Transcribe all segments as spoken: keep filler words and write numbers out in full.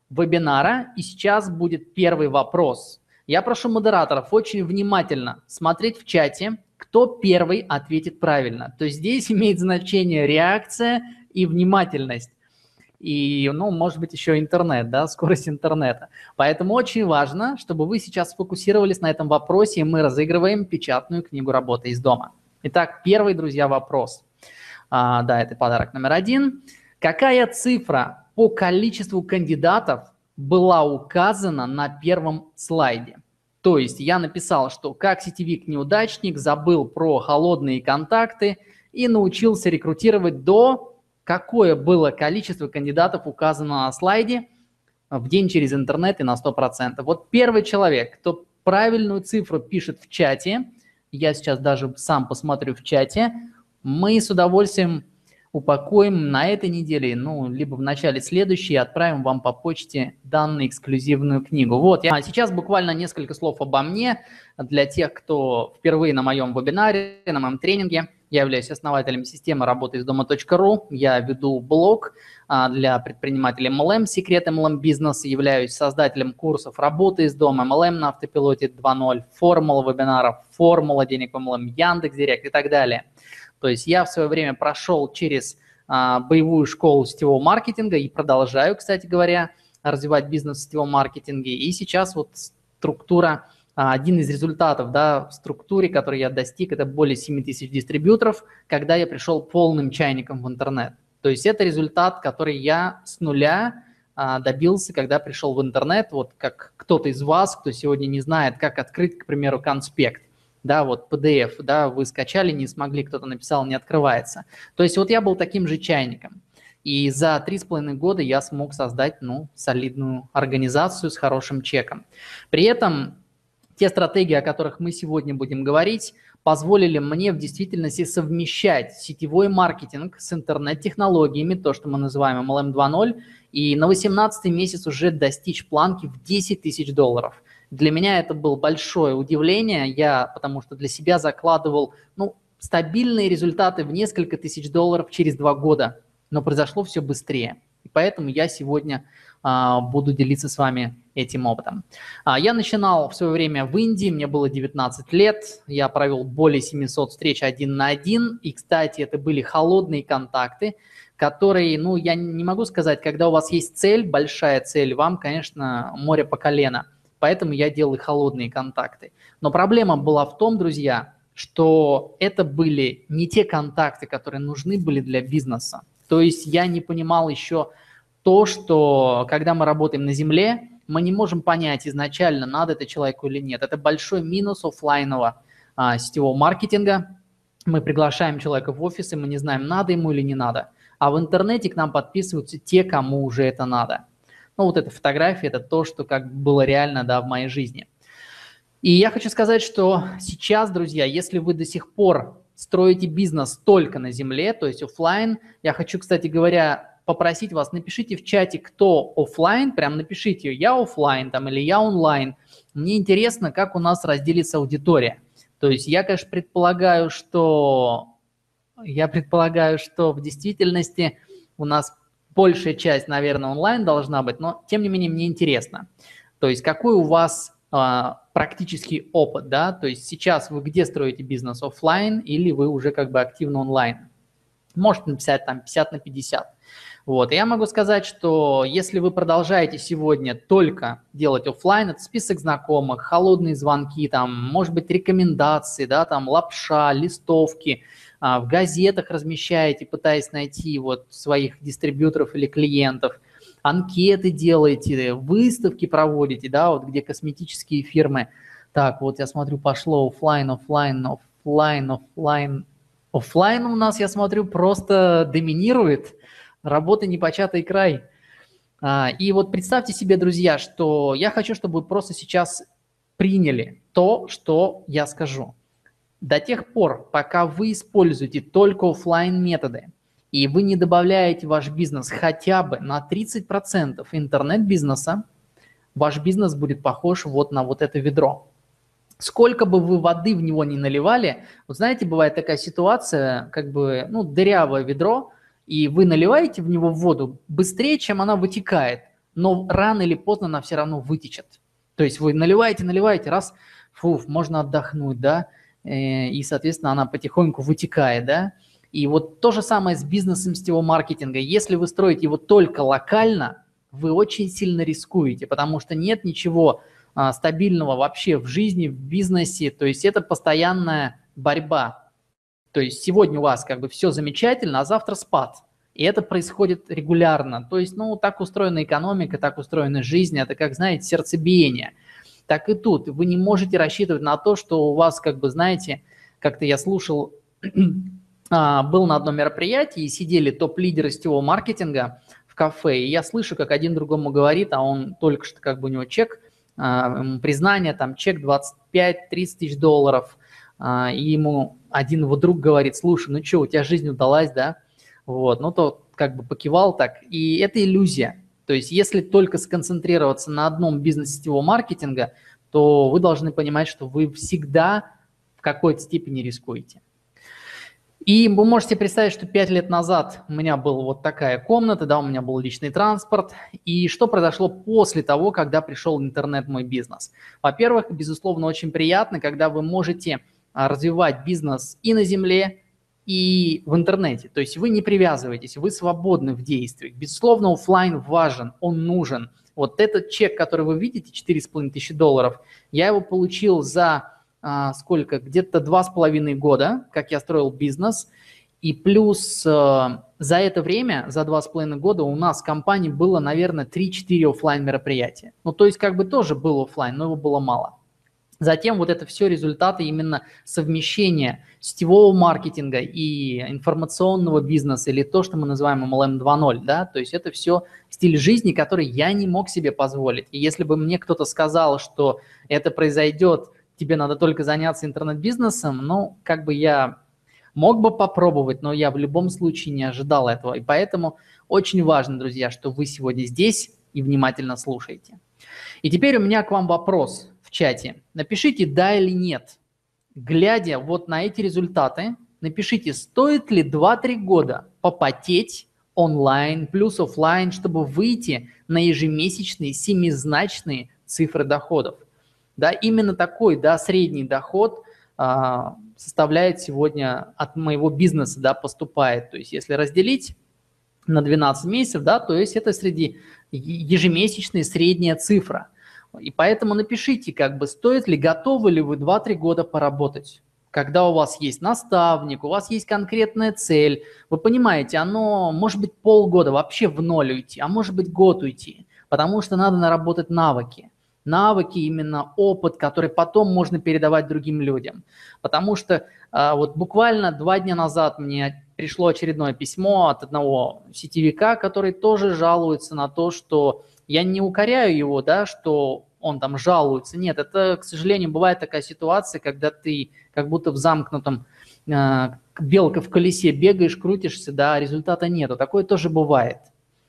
вебинара, и сейчас будет первый вопрос. Я прошу модераторов очень внимательно смотреть в чате, кто первый ответит правильно. То есть здесь имеет значение реакция и внимательность. И, ну, может быть, еще интернет, да, скорость интернета. Поэтому очень важно, чтобы вы сейчас сфокусировались на этом вопросе, и мы разыгрываем печатную книгу «Работа из дома». Итак, первый, друзья, вопрос. А, да, это подарок номер один. Какая цифра по количеству кандидатов была указана на первом слайде? То есть я написал, что как сетевик-неудачник забыл про холодные контакты и научился рекрутировать до... Какое было количество кандидатов указано на слайде в день через интернет и на сто процентов? Вот первый человек, кто правильную цифру пишет в чате, я сейчас даже сам посмотрю в чате, мы с удовольствием упакуем на этой неделе, ну, либо в начале следующей, отправим вам по почте данную эксклюзивную книгу. Вот, я... а сейчас буквально несколько слов обо мне для тех, кто впервые на моем вебинаре, на моем тренинге. Я являюсь основателем системы работы из дома точка ру. Я веду блог а, для предпринимателей эм эл эм, секрет эм эл эм-бизнеса, являюсь создателем курсов работы из дома, эм эл эм на автопилоте два ноль, формула вебинаров, формула денег в эм эл эм, Яндекс.Директ и так далее. То есть я в свое время прошел через а, боевую школу сетевого маркетинга и продолжаю, кстати говоря, развивать бизнес в сетевом маркетинге. И сейчас вот структура... Один из результатов, да, в структуре, который я достиг, это более семи тысяч дистрибьюторов, когда я пришел полным чайником в интернет. То есть это результат, который я с нуля а, добился, когда пришел в интернет. Вот как кто-то из вас, кто сегодня не знает, как открыть, к примеру, конспект, да, вот пи ди эф, да, вы скачали, не смогли, кто-то написал, не открывается. То есть вот я был таким же чайником. И за три с половиной года я смог создать, ну, солидную организацию с хорошим чеком. При этом... Те стратегии, о которых мы сегодня будем говорить, позволили мне в действительности совмещать сетевой маркетинг с интернет-технологиями, то, что мы называем эм эл эм два ноль, и на восемнадцатый месяц уже достичь планки в десять тысяч долларов. Для меня это было большое удивление, я, потому что для себя закладывал, ну, стабильные результаты в несколько тысяч долларов через два года, но произошло все быстрее. И поэтому я сегодня а, буду делиться с вами этим опытом. А, я начинал в свое время в Индии, мне было девятнадцать лет, я провел более семисот встреч один на один, и, кстати, это были холодные контакты, которые, ну, я не могу сказать, когда у вас есть цель, большая цель, вам, конечно, море по колено, поэтому я делал и холодные контакты. Но проблема была в том, друзья, что это были не те контакты, которые нужны были для бизнеса. То есть я не понимал еще то, что когда мы работаем на земле, мы не можем понять изначально, надо это человеку или нет. Это большой минус офлайнового а, сетевого маркетинга. Мы приглашаем человека в офис, и мы не знаем, надо ему или не надо. А в интернете к нам подписываются те, кому уже это надо. Ну вот эта фотография, это то, что как было реально, да, в моей жизни. И я хочу сказать, что сейчас, друзья, если вы до сих пор строите бизнес только на земле, то есть офлайн, я хочу, кстати говоря, попросить вас, напишите в чате, кто офлайн, прям напишите, я офлайн там или я онлайн. Мне интересно, как у нас разделится аудитория. То есть я, конечно, предполагаю, что я предполагаю, что в действительности у нас большая часть, наверное, онлайн должна быть, но тем не менее мне интересно. То есть какой у вас а, практический опыт, да? То есть сейчас вы где строите бизнес, офлайн или вы уже как бы активно онлайн? Можете написать там пятьдесят на пятьдесят. Вот. Я могу сказать, что если вы продолжаете сегодня только делать офлайн, это список знакомых, холодные звонки, там, может быть, рекомендации, да, там, лапша, листовки, а, в газетах размещаете, пытаясь найти вот своих дистрибьюторов или клиентов, анкеты делаете, выставки проводите, да, вот где косметические фирмы. Так, вот я смотрю, пошло офлайн, офлайн, офлайн, офлайн. Офлайн у нас, я смотрю, просто доминирует. Работа непочатый край. И вот представьте себе, друзья, что я хочу, чтобы вы просто сейчас приняли то, что я скажу. До тех пор, пока вы используете только офлайн методы, и вы не добавляете в ваш бизнес хотя бы на тридцать процентов интернет-бизнеса, ваш бизнес будет похож вот на вот это ведро. Сколько бы вы воды в него не наливали, вот знаете, бывает такая ситуация, как бы, ну, дырявое ведро, и вы наливаете в него воду быстрее, чем она вытекает. но рано или поздно она все равно вытечет. То есть вы наливаете, наливаете, раз, фу, можно отдохнуть, да, и, соответственно, она потихоньку вытекает, да. И вот то же самое с бизнесом сетевого маркетинга. Если вы строите его только локально, вы очень сильно рискуете, потому что нет ничего а, стабильного вообще в жизни, в бизнесе, то есть это постоянная борьба. То есть сегодня у вас как бы все замечательно, а завтра спад. И это происходит регулярно. То есть, ну, так устроена экономика, так устроена жизнь, это, как знаете, сердцебиение. Так и тут. Вы не можете рассчитывать на то, что у вас, как бы, знаете, как-то я слушал, был на одном мероприятии, и сидели топ-лидеры сетевого маркетинга в кафе, и я слышу, как один другому говорит, а он только что, как бы, у него чек, признание, там, чек двадцать пять тридцать тысяч долларов, и ему один его друг говорит: слушай, ну что, у тебя жизнь удалась, да? Вот, ну то как бы покивал так, и это иллюзия. То есть если только сконцентрироваться на одном бизнесе сетевого маркетинга, то вы должны понимать, что вы всегда в какой-то степени рискуете. И вы можете представить, что пять лет назад у меня была вот такая комната, да, у меня был личный транспорт. И что произошло после того, когда пришел интернет в мой бизнес? Во-первых, безусловно, очень приятно, когда вы можете развивать бизнес и на земле, и в интернете. То есть вы не привязываетесь, вы свободны в действиях. Безусловно, офлайн важен, он нужен. Вот этот чек, который вы видите, четыре с половиной тысячи долларов, я его получил за а, сколько? Где-то два с половиной года, как я строил бизнес. И плюс а, за это время, за два с половиной года у нас в компании было, наверное, три-четыре офлайн мероприятия. Ну, то есть как бы тоже был офлайн, но его было мало. Затем вот это все результаты именно совмещения сетевого маркетинга и информационного бизнеса, или то, что мы называем эм эл эм два ноль, да, то есть это все стиль жизни, который я не мог себе позволить. И если бы мне кто-то сказал, что это произойдет, тебе надо только заняться интернет-бизнесом, ну, как бы я мог бы попробовать, но я в любом случае не ожидал этого. И поэтому очень важно, друзья, что вы сегодня здесь и внимательно слушаете. И теперь у меня к вам вопрос в чате. Напишите «да» или «нет». Глядя вот на эти результаты, напишите, стоит ли два-три года попотеть онлайн плюс офлайн, чтобы выйти на ежемесячные семизначные цифры доходов. Да, именно такой, да, средний доход а, составляет сегодня от моего бизнеса, да, поступает. То есть если разделить на двенадцать месяцев, да, то есть это среди ежемесячная средняя цифра. И поэтому напишите, как бы, стоит ли, готовы ли вы два-три года поработать. Когда у вас есть наставник, у вас есть конкретная цель, вы понимаете, оно может быть полгода вообще в ноль уйти, а может быть год уйти, потому что надо наработать навыки. Навыки, именно опыт, который потом можно передавать другим людям. Потому что а, вот буквально два дня назад мне пришло очередное письмо от одного сетевика, который тоже жалуется на то, что я не укоряю его, да, что он там жалуется. Нет, это, к сожалению, бывает такая ситуация, когда ты как будто в замкнутом, э, белка в колесе бегаешь, крутишься, да, результата нету. Такое тоже бывает.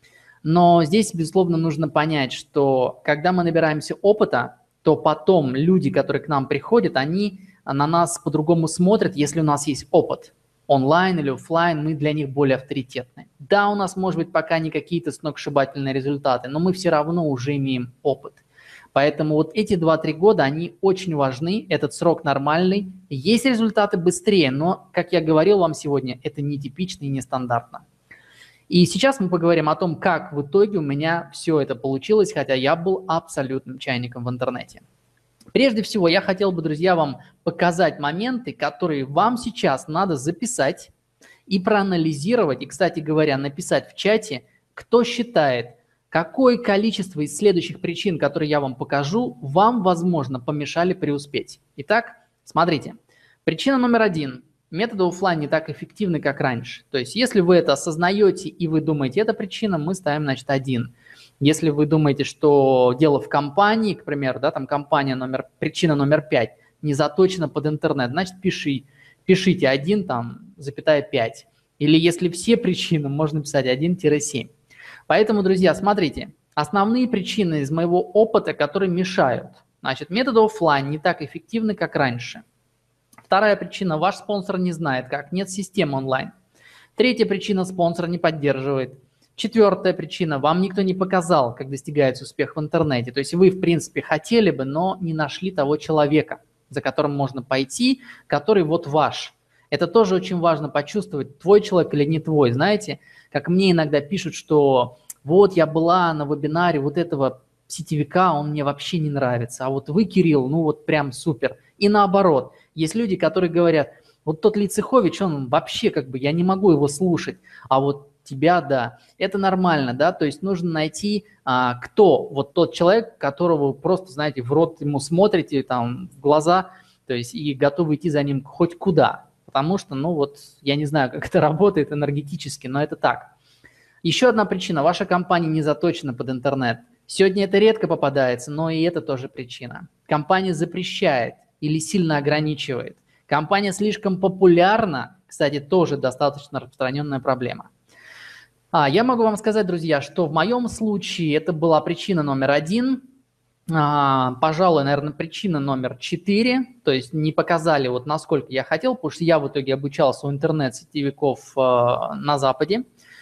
Но здесь, безусловно, нужно понять, что когда мы набираемся опыта, то потом люди, которые к нам приходят, они на нас по-другому смотрят, если у нас есть опыт. Онлайн или офлайн, мы для них более авторитетны. Да, у нас, может быть, пока не какие-то сногсшибательные результаты, но мы все равно уже имеем опыт. Поэтому вот эти два-три года, они очень важны, этот срок нормальный. Есть результаты быстрее, но, как я говорил вам сегодня, это нетипично и нестандартно. И сейчас мы поговорим о том, как в итоге у меня все это получилось, хотя я был абсолютным чайником в интернете. Прежде всего, я хотел бы, друзья, вам показать моменты, которые вам сейчас надо записать и проанализировать. И, кстати говоря, написать в чате, кто считает, какое количество из следующих причин, которые я вам покажу, вам, возможно, помешали преуспеть. Итак, смотрите. Причина номер один. Методы офлайн не так эффективны, как раньше. То есть, если вы это осознаете и вы думаете, это причина, мы ставим, значит, один. Если вы думаете, что дело в компании, к примеру, да, там компания номер, причина номер пять, не заточена под интернет, значит, пиши, пишите один, там, запятая пять. Или если все причины, можно писать один-семь. Поэтому, друзья, смотрите, основные причины из моего опыта, которые мешают. Значит, методы офлайн не так эффективны, как раньше. Вторая причина – ваш спонсор не знает как, нет системы онлайн. Третья причина – спонсор не поддерживает. Четвертая причина. Вам никто не показал, как достигается успех в интернете. То есть вы, в принципе, хотели бы, но не нашли того человека, за которым можно пойти, который вот ваш. Это тоже очень важно почувствовать, твой человек или не твой. Знаете, как мне иногда пишут, что вот я была на вебинаре вот этого сетевика, он мне вообще не нравится, а вот вы, Кирилл, ну вот прям супер. И наоборот, есть люди, которые говорят, вот тот Лицехович, он вообще как бы, я не могу его слушать, а вот тебя, да, это нормально, да, то есть нужно найти, а, кто вот тот человек, которого вы просто, знаете, в рот ему смотрите, там, в глаза, то есть и готовы идти за ним хоть куда, потому что, ну вот, я не знаю, как это работает энергетически, но это так. Еще одна причина, ваша компания не заточена под интернет. Сегодня это редко попадается, но и это тоже причина. Компания запрещает или сильно ограничивает. Компания слишком популярна, кстати, тоже достаточно распространенная проблема. А, я могу вам сказать, друзья, что в моем случае это была причина номер один, а, пожалуй, наверное, причина номер четыре, то есть не показали вот насколько я хотел, потому что я в итоге обучался у интернет-сетевиков а, на Западе,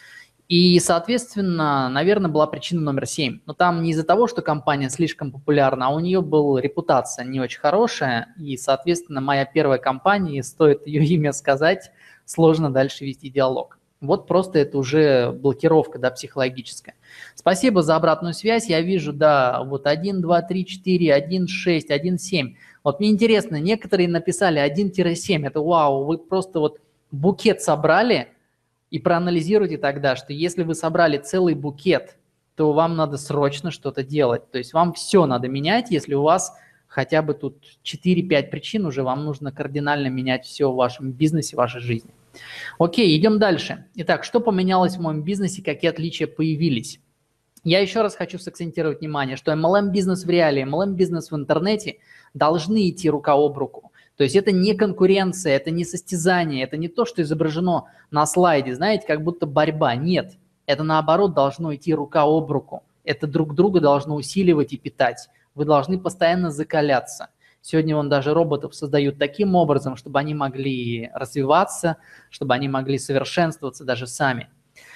и, соответственно, наверное, была причина номер семь. Но там не из-за того, что компания слишком популярна, а у нее была репутация не очень хорошая, и, соответственно, моя первая компания, стоит ее имя сказать, сложно дальше вести диалог. Вот просто это уже блокировка, да, психологическая. Спасибо за обратную связь. Я вижу, да, вот один, два, три, четыре, один, шесть, один, семь. Вот мне интересно, некоторые написали один семь. Это вау, вы просто вот букет собрали и проанализируйте тогда, что если вы собрали целый букет, то вам надо срочно что-то делать. То есть вам все надо менять, если у вас хотя бы тут четыре-пять причин, уже вам нужно кардинально менять все в вашем бизнесе, в вашей жизни. Окей, идем дальше. Итак, что поменялось в моем бизнесе, какие отличия появились? Я еще раз хочу сакцентировать внимание, что эм эл эм-бизнес в реале, эм эл эм-бизнес в интернете должны идти рука об руку. То есть это не конкуренция, это не состязание, это не то, что изображено на слайде, знаете, как будто борьба. Нет, это наоборот должно идти рука об руку. Это друг друга должно усиливать и питать. Вы должны постоянно закаляться. Сегодня вон даже роботов создают таким образом, чтобы они могли развиваться, чтобы они могли совершенствоваться даже сами.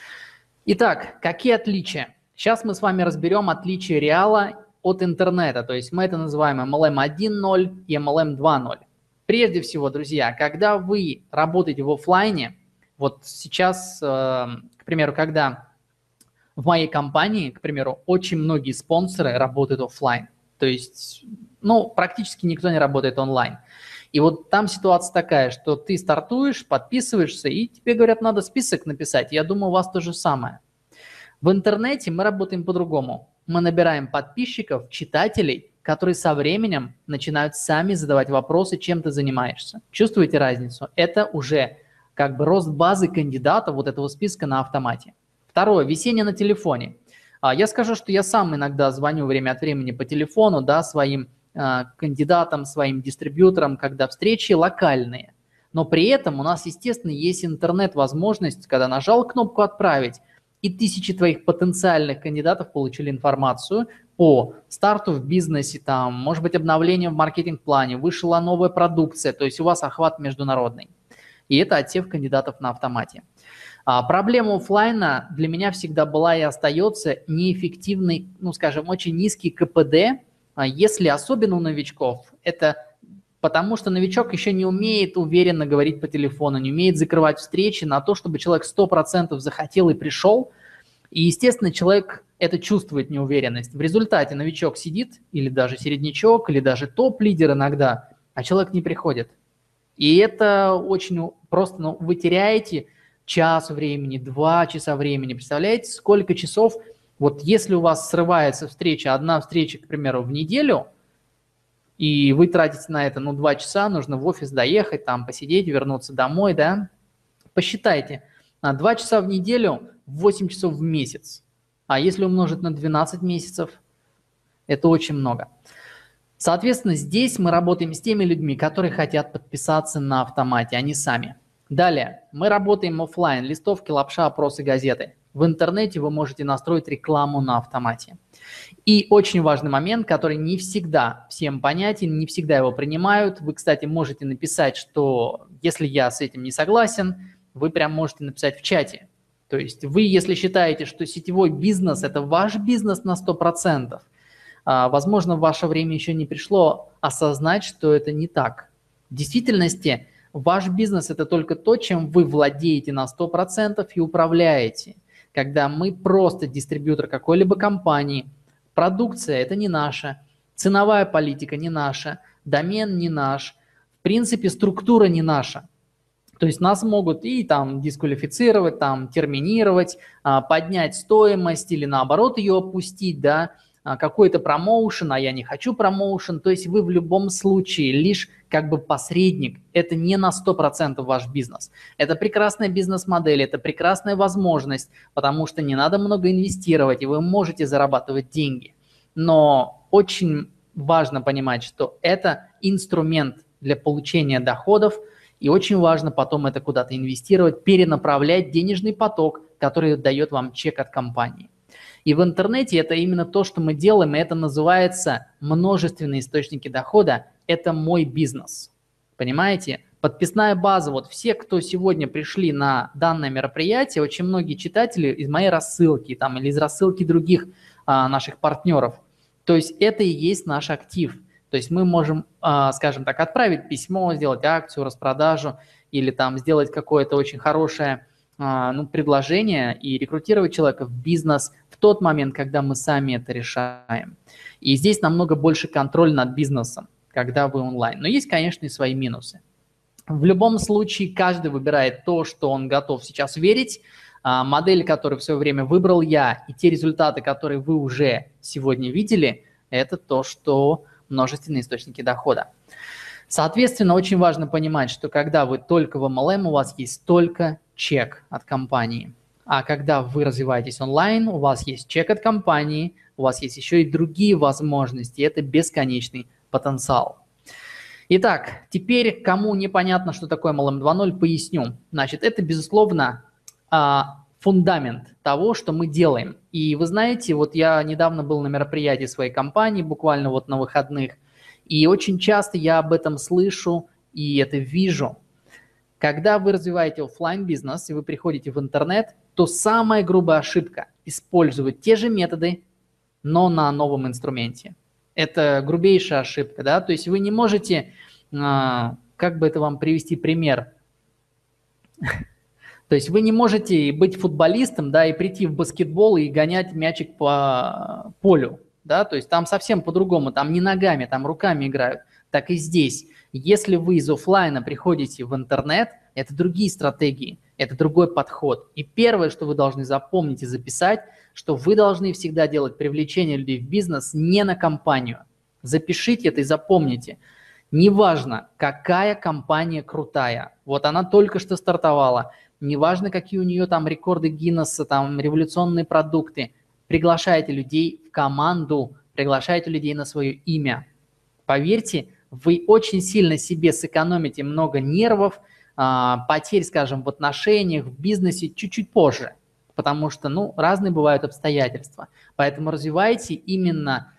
Итак, какие отличия? Сейчас мы с вами разберем отличия реала от интернета. То есть мы это называем эм эл эм один ноль и эм эл эм два ноль. Прежде всего, друзья, когда вы работаете в офлайне, вот сейчас, к примеру, когда в моей компании, к примеру, очень многие спонсоры работают офлайн. То есть, ну, практически никто не работает онлайн. И вот там ситуация такая, что ты стартуешь, подписываешься, и тебе говорят, надо список написать. Я думаю, у вас то же самое. В интернете мы работаем по-другому. Мы набираем подписчиков, читателей, которые со временем начинают сами задавать вопросы, чем ты занимаешься. Чувствуете разницу? Это уже как бы рост базы кандидатов вот этого списка на автомате. Второе, висение на телефоне. Я скажу, что я сам иногда звоню время от времени по телефону, да, своим э, кандидатам, своим дистрибьюторам, когда встречи локальные. Но при этом у нас, естественно, есть интернет-возможность, когда нажал кнопку «Отправить», и тысячи твоих потенциальных кандидатов получили информацию по старту в бизнесе, там, может быть, обновление в маркетинг-плане, вышла новая продукция, то есть у вас охват международный. И это отсев кандидатов на автомате. А проблема офлайна для меня всегда была и остается неэффективный, ну, скажем, очень низкий ка пэ дэ, если особенно у новичков. Это потому что новичок еще не умеет уверенно говорить по телефону, не умеет закрывать встречи на то, чтобы человек сто процентов захотел и пришел. И, естественно, человек это чувствует, неуверенность. В результате новичок сидит, или даже середнячок, или даже топ-лидер иногда, а человек не приходит. И это очень просто, ну, вы теряете час времени, два часа времени. Представляете, сколько часов, вот если у вас срывается встреча, одна встреча, к примеру, в неделю, и вы тратите на это, ну, два часа, нужно в офис доехать, там, посидеть, вернуться домой, да, посчитайте, два часа в неделю, восемь часов в месяц. А если умножить на двенадцать месяцев, это очень много. Соответственно, здесь мы работаем с теми людьми, которые хотят подписаться на автомате, они сами. Далее, мы работаем офлайн, листовки, лапша, опросы, газеты. В интернете вы можете настроить рекламу на автомате. И очень важный момент, который не всегда всем понятен, не всегда его принимают. Вы, кстати, можете написать, что если я с этим не согласен, вы прям можете написать в чате. То есть вы, если считаете, что сетевой бизнес – это ваш бизнес на сто процентов, возможно, ваше время еще не пришло осознать, что это не так. В действительности ваш бизнес – это только то, чем вы владеете на сто процентов и управляете. Когда мы просто дистрибьютор какой-либо компании, продукция – это не наша, ценовая политика не наша, домен не наш, в принципе, структура не наша. То есть нас могут и там дисквалифицировать, там терминировать, поднять стоимость или наоборот ее опустить, да, какой-то промоушен, а я не хочу промоушен. То есть вы в любом случае лишь как бы посредник. Это не на сто процентов ваш бизнес. Это прекрасная бизнес-модель, это прекрасная возможность, потому что не надо много инвестировать, и вы можете зарабатывать деньги. Но очень важно понимать, что это инструмент для получения доходов, и очень важно потом это куда-то инвестировать, перенаправлять денежный поток, который дает вам чек от компании. И в интернете это именно то, что мы делаем, и это называется множественные источники дохода. Это мой бизнес. Понимаете? Подписная база. Вот все, кто сегодня пришли на данное мероприятие, очень многие читатели из моей рассылки там, или из рассылки других а, наших партнеров. То есть это и есть наш актив. То есть мы можем, скажем так, отправить письмо, сделать акцию, распродажу или там сделать какое-то очень хорошее ну, предложение и рекрутировать человека в бизнес в тот момент, когда мы сами это решаем. И здесь намного больше контроль над бизнесом, когда вы онлайн. Но есть, конечно, и свои минусы. В любом случае каждый выбирает то, что он готов сейчас верить. Модель, которую в свое время выбрал я, и те результаты, которые вы уже сегодня видели, это то, что множественные источники дохода. Соответственно, очень важно понимать, что когда вы только в эм эл эм, у вас есть только чек от компании. А когда вы развиваетесь онлайн, у вас есть чек от компании, у вас есть еще и другие возможности. Это бесконечный потенциал. Итак, теперь, кому непонятно, что такое эм эл эм два ноль, поясню. Значит, это, безусловно, фундамент того, что мы делаем. И вы знаете, вот я недавно был на мероприятии своей компании, буквально вот на выходных, и очень часто я об этом слышу и это вижу. Когда вы развиваете офлайн бизнес и вы приходите в интернет, то самая грубая ошибка – использовать те же методы, но на новом инструменте. Это грубейшая ошибка, да, то есть вы не можете, как бы это вам привести пример, то есть вы не можете быть футболистом, да, и прийти в баскетбол и гонять мячик по полю, да, то есть там совсем по-другому, там не ногами, там руками играют. Так и здесь. Если вы из офлайна приходите в интернет, это другие стратегии, это другой подход. И первое, что вы должны запомнить и записать, что вы должны всегда делать привлечение людей в бизнес не на компанию. Запишите это и запомните. Неважно, какая компания крутая, вот она только что стартовала, неважно, какие у нее там рекорды Гиннесса, там революционные продукты, приглашайте людей в команду, приглашайте людей на свое имя. Поверьте, вы очень сильно себе сэкономите много нервов, потерь, скажем, в отношениях, в бизнесе чуть-чуть позже, потому что, ну, разные бывают обстоятельства. Поэтому развивайте именно,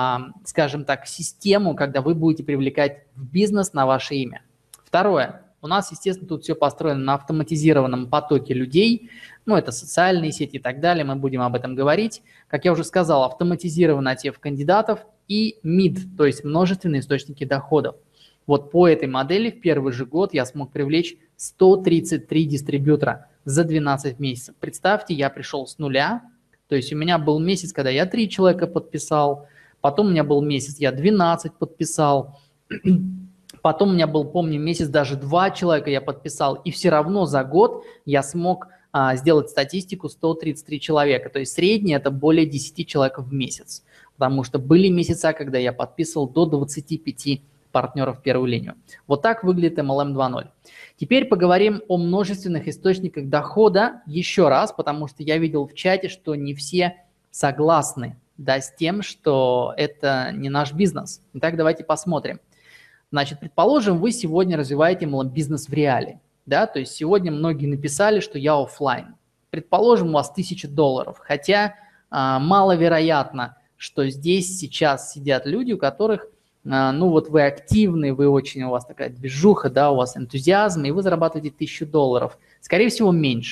скажем так, систему, когда вы будете привлекать в бизнес на ваше имя. Второе. У нас, естественно, тут все построено на автоматизированном потоке людей, ну, это социальные сети и так далее, мы будем об этом говорить. Как я уже сказал, автоматизированный отсев кандидатов и мид, то есть множественные источники доходов. Вот по этой модели в первый же год я смог привлечь сто тридцать три дистрибьютора за двенадцать месяцев. Представьте, я пришел с нуля, то есть у меня был месяц, когда я три человека подписал, потом у меня был месяц, я двенадцать подписал, потом у меня был, помню, месяц, даже два человека я подписал, и все равно за год я смог а, сделать статистику сто тридцать три человека, то есть среднее это более десяти человек в месяц, потому что были месяца, когда я подписывал до двадцати пяти партнеров в первую линию. Вот так выглядит эм эл эм два ноль. Теперь поговорим о множественных источниках дохода еще раз, потому что я видел в чате, что не все согласны, да, с тем, что это не наш бизнес. Итак, давайте посмотрим. Значит, предположим, вы сегодня развиваете эм эл эм-бизнес в реале, да, то есть сегодня многие написали, что я офлайн. Предположим, у вас тысяча долларов, хотя а, маловероятно, что здесь сейчас сидят люди, у которых ну вот вы активны, вы очень, у вас такая движуха, да, у вас энтузиазм, и вы зарабатываете тысячу долларов. Скорее всего, меньше.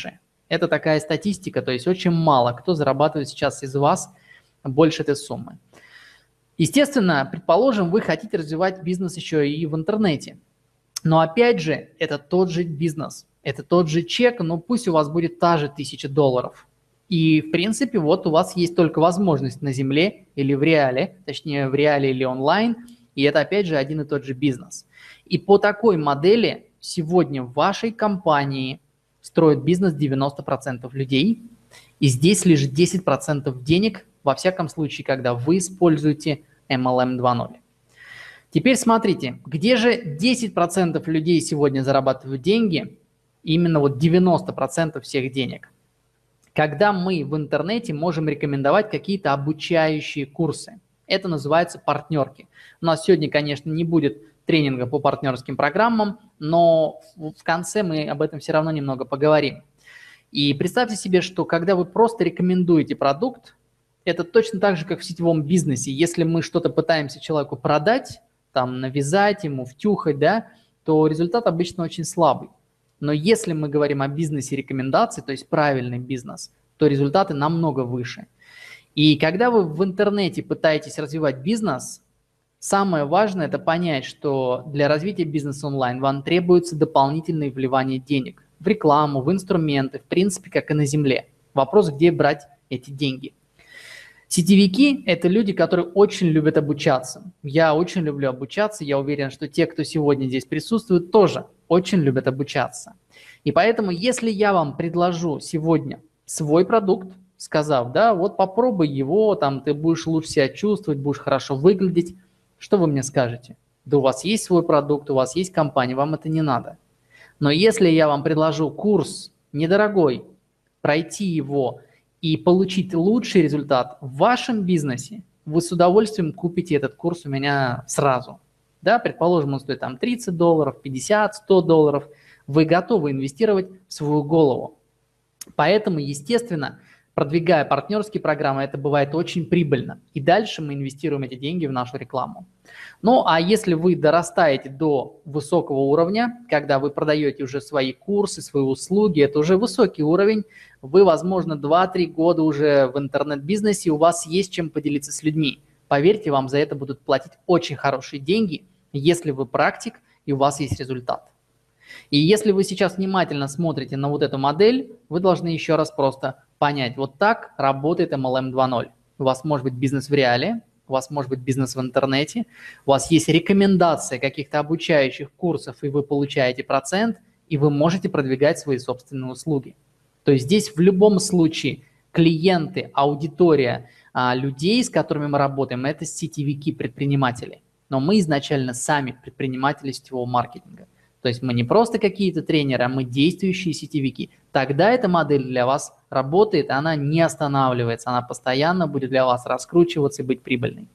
Это такая статистика, то есть очень мало кто зарабатывает сейчас из вас больше этой суммы. Естественно, предположим, вы хотите развивать бизнес еще и в интернете. Но опять же, это тот же бизнес, это тот же чек, но пусть у вас будет та же тысяча долларов. И, в принципе, вот у вас есть только возможность на земле или в реале, точнее, в реале или онлайн, и это, опять же, один и тот же бизнес. И по такой модели сегодня в вашей компании строит бизнес девяносто процентов людей, и здесь лишь десять процентов денег, во всяком случае, когда вы используете эм эл эм два ноль. Теперь смотрите, где же десять процентов людей сегодня зарабатывают деньги, именно вот девяносто процентов всех денег. Когда мы в интернете можем рекомендовать какие-то обучающие курсы. Это называется партнерки. У нас сегодня, конечно, не будет тренинга по партнерским программам, но в конце мы об этом все равно немного поговорим. И представьте себе, что когда вы просто рекомендуете продукт, это точно так же, как в сетевом бизнесе. Если мы что-то пытаемся человеку продать, там, навязать ему, втюхать, да, то результат обычно очень слабый. Но если мы говорим о бизнесе рекомендаций, то есть правильный бизнес, то результаты намного выше. И когда вы в интернете пытаетесь развивать бизнес, самое важное – это понять, что для развития бизнеса онлайн вам требуется дополнительное вливание денег в рекламу, в инструменты, в принципе, как и на земле. Вопрос, где брать эти деньги. Сетевики – это люди, которые очень любят обучаться. Я очень люблю обучаться, я уверен, что те, кто сегодня здесь присутствует, тоже очень любят обучаться. И поэтому, если я вам предложу сегодня свой продукт, сказав, да, вот попробуй его, там ты будешь лучше себя чувствовать, будешь хорошо выглядеть, что вы мне скажете? Да у вас есть свой продукт, у вас есть компания, вам это не надо. Но если я вам предложу курс недорогой, пройти его и получить лучший результат в вашем бизнесе, вы с удовольствием купите этот курс у меня сразу. Да, предположим, он стоит там тридцать долларов, пятьдесят, сто долларов. Вы готовы инвестировать в свою голову. Поэтому, естественно, продвигая партнерские программы, это бывает очень прибыльно. И дальше мы инвестируем эти деньги в нашу рекламу. Ну, а если вы дорастаете до высокого уровня, когда вы продаете уже свои курсы, свои услуги, это уже высокий уровень, вы, возможно, два-три года уже в интернет-бизнесе, у вас есть чем поделиться с людьми. Поверьте, вам за это будут платить очень хорошие деньги, если вы практик и у вас есть результат. И если вы сейчас внимательно смотрите на вот эту модель, вы должны еще раз просто понять, вот так работает эм эл эм два ноль. У вас может быть бизнес в реале, у вас может быть бизнес в интернете, у вас есть рекомендация каких-то обучающих курсов, и вы получаете процент, и вы можете продвигать свои собственные услуги. То есть здесь в любом случае клиенты, аудитория а, людей, с которыми мы работаем, это сетевики, предприниматели. Но мы изначально сами предприниматели сетевого маркетинга. То есть мы не просто какие-то тренеры, а мы действующие сетевики. Тогда эта модель для вас работает, она не останавливается, она постоянно будет для вас раскручиваться и быть прибыльной.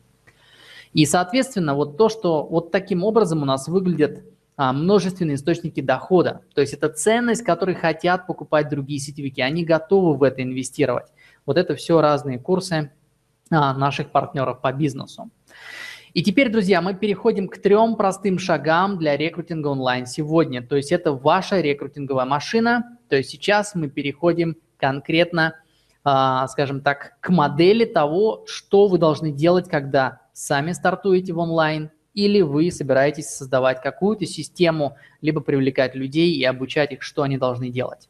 И, соответственно, вот то, что вот таким образом у нас выглядят а, множественные источники дохода. То есть это ценность, которую хотят покупать другие сетевики, они готовы в это инвестировать. Вот это все разные курсы а, наших партнеров по бизнесу. И теперь, друзья, мы переходим к трем простым шагам для рекрутинга онлайн сегодня. То есть это ваша рекрутинговая машина. То есть сейчас мы переходим конкретно, э, скажем так, к модели того, что вы должны делать, когда сами стартуете в онлайн, или вы собираетесь создавать какую-то систему, либо привлекать людей и обучать их, что они должны делать.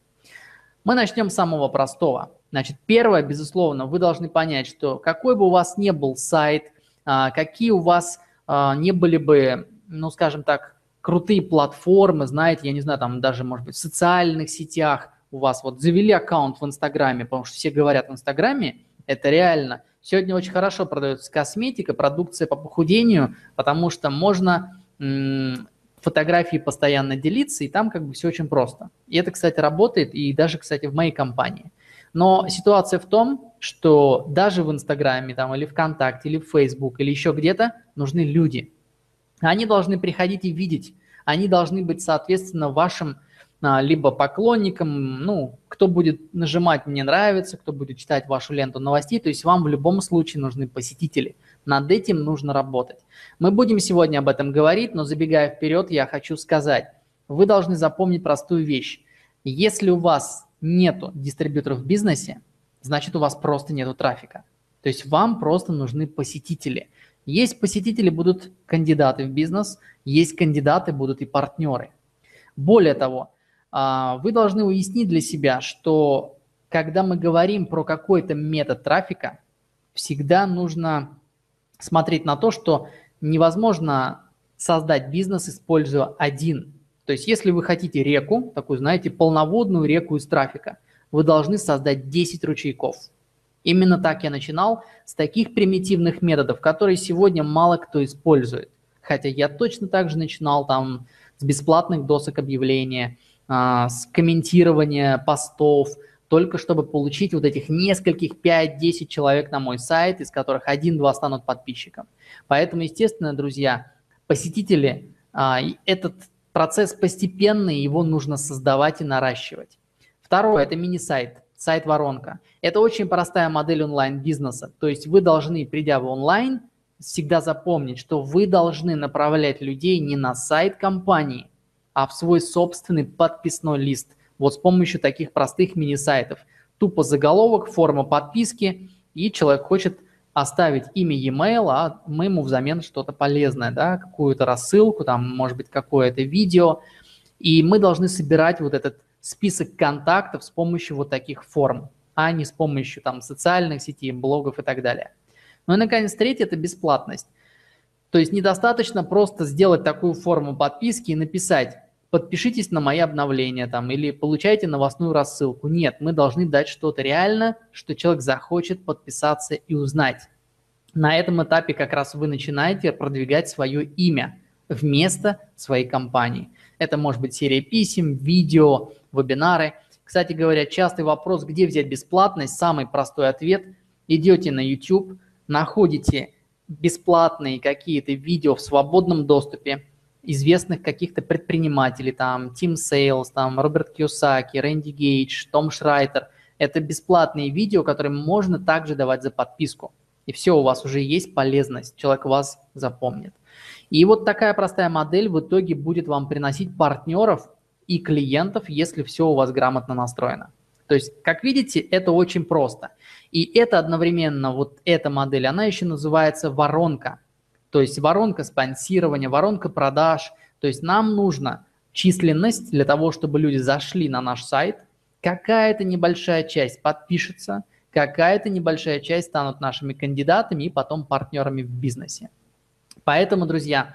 Мы начнем с самого простого. Значит, первое, безусловно, вы должны понять, что какой бы у вас ни был сайт, какие у вас а, не были бы, ну, скажем так, крутые платформы, знаете, я не знаю, там даже, может быть, в социальных сетях у вас вот завели аккаунт в Инстаграме, потому что все говорят в Инстаграме, это реально. Сегодня очень хорошо продается косметика, продукция по похудению, потому что можно м, фотографии постоянно делиться, и там как бы все очень просто. И это, кстати, работает, и даже, кстати, в моей компании. Но ситуация в том, что даже в Инстаграме, там, или ВКонтакте, или в Фейсбук, или еще где-то нужны люди. Они должны приходить и видеть. Они должны быть, соответственно, вашим а, либо поклонникам, ну, кто будет нажимать «Мне нравится», кто будет читать вашу ленту новостей. То есть вам в любом случае нужны посетители. Над этим нужно работать. Мы будем сегодня об этом говорить, но забегая вперед, я хочу сказать, вы должны запомнить простую вещь. Если у вас нету дистрибьюторов в бизнесе, значит, у вас просто нету трафика. То есть вам просто нужны посетители. Есть посетители, будут кандидаты в бизнес, есть кандидаты, будут и партнеры. Более того, вы должны уяснить для себя, что когда мы говорим про какой-то метод трафика, всегда нужно смотреть на то, что невозможно создать бизнес, используя один. То есть если вы хотите реку, такую, знаете, полноводную реку из трафика, вы должны создать десять ручейков. Именно так я начинал, с таких примитивных методов, которые сегодня мало кто использует. Хотя я точно так же начинал там с бесплатных досок объявления, с комментирования постов, только чтобы получить вот этих нескольких пять-десять человек на мой сайт, из которых один-два станут подписчиком. Поэтому, естественно, друзья, посетители, этот процесс постепенный, его нужно создавать и наращивать. Второе – это мини-сайт, сайт-воронка. Это очень простая модель онлайн-бизнеса. То есть вы должны, придя в онлайн, всегда запомнить, что вы должны направлять людей не на сайт компании, а в свой собственный подписной лист. Вот с помощью таких простых мини-сайтов. Тупо заголовок, форма подписки, и человек хочет оставить имя e-mail, а мы ему взамен что-то полезное, да, какую-то рассылку, там, может быть, какое-то видео. И мы должны собирать вот этот список контактов с помощью вот таких форм, а не с помощью там социальных сетей, блогов и так далее. Ну и, наконец, третье – это бесплатность. То есть недостаточно просто сделать такую форму подписки и написать «подпишитесь на мои обновления» там, или «получайте новостную рассылку». Нет, мы должны дать что-то реально, что человек захочет подписаться и узнать. На этом этапе как раз вы начинаете продвигать свое имя вместо своей компании. Это может быть серия писем, видео, вебинары. Кстати говоря, частый вопрос, где взять бесплатность, самый простой ответ – идете на YouTube, находите бесплатные какие-то видео в свободном доступе известных каких-то предпринимателей, там, Тим Сейлс, там, Роберт Кийосаки, Рэнди Гейдж, Том Шрайтер. Это бесплатные видео, которые можно также давать за подписку. И все, у вас уже есть полезность, человек вас запомнит. И вот такая простая модель в итоге будет вам приносить партнеров и клиентов, если все у вас грамотно настроено. То есть, как видите, это очень просто. И это одновременно, вот эта модель, она еще называется воронка. То есть воронка спонсирования, воронка продаж. То есть нам нужна численность для того, чтобы люди зашли на наш сайт, какая-то небольшая часть подпишется, какая-то небольшая часть станут нашими кандидатами и потом партнерами в бизнесе. Поэтому, друзья,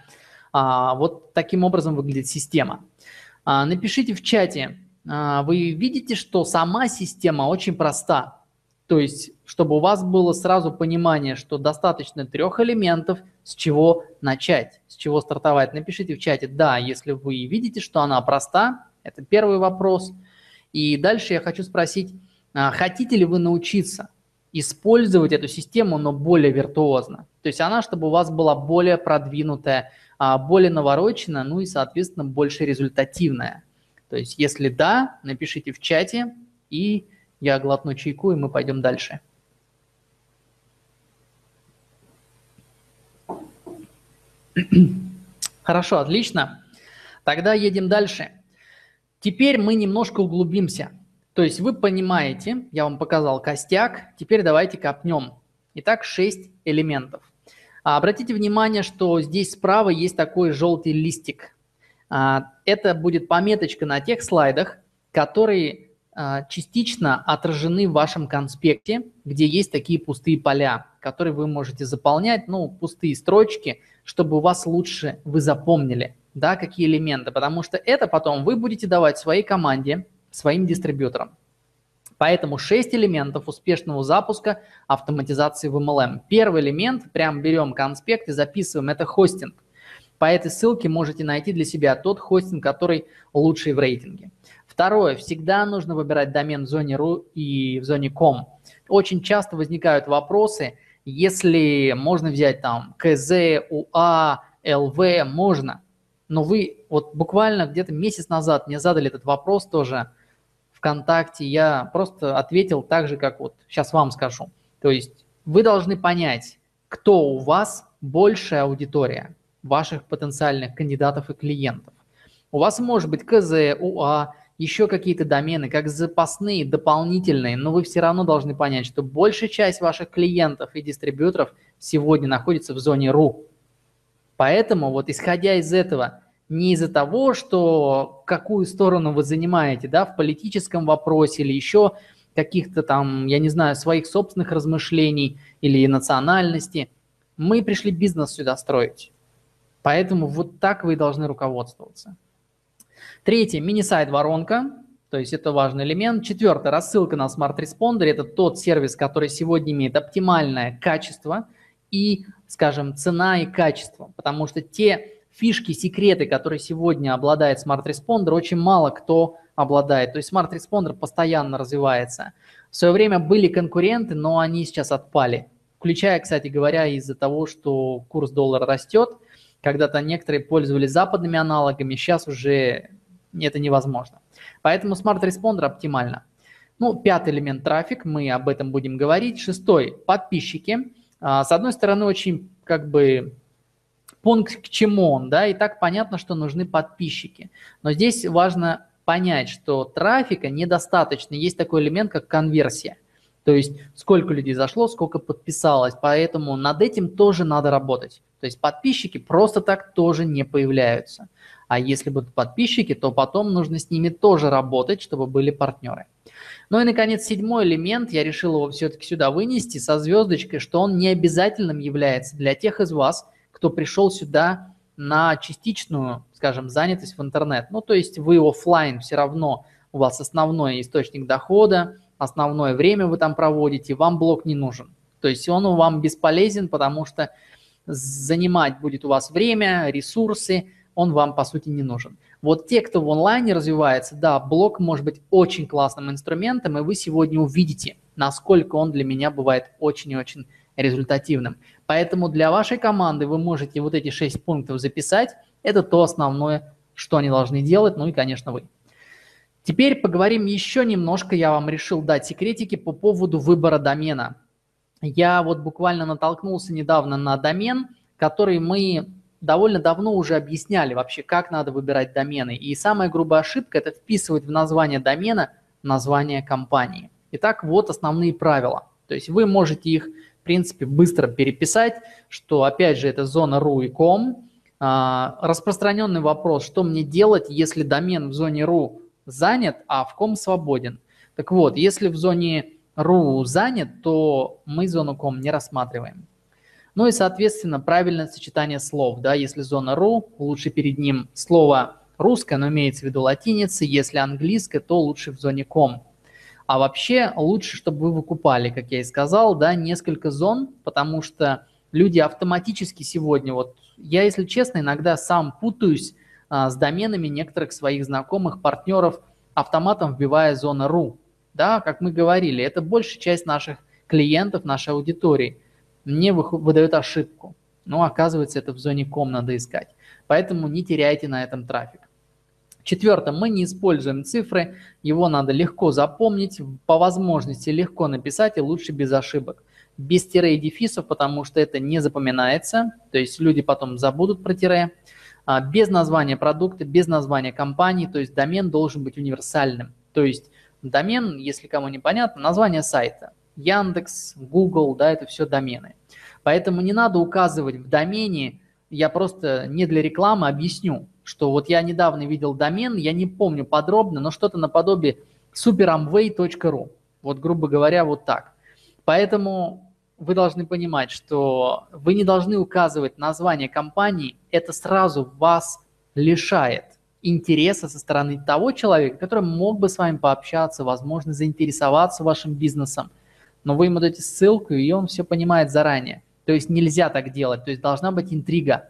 вот таким образом выглядит система. Напишите в чате, вы видите, что сама система очень проста. То есть, чтобы у вас было сразу понимание, что достаточно трех элементов, с чего начать, с чего стартовать. Напишите в чате «да», если вы видите, что она проста. Это первый вопрос. И дальше я хочу спросить, хотите ли вы научиться использовать эту систему, но более виртуозно? То есть она, чтобы у вас была более продвинутая, более навороченная, ну и, соответственно, больше результативная. То есть если да, напишите в чате, и я глотну чайку, и мы пойдем дальше. Хорошо, отлично. Тогда едем дальше. Теперь мы немножко углубимся. То есть вы понимаете, я вам показал костяк, теперь давайте копнем. Итак, шесть элементов. Обратите внимание, что здесь справа есть такой желтый листик. Это будет пометочка на тех слайдах, которые частично отражены в вашем конспекте, где есть такие пустые поля, которые вы можете заполнять, ну, пустые строчки, чтобы у вас лучше вы запомнили, да, какие элементы, потому что это потом вы будете давать своей команде, своим дистрибьюторам. Поэтому шесть элементов успешного запуска автоматизации в эм эл эм. Первый элемент, прям берем конспект и записываем, это хостинг. По этой ссылке можете найти для себя тот хостинг, который лучший в рейтинге. Второе, всегда нужно выбирать домен в зоне ру и в зоне ком. Очень часто возникают вопросы, если можно взять там ка зэ, у а, эл вэ, можно. Но вы вот буквально где-то месяц назад мне задали этот вопрос тоже ВКонтакте, я просто ответил так же, как вот сейчас вам скажу. То есть вы должны понять, кто у вас большая аудитория ваших потенциальных кандидатов и клиентов. У вас может быть ка зэ, у а, еще какие-то домены, как запасные, дополнительные, но вы все равно должны понять, что большая часть ваших клиентов и дистрибьюторов сегодня находится в зоне ру. Поэтому вот исходя из этого, не из-за того, что какую сторону вы занимаете, да, в политическом вопросе или еще каких-то там, я не знаю, своих собственных размышлений или национальности, мы пришли бизнес сюда строить. Поэтому вот так вы и должны руководствоваться. Третье, мини-сайт воронка, то есть это важный элемент. Четвертое, рассылка на Smart Responder, это тот сервис, который сегодня имеет оптимальное качество и, скажем, цена и качество, потому что те фишки, секреты, которые сегодня обладает Smart Responder, очень мало кто обладает. То есть Smart Responder постоянно развивается. В свое время были конкуренты, но они сейчас отпали. Включая, кстати говоря, из-за того, что курс доллара растет. Когда-то некоторые пользовались западными аналогами, сейчас уже это невозможно. Поэтому Smart Responder оптимально. Ну, пятый элемент — трафик, мы об этом будем говорить. Шестой — подписчики. С одной стороны, очень как бы пункт к чему он, да, и так понятно, что нужны подписчики. Но здесь важно понять, что трафика недостаточно. Есть такой элемент, как конверсия. То есть сколько людей зашло, сколько подписалось. Поэтому над этим тоже надо работать. То есть подписчики просто так тоже не появляются. А если будут подписчики, то потом нужно с ними тоже работать, чтобы были партнеры. Ну и, наконец, седьмой элемент, я решил его все-таки сюда вынести со звездочкой, что он не обязательным является для тех из вас, кто пришел сюда на частичную, скажем, занятость в интернет. Ну, то есть вы офлайн все равно, у вас основной источник дохода, основное время вы там проводите, вам блог не нужен. То есть он вам бесполезен, потому что занимать будет у вас время, ресурсы, он вам, по сути, не нужен. Вот те, кто в онлайне развивается, да, блог может быть очень классным инструментом, и вы сегодня увидите, насколько он для меня бывает очень и очень результативным. Поэтому для вашей команды вы можете вот эти шесть пунктов записать. Это то основное, что они должны делать, ну и, конечно, вы. Теперь поговорим еще немножко, я вам решил дать секретики по поводу выбора домена. Я вот буквально натолкнулся недавно на домен, который мы довольно давно уже объясняли вообще, как надо выбирать домены. И самая грубая ошибка – это вписывать в название домена название компании. Итак, вот основные правила. То есть вы можете их, в принципе, быстро переписать, что, опять же, это зона ру и ком. А, распространенный вопрос, что мне делать, если домен в зоне ру занят, а в ком свободен. Так вот, если в зоне ру занят, то мы зону ком не рассматриваем. Ну и, соответственно, правильное сочетание слов. Да? Если зона ру, лучше перед ним слово русское, но имеется в виду латиница. Если английское, то лучше в зоне ком. А вообще лучше, чтобы вы выкупали, как я и сказал, да, несколько зон, потому что люди автоматически сегодня, вот я, если честно, иногда сам путаюсь а, с доменами некоторых своих знакомых, партнеров, автоматом вбивая зона ру. Да, как мы говорили, это большая часть наших клиентов, нашей аудитории. Мне выдает ошибку. Но оказывается, это в зоне ком надо искать. Поэтому не теряйте на этом трафик. Четвертое, мы не используем цифры, его надо легко запомнить, по возможности легко написать и лучше без ошибок. Без тире и дефисов, потому что это не запоминается, то есть люди потом забудут про тире. Без названия продукта, без названия компании, то есть домен должен быть универсальным. То есть домен, если кому не понятно, название сайта. Яндекс, Google, да, это все домены. Поэтому не надо указывать в домене, я просто не для рекламы объясню, что вот я недавно видел домен, я не помню подробно, но что-то наподобие супер амвей точка ру. Вот, грубо говоря, вот так. Поэтому вы должны понимать, что вы не должны указывать название компании, это сразу вас лишает интереса со стороны того человека, который мог бы с вами пообщаться, возможно, заинтересоваться вашим бизнесом. Но вы ему даете ссылку, и он все понимает заранее. То есть нельзя так делать, то есть должна быть интрига.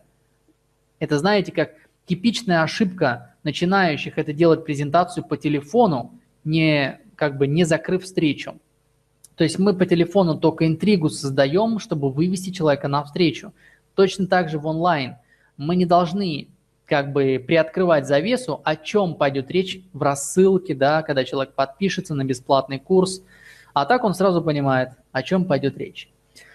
Это, знаете, как типичная ошибка начинающих — это делать презентацию по телефону, не, как бы не закрыв встречу. То есть мы по телефону только интригу создаем, чтобы вывести человека на встречу. Точно так же в онлайн. Мы не должны как бы приоткрывать завесу, о чем пойдет речь в рассылке, да, когда человек подпишется на бесплатный курс. А так он сразу понимает, о чем пойдет речь.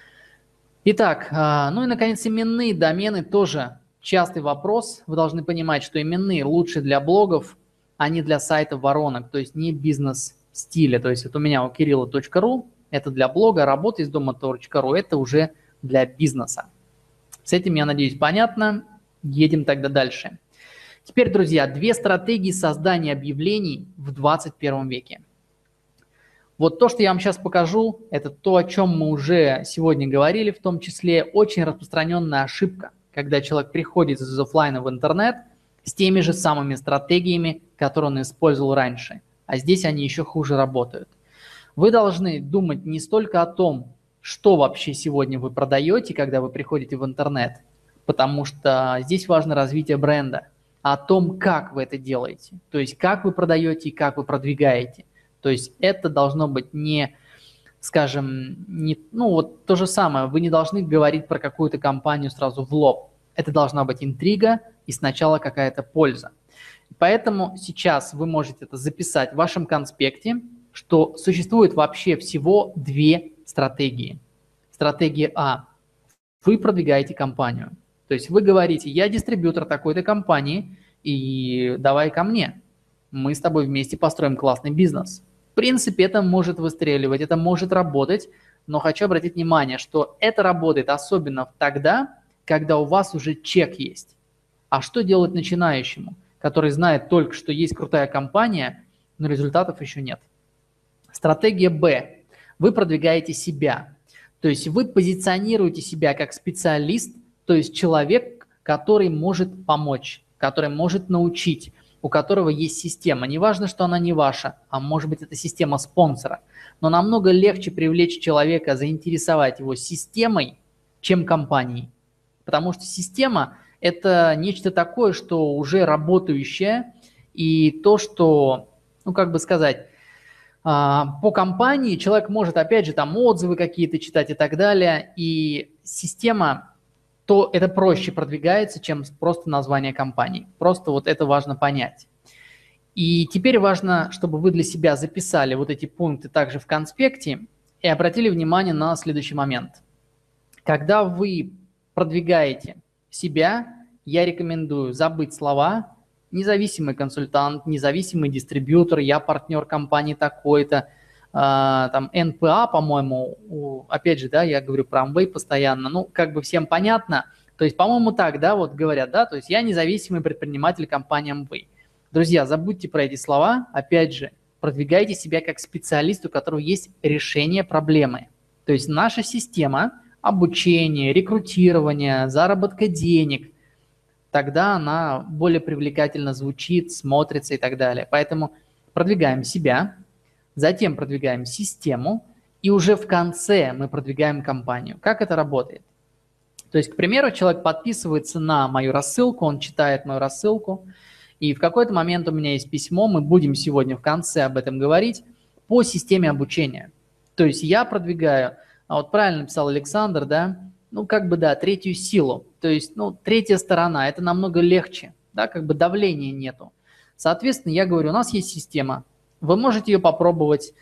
Итак, ну и, наконец, именные домены тоже частый вопрос. Вы должны понимать, что именные лучше для блогов, а не для сайта воронок, то есть не бизнес-стиля. То есть вот у меня у кирилла точка ру это для блога, работа из дома точка ру это уже для бизнеса. С этим, я надеюсь, понятно. Едем тогда дальше. Теперь, друзья, две стратегии создания объявлений в двадцать первом веке. Вот то, что я вам сейчас покажу, это то, о чем мы уже сегодня говорили, в том числе очень распространенная ошибка, когда человек приходит из офлайна в интернет с теми же самыми стратегиями, которые он использовал раньше, а здесь они еще хуже работают. Вы должны думать не столько о том, что вообще сегодня вы продаете, когда вы приходите в интернет, потому что здесь важно развитие бренда, а о том, как вы это делаете, то есть как вы продаете и как вы продвигаете. То есть это должно быть не, скажем, не, ну вот то же самое, вы не должны говорить про какую-то компанию сразу в лоб. Это должна быть интрига и сначала какая-то польза. Поэтому сейчас вы можете это записать в вашем конспекте, что существует вообще всего две стратегии. Стратегия А. Вы продвигаете компанию. То есть вы говорите, я дистрибьютор такой-то компании, и давай ко мне. Мы с тобой вместе построим классный бизнес. В принципе, это может выстреливать, это может работать, но хочу обратить внимание, что это работает особенно тогда, когда у вас уже чек есть. А что делать начинающему, который знает только, что есть крутая компания, но результатов еще нет? Стратегия Б. Вы продвигаете себя. То есть вы позиционируете себя как специалист, то есть человек, который может помочь, который может научить, у которого есть система. Не важно, что она не ваша, а может быть это система спонсора. Но намного легче привлечь человека, заинтересовать его системой, чем компанией. Потому что система – это нечто такое, что уже работающее, и то, что, ну как бы сказать, по компании человек может, опять же, там отзывы какие-то читать и так далее, и система, то это проще продвигается, чем просто название компании. Просто вот это важно понять. И теперь важно, чтобы вы для себя записали вот эти пункты также в конспекте и обратили внимание на следующий момент. Когда вы продвигаете себя, я рекомендую забыть слова «независимый консультант», «независимый дистрибьютор», «я партнер компании такой-то», там эн пэ а, по-моему, опять же, да, я говорю про Amway постоянно, ну, как бы всем понятно, то есть, по-моему, так, да, вот говорят, да, то есть я независимый предприниматель компании Amway. Друзья, забудьте про эти слова, опять же, продвигайте себя как специалист, у которого есть решение проблемы. То есть наша система обучения, рекрутирования, заработка денег, тогда она более привлекательно звучит, смотрится и так далее. Поэтому продвигаем себя, затем продвигаем систему, и уже в конце мы продвигаем компанию. Как это работает? То есть, к примеру, человек подписывается на мою рассылку, он читает мою рассылку, и в какой-то момент у меня есть письмо, мы будем сегодня в конце об этом говорить, по системе обучения. То есть я продвигаю, а вот правильно писал Александр, да, ну как бы да, третью силу, то есть ну третья сторона, это намного легче, да, как бы давления нету. Соответственно, я говорю, у нас есть система, вы можете ее попробовать,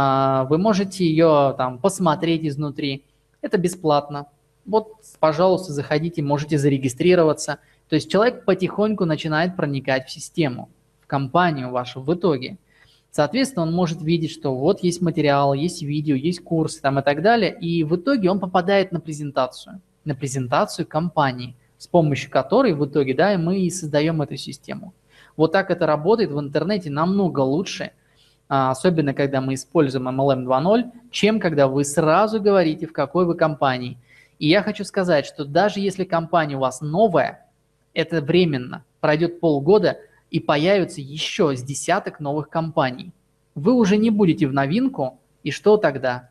вы можете ее там посмотреть изнутри, это бесплатно. Вот, пожалуйста, заходите, можете зарегистрироваться. То есть человек потихоньку начинает проникать в систему, в компанию вашу в итоге. Соответственно, он может видеть, что вот есть материал, есть видео, есть курсы там и так далее. И в итоге он попадает на презентацию, на презентацию компании, с помощью которой в итоге, да, мы и создаем эту систему. Вот так это работает в интернете намного лучше, особенно когда мы используем эм эл эм два ноль, чем когда вы сразу говорите, в какой вы компании. И я хочу сказать, что даже если компания у вас новая, это временно, пройдет полгода и появится еще с десяток новых компаний. Вы уже не будете в новинку, и что тогда?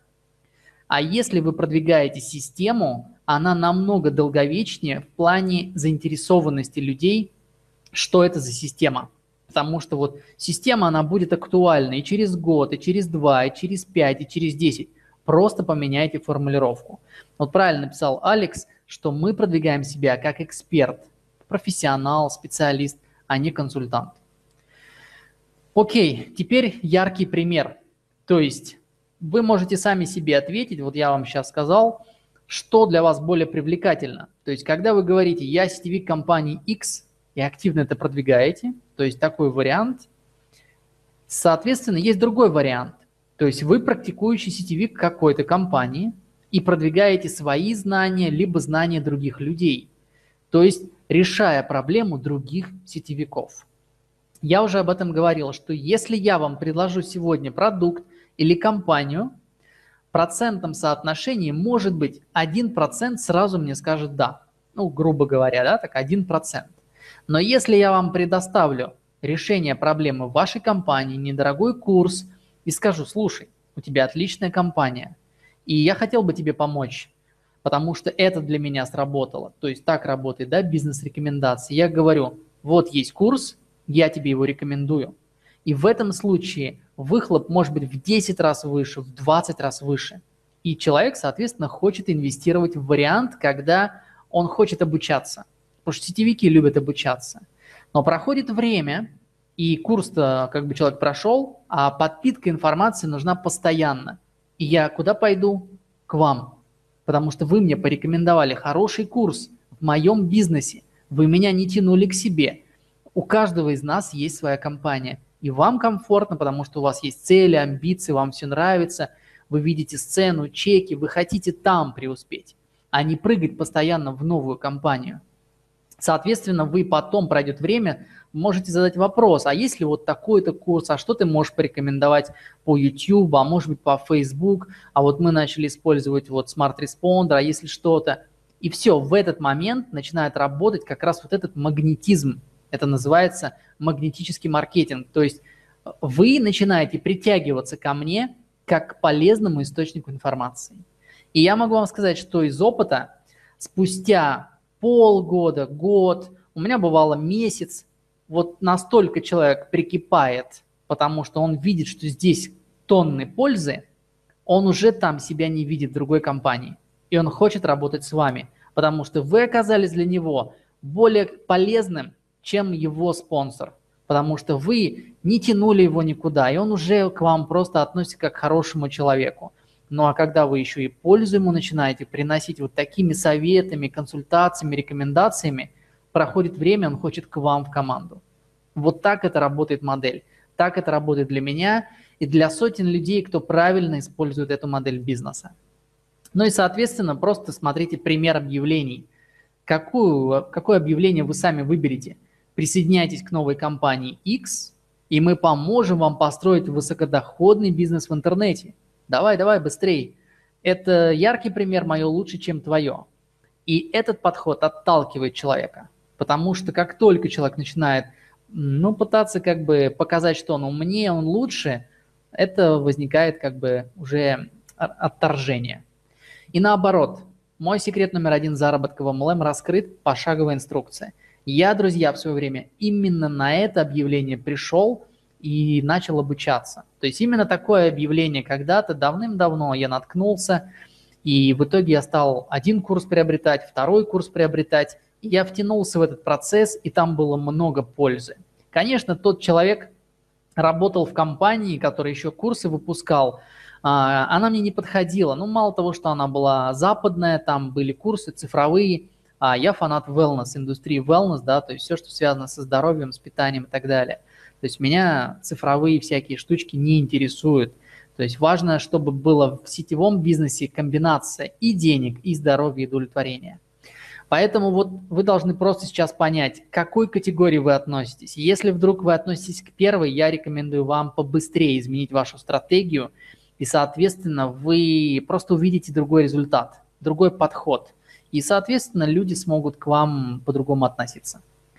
А если вы продвигаете систему, она намного долговечнее в плане заинтересованности людей, что это за система. Потому что вот система, она будет актуальна и через год, и через два, и через пять, и через десять. Просто поменяйте формулировку. Вот правильно написал Алекс, что мы продвигаем себя как эксперт, профессионал, специалист, а не консультант. Окей, теперь яркий пример. То есть вы можете сами себе ответить, вот я вам сейчас сказал, что для вас более привлекательно. То есть когда вы говорите, я сетевик компании X и активно это продвигаете, то есть такой вариант, Соответственно, есть другой вариант. То есть вы практикующий сетевик какой-то компании и продвигаете свои знания, либо знания других людей. То есть решая проблему других сетевиков. Я уже об этом говорил, что если я вам предложу сегодня продукт или компанию, в процентном соотношении может быть один процент сразу мне скажет «да». Ну, грубо говоря, да, так один процент. Но если я вам предоставлю решение проблемы в вашей компании, недорогой курс, и скажу: слушай, у тебя отличная компания, и я хотел бы тебе помочь, потому что это для меня сработало. То есть так работает, да, бизнес-рекомендации. Я говорю: вот есть курс, я тебе его рекомендую. И в этом случае выхлоп может быть в десять раз выше, в двадцать раз выше. И человек, соответственно, хочет инвестировать в вариант, когда он хочет обучаться. Потому что сетевики любят обучаться. Но проходит время, и курс-то как бы человек прошел, а подпитка информации нужна постоянно. И я куда пойду? К вам. Потому что вы мне порекомендовали хороший курс в моем бизнесе. Вы меня не тянули к себе. У каждого из нас есть своя компания. И вам комфортно, потому что у вас есть цели, амбиции, вам все нравится. Вы видите сцену, чеки, вы хотите там преуспеть, а не прыгать постоянно в новую компанию. Соответственно, вы потом, пройдет время, можете задать вопрос: а есть ли вот такой-то курс, а что ты можешь порекомендовать по YouTube, а может быть по Facebook, а вот мы начали использовать вот Smart Responder, а если что-то. И все, в этот момент начинает работать как раз вот этот магнетизм. Это называется магнетический маркетинг. То есть вы начинаете притягиваться ко мне как к полезному источнику информации. И я могу вам сказать, что из опыта спустя полгода, год, у меня бывало месяц, вот настолько человек прикипает, потому что он видит, что здесь тонны пользы, он уже там себя не видит в другой компании. И он хочет работать с вами, потому что вы оказались для него более полезным, чем его спонсор. Потому что вы не тянули его никуда, и он уже к вам просто относится как к хорошему человеку. Ну а когда вы еще и пользу ему начинаете приносить вот такими советами, консультациями, рекомендациями, проходит время, он хочет к вам в команду. Вот так это работает модель. Так это работает для меня и для сотен людей, кто правильно использует эту модель бизнеса. Ну и, соответственно, просто смотрите пример объявлений. Какую, какое объявление вы сами выберете? Присоединяйтесь к новой компании X, и мы поможем вам построить высокодоходный бизнес в интернете. Давай, давай, быстрей. Это яркий пример, мое лучше, чем твое. И этот подход отталкивает человека, потому что как только человек начинает, ну, пытаться как бы показать, что он умнее, он лучше, это возникает как бы уже отторжение. И наоборот, мой секрет номер один заработка в эм эл эм раскрыт, пошаговая инструкция. Я, друзья, в свое время именно на это объявление пришел и начал обучаться. То есть именно такое объявление когда-то давным-давно я наткнулся, и в итоге я стал один курс приобретать, второй курс приобретать, и я втянулся в этот процесс, и там было много пользы. Конечно, тот человек работал в компании, который еще курсы выпускал, она мне не подходила. Ну, мало того, что она была западная, там были курсы цифровые, а я фанат wellness, индустрии wellness, да, то есть все, что связано со здоровьем, с питанием и так далее. То есть меня цифровые всякие штучки не интересуют. То есть важно, чтобы было в сетевом бизнесе комбинация и денег, и здоровья, и удовлетворения. Поэтому вот вы должны просто сейчас понять, к какой категории вы относитесь. Если вдруг вы относитесь к первой, я рекомендую вам побыстрее изменить вашу стратегию, и, соответственно, вы просто увидите другой результат, другой подход. И, соответственно, люди смогут к вам по-другому относиться.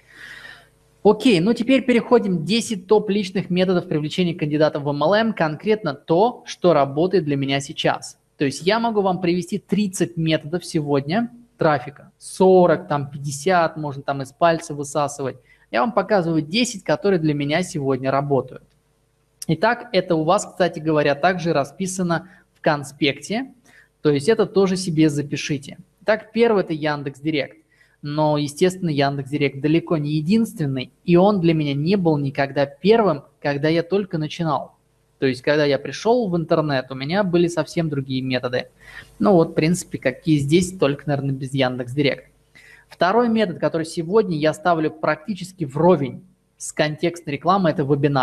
Окей, ну теперь переходим к десять топ личных методов привлечения кандидатов в эм эл эм, конкретно то, что работает для меня сейчас. То есть я могу вам привести тридцать методов сегодня трафика, сорок, там пятьдесят, можно там из пальца высасывать. Я вам показываю десять, которые для меня сегодня работают. Итак, это у вас, кстати говоря, также расписано в конспекте, то есть это тоже себе запишите. Итак, первый – это Яндекс.Директ. Но, естественно, Яндекс.Директ далеко не единственный, и он для меня не был никогда первым, когда я только начинал. То есть, когда я пришел в интернет, у меня были совсем другие методы. Ну вот, в принципе, какие здесь, только, наверное, без Яндекс.Директ. Второй метод, который сегодня я ставлю практически вровень с контекстной рекламой, это вебинары.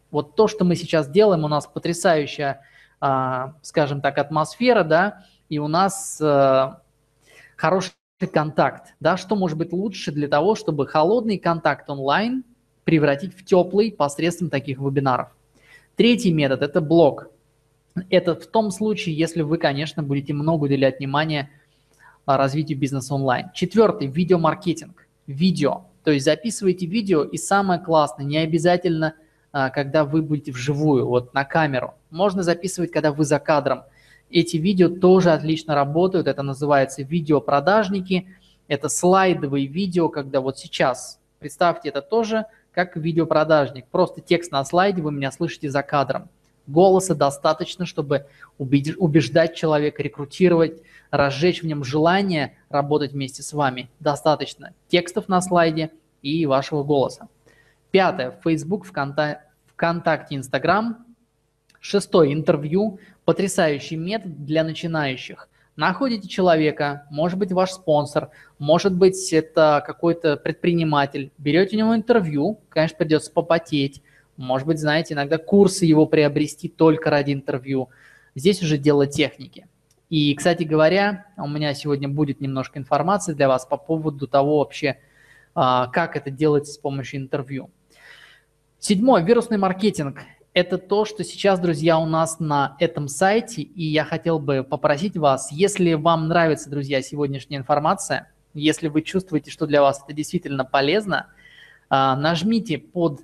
Вот то, что мы сейчас делаем, у нас потрясающая, а, скажем так, атмосфера, да, и у нас а, хороший контакт, да, что может быть лучше для того, чтобы холодный контакт онлайн превратить в теплый посредством таких вебинаров. Третий метод – это блог. Это в том случае, если вы, конечно, будете много уделять внимания развитию бизнеса онлайн. Четвертый – видеомаркетинг. Видео. То есть записывайте видео, и самое классное, не обязательно, когда вы будете вживую, вот на камеру. Можно записывать, когда вы за кадром. Эти видео тоже отлично работают. Это называется видеопродажники. Это слайдовые видео, когда вот сейчас, представьте, это тоже как видеопродажник. Просто текст на слайде, вы меня слышите за кадром. Голоса достаточно, чтобы убеждать человека, рекрутировать, разжечь в нем желание работать вместе с вами. Достаточно текстов на слайде и вашего голоса. Пятое. Facebook, ВКонтакте, Инстаграм. Шестое. Интервью. Потрясающий метод для начинающих. Находите человека, может быть ваш спонсор, может быть это какой-то предприниматель. Берете у него интервью, конечно, придется попотеть. Может быть, знаете, иногда курсы его приобрести только ради интервью. Здесь уже дело техники. И, кстати говоря, у меня сегодня будет немножко информации для вас по поводу того вообще, как это делается с помощью интервью. Седьмое. Вирусный маркетинг. Это то, что сейчас, друзья, у нас на этом сайте. И я хотел бы попросить вас, если вам нравится, друзья, сегодняшняя информация, если вы чувствуете, что для вас это действительно полезно, нажмите под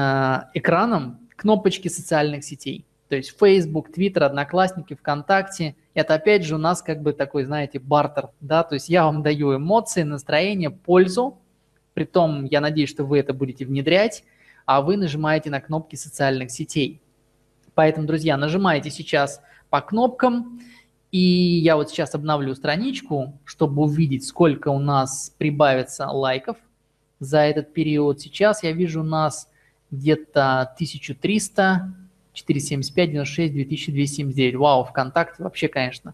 экраном кнопочки социальных сетей. То есть Facebook, Twitter, Одноклассники, ВКонтакте. Это опять же у нас как бы такой, знаете, бартер. Да? То есть я вам даю эмоции, настроение, пользу. Притом я надеюсь, что вы это будете внедрять, а вы нажимаете на кнопки социальных сетей. Поэтому, друзья, нажимаете сейчас по кнопкам. И я вот сейчас обновлю страничку, чтобы увидеть, сколько у нас прибавится лайков за этот период. Сейчас я вижу у нас где-то тысяча триста, четыреста семьдесят пять, девяносто шесть, две тысячи двести семьдесят девять. Вау, ВКонтакте вообще, конечно,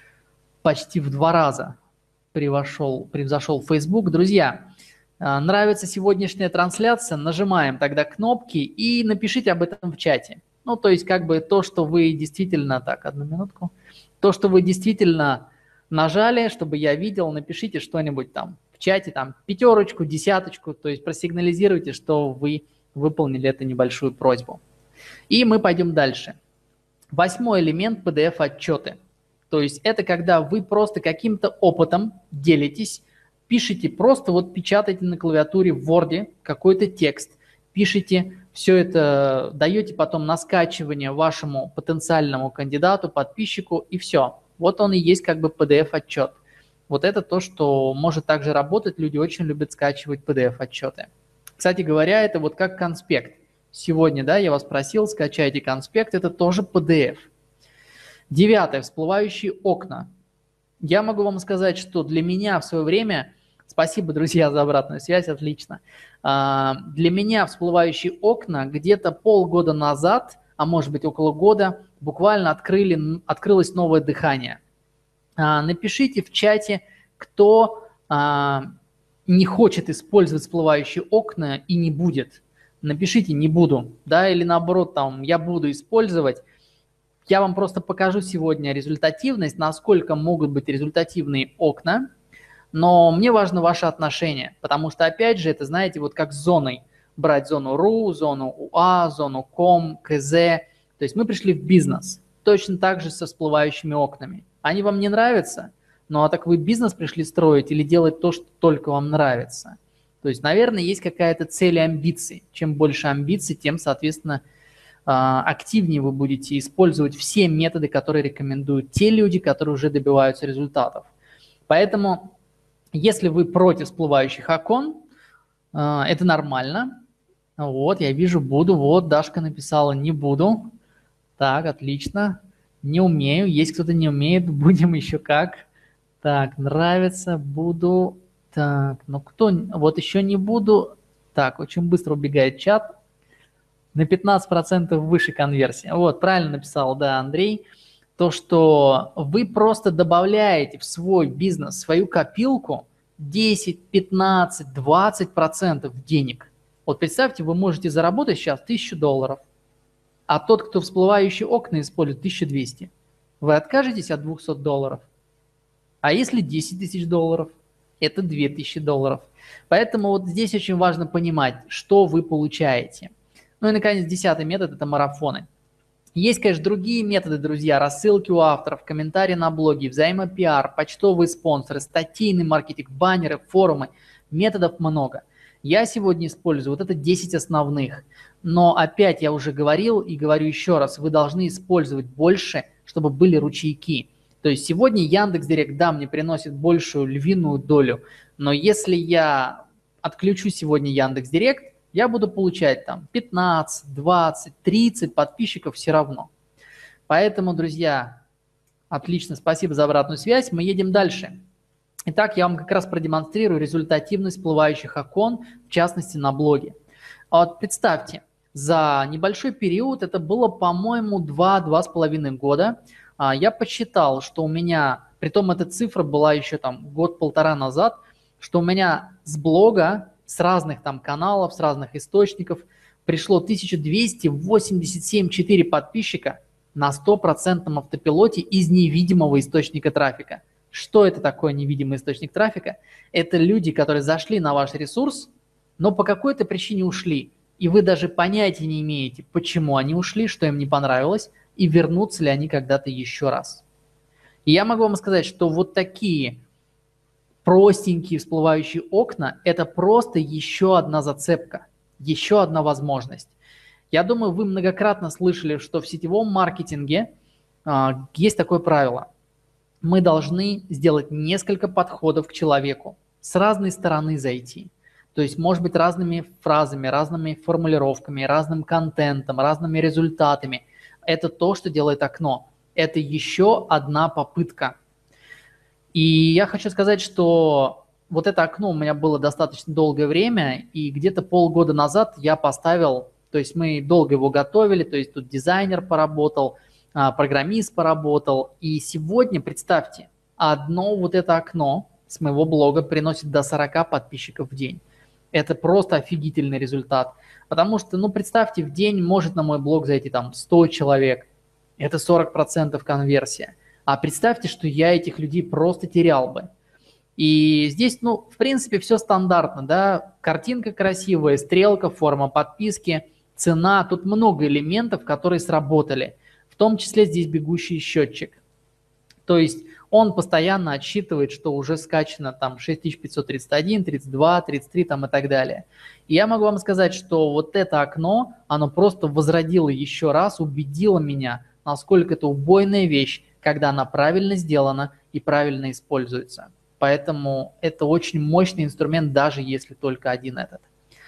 почти в два раза превзошел, превзошел Facebook. Друзья, нравится сегодняшняя трансляция, нажимаем тогда кнопки и напишите об этом в чате. Ну, то есть как бы то, что вы действительно... Так, одну минутку. То, что вы действительно нажали, чтобы я видел, напишите что-нибудь там в чате, там пятерочку, десяточку, то есть просигнализируйте, что вы выполнили эту небольшую просьбу. И мы пойдем дальше. Восьмой элемент – пи ди эф-отчеты. То есть это когда вы просто каким-то опытом делитесь, пишите просто, вот печатаете на клавиатуре в Word какой-то текст, пишите, все это даете потом на скачивание вашему потенциальному кандидату, подписчику, и все. Вот он и есть как бы пи ди эф-отчет. Вот это то, что может также работать. Люди очень любят скачивать пи ди эф-отчеты. Кстати говоря, это вот как конспект. Сегодня, да, я вас просил, скачайте конспект, это тоже пи ди эф. Девятое. Всплывающие окна. Я могу вам сказать, что для меня в свое время, спасибо, друзья, за обратную связь, отлично. Для меня всплывающие окна где-то полгода назад, а может быть около года, буквально открыли, открылось новое дыхание. Напишите в чате, кто не хочет использовать всплывающие окна и не будет. Напишите «не буду», да, или наоборот, там «я буду использовать». Я вам просто покажу сегодня результативность, насколько могут быть результативные окна, но мне важно ваше отношение, потому что, опять же, это, знаете, вот как с зоной. Брать зону РУ, зону УА, зону КОМ, КЗ. То есть мы пришли в бизнес, точно так же со всплывающими окнами. Они вам не нравятся? Ну а так вы бизнес пришли строить или делать то, что только вам нравится? То есть, наверное, есть какая-то цель и амбиции. Чем больше амбиций, тем, соответственно, активнее вы будете использовать все методы, которые рекомендуют те люди, которые уже добиваются результатов. Поэтому, если вы против всплывающих окон, это нормально. Вот, я вижу, буду. Вот, Дашка написала, не буду. Так, отлично. Не умею. Есть кто-то не умеет, будем еще как. Так, нравится, буду. Так, ну кто? Вот еще не буду. Так, очень быстро убегает чат. На пятнадцать процентов выше конверсия. Вот, правильно написал, да, Андрей. То, что вы просто добавляете в свой бизнес, в свою копилку десять, пятнадцать, двадцать процентов денег. Вот представьте, вы можете заработать сейчас тысячу долларов. а тот, кто всплывающие окна использует, тысяча двести. Вы откажетесь от двухсот долларов? А если десять тысяч долларов? Это две тысячи долларов. Поэтому вот здесь очень важно понимать, что вы получаете. Ну и, наконец, десятый метод – это марафоны. Есть, конечно, другие методы, друзья, рассылки у авторов, комментарии на блоге, взаимопиар, почтовые спонсоры, статейный маркетинг, баннеры, форумы. Методов много. Я сегодня использую вот это десять основных. Но опять я уже говорил и говорю еще раз, вы должны использовать больше, чтобы были ручейки. То есть сегодня Яндекс.Директ, да, мне приносит большую львиную долю, но если я отключу сегодня Яндекс.Директ, я буду получать там пятнадцать, двадцать, тридцать подписчиков все равно. Поэтому, друзья, отлично, спасибо за обратную связь. Мы едем дальше. Итак, я вам как раз продемонстрирую результативность всплывающих окон, в частности на блоге. Вот представьте, за небольшой период, это было, по-моему, два-два с половиной года, я посчитал, что у меня, притом эта цифра была еще там год-полтора назад, что у меня с блога, с разных там каналов, с разных источников пришло тысяча двести восемьдесят семь целых четыре десятых подписчика на стопроцентном автопилоте из невидимого источника трафика. Что это такое невидимый источник трафика? Это люди, которые зашли на ваш ресурс, но по какой-то причине ушли. И вы даже понятия не имеете, почему они ушли, что им не понравилось, и вернутся ли они когда-то еще раз. И я могу вам сказать, что вот такие простенькие всплывающие окна – это просто еще одна зацепка, еще одна возможность. Я думаю, вы многократно слышали, что в сетевом маркетинге а, есть такое правило. Мы должны сделать несколько подходов к человеку, с разной стороны зайти. То есть, может быть, разными фразами, разными формулировками, разным контентом, разными результатами. Это то, что делает окно. Это еще одна попытка. И я хочу сказать, что вот это окно у меня было достаточно долгое время, и где-то полгода назад я поставил, то есть мы долго его готовили, то есть тут дизайнер поработал, программист поработал, и сегодня, представьте, одно вот это окно с моего блога приносит до сорока подписчиков в день. Это просто офигительный результат, потому что, ну, представьте, в день может на мой блог зайти там сто человек, это сорок процентов конверсия, а представьте, что я этих людей просто терял бы. И здесь, ну, в принципе, все стандартно, да, картинка красивая, стрелка, форма подписки, цена, тут много элементов, которые сработали. В том числе здесь бегущий счетчик. То есть он постоянно отсчитывает, что уже скачано там шесть тысяч пятьсот тридцать один, тридцать два, тридцать три там и так далее. И я могу вам сказать, что вот это окно, оно просто возродило еще раз, убедило меня, насколько это убойная вещь, когда она правильно сделана и правильно используется. Поэтому это очень мощный инструмент, даже если только один этот.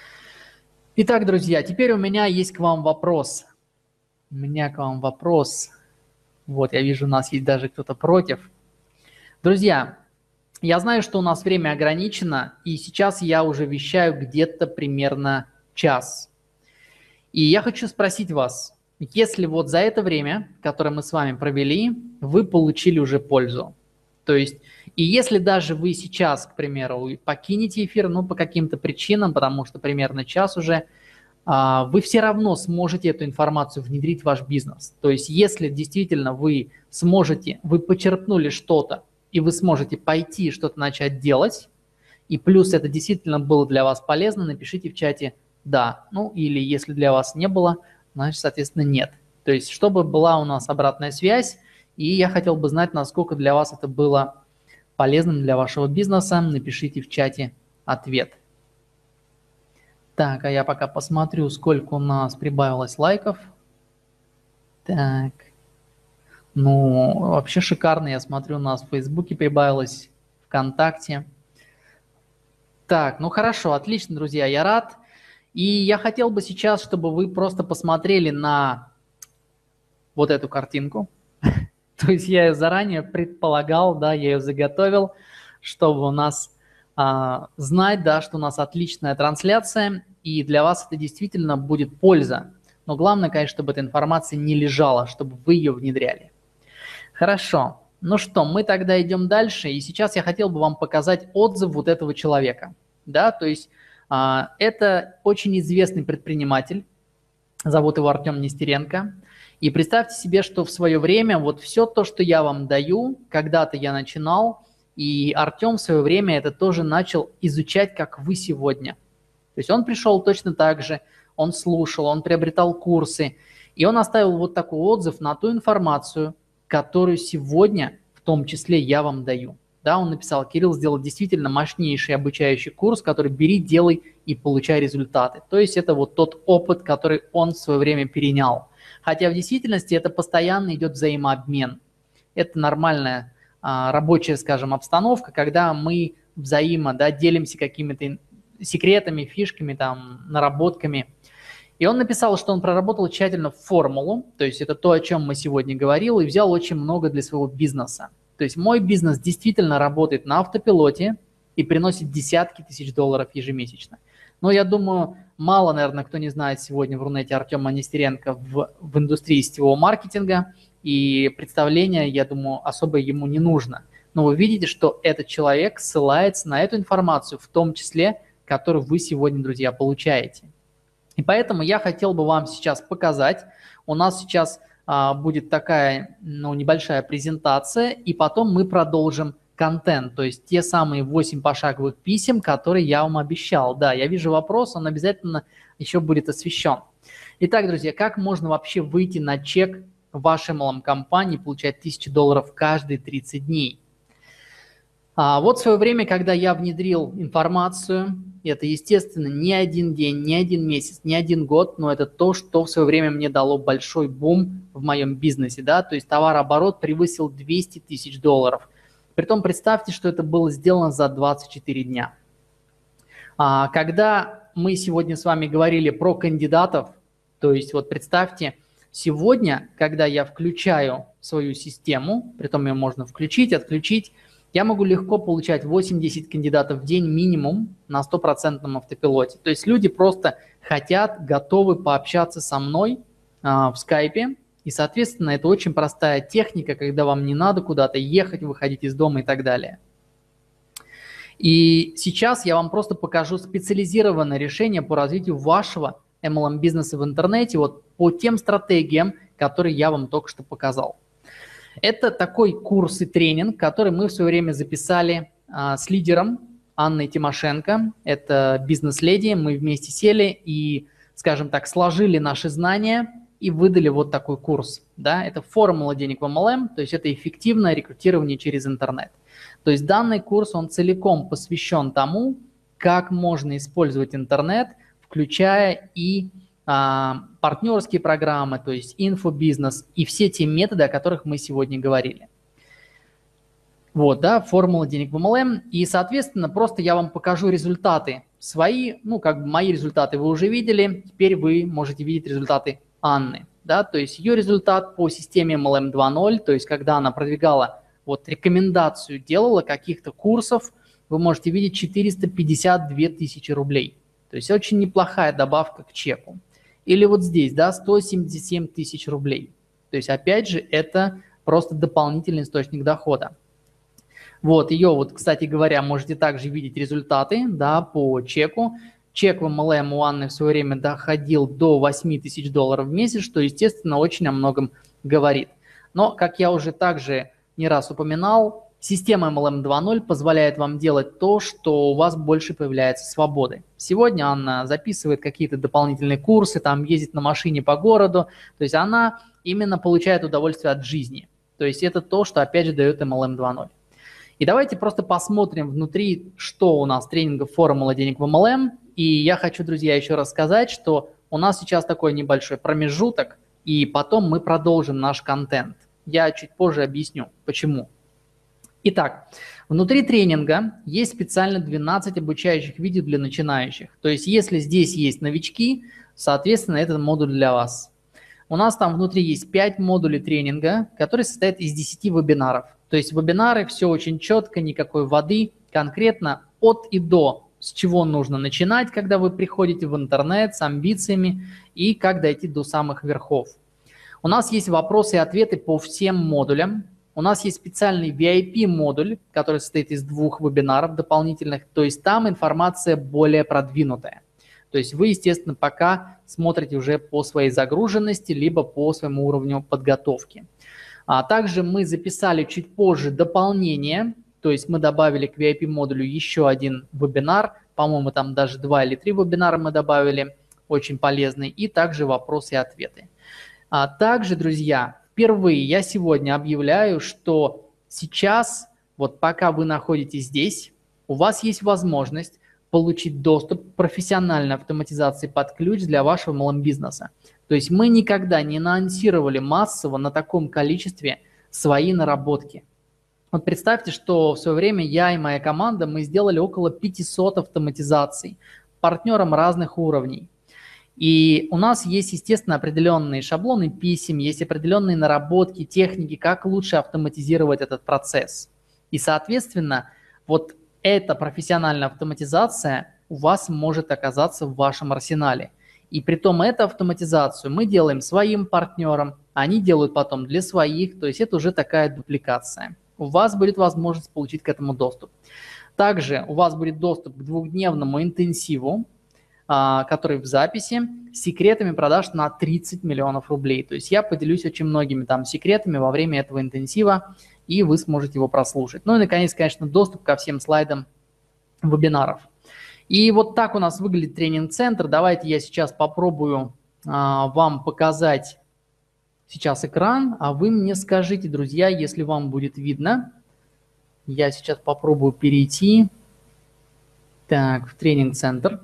Итак, друзья, теперь у меня есть к вам вопрос. У меня к вам вопрос. Вот, я вижу, у нас есть даже кто-то против. Друзья, я знаю, что у нас время ограничено, и сейчас я уже вещаю где-то примерно час. И я хочу спросить вас, если вот за это время, которое мы с вами провели, вы получили уже пользу, то есть, и если даже вы сейчас, к примеру, покинете эфир, ну, по каким-то причинам, потому что примерно час уже, вы все равно сможете эту информацию внедрить в ваш бизнес. То есть, если действительно вы сможете, вы почерпнули что-то, и вы сможете пойти что-то начать делать, и плюс это действительно было для вас полезно, напишите в чате «да». Ну, или если для вас не было, значит, соответственно, нет. То есть, чтобы была у нас обратная связь, и я хотел бы знать, насколько для вас это было полезным для вашего бизнеса, напишите в чате ответ. Так, а я пока посмотрю, сколько у нас прибавилось лайков. Так. Ну, вообще шикарно, я смотрю, у нас в Фейсбуке прибавилось, ВКонтакте. Так, ну хорошо, отлично, друзья, я рад. И я хотел бы сейчас, чтобы вы просто посмотрели на вот эту картинку. То есть я ее заранее предполагал, да, я ее заготовил, чтобы у нас а, знать, да, что у нас отличная трансляция, и для вас это действительно будет польза. Но главное, конечно, чтобы эта информация не лежала, чтобы вы ее внедряли. Хорошо. Ну что, мы тогда идем дальше, и сейчас я хотел бы вам показать отзыв вот этого человека. Да, то есть а, это очень известный предприниматель, Зовут его Артем Нестеренко. И представьте себе, что в свое время вот все то, что я вам даю, когда-то я начинал, и Артем в свое время это тоже начал изучать, как вы сегодня. То есть он пришел точно так же, он слушал, он приобретал курсы, и он оставил вот такой отзыв на ту информацию, которую сегодня в том числе я вам даю. Да, он написал: Кирилл сделал действительно мощнейший обучающий курс, который бери, делай и получай результаты. То есть это вот тот опыт, который он в свое время перенял. Хотя в действительности это постоянно идет взаимообмен. Это нормальная а, рабочая, скажем, обстановка, когда мы взаимо, да, делимся какими-то секретами, фишками, там, наработками. И он написал, что он проработал тщательно формулу, то есть это то, о чем мы сегодня говорили, и взял очень много для своего бизнеса. То есть мой бизнес действительно работает на автопилоте и приносит десятки тысяч долларов ежемесячно. Но я думаю, мало, наверное, кто не знает сегодня в Рунете Артема Нестеренко в, в индустрии сетевого маркетинга, и представление, я думаю, особо ему не нужно. Но вы видите, что этот человек ссылается на эту информацию, в том числе, которую вы сегодня, друзья, получаете. И поэтому я хотел бы вам сейчас показать. У нас сейчас а, будет такая, ну, небольшая презентация, и потом мы продолжим контент, то есть те самые восемь пошаговых писем, которые я вам обещал. Да, я вижу вопрос, он обязательно еще будет освещен. Итак, друзья, как можно вообще выйти на чек в вашей эм эл эм-компании и получать тысячу долларов каждые тридцать дней? А вот в свое время, когда я внедрил информацию, это, естественно, не один день, не один месяц, не один год, но это то, что в свое время мне дало большой бум в моем бизнесе, да, то есть товарооборот превысил двести тысяч долларов. Притом представьте, что это было сделано за двадцать четыре дня. А, когда мы сегодня с вами говорили про кандидатов, то есть вот представьте, сегодня, когда я включаю свою систему, притом ее можно включить, отключить, я могу легко получать восемь-десять кандидатов в день минимум на стопроцентном автопилоте. То есть люди просто хотят, готовы пообщаться со мной а, в скайпе. И, соответственно, это очень простая техника, когда вам не надо куда-то ехать, выходить из дома и так далее. И сейчас я вам просто покажу специализированное решение по развитию вашего эм эл эм-бизнеса в интернете вот по тем стратегиям, которые я вам только что показал. Это такой курс и тренинг, который мы в свое время записали а, с лидером Анной Тимошенко. Это бизнес-леди. Мы вместе сели и, скажем так, сложили наши знания и выдали вот такой курс. Да? Это формула денег в эм эл эм, то есть это эффективное рекрутирование через интернет. То есть данный курс, он целиком посвящен тому, как можно использовать интернет, включая и а, партнерские программы, то есть инфобизнес и все те методы, о которых мы сегодня говорили. Вот, да, формула денег в эм эл эм. И, соответственно, просто я вам покажу результаты свои, ну, как бы мои результаты вы уже видели, теперь вы можете видеть результаты Анны, да, то есть ее результат по системе эм эл эм два ноль, то есть когда она продвигала вот рекомендацию, делала каких-то курсов, вы можете видеть четыреста пятьдесят две тысячи рублей. То есть очень неплохая добавка к чеку. Или вот здесь, да, сто семьдесят семь тысяч рублей. То есть, опять же, это просто дополнительный источник дохода. Вот, ее вот, кстати говоря, можете также видеть результаты, да, по чеку. Чек в эм эл эм у Анны в свое время доходил до восьми тысяч долларов в месяц, что, естественно, очень о многом говорит. Но, как я уже также не раз упоминал, система эм эл эм два ноль позволяет вам делать то, что у вас больше появляется свободы. Сегодня Анна записывает какие-то дополнительные курсы, там ездит на машине по городу, то есть она именно получает удовольствие от жизни. То есть это то, что опять же дает эм эл эм два ноль. И давайте просто посмотрим внутри, что у нас тренингов формула денег в эм эл эм. И я хочу, друзья, еще раз сказать, что у нас сейчас такой небольшой промежуток, и потом мы продолжим наш контент. Я чуть позже объясню, почему. Итак, внутри тренинга есть специально двенадцать обучающих видео для начинающих. То есть если здесь есть новички, соответственно, это модуль для вас. У нас там внутри есть пять модулей тренинга, которые состоят из десяти вебинаров. То есть вебинары, все очень четко, никакой воды, конкретно от и до, с чего нужно начинать, когда вы приходите в интернет с амбициями и как дойти до самых верхов. У нас есть вопросы и ответы по всем модулям. У нас есть специальный ви ай пи-модуль, который состоит из двух вебинаров дополнительных, то есть там информация более продвинутая. То есть вы, естественно, пока смотрите уже по своей загруженности, либо по своему уровню подготовки. А также мы записали чуть позже дополнение, то есть мы добавили к ви ай пи-модулю еще один вебинар, по-моему, там даже два или три вебинара мы добавили, очень полезный, и также вопросы и ответы. А также, друзья, впервые я сегодня объявляю, что сейчас, вот пока вы находитесь здесь, у вас есть возможность получить доступ к профессиональной автоматизации под ключ для вашего эм эл эм-бизнеса. То есть мы никогда не анонсировали массово на таком количестве свои наработки. Вот представьте, что в свое время я и моя команда, мы сделали около пятисот автоматизаций партнерам разных уровней. И у нас есть, естественно, определенные шаблоны писем, есть определенные наработки, техники, как лучше автоматизировать этот процесс. И, соответственно, вот эта профессиональная автоматизация у вас может оказаться в вашем арсенале. И притом эту автоматизацию мы делаем своим партнерам, они делают потом для своих, то есть это уже такая дупликация. У вас будет возможность получить к этому доступ. Также у вас будет доступ к двухдневному интенсиву, который в записи, с секретами продаж на тридцать миллионов рублей. То есть я поделюсь очень многими там секретами во время этого интенсива, и вы сможете его прослушать. Ну и, наконец, конечно, доступ ко всем слайдам вебинаров. И вот так у нас выглядит тренинг-центр. Давайте я сейчас попробую а, вам показать сейчас экран, а вы мне скажите, друзья, если вам будет видно. Я сейчас попробую перейти так, в тренинг-центр.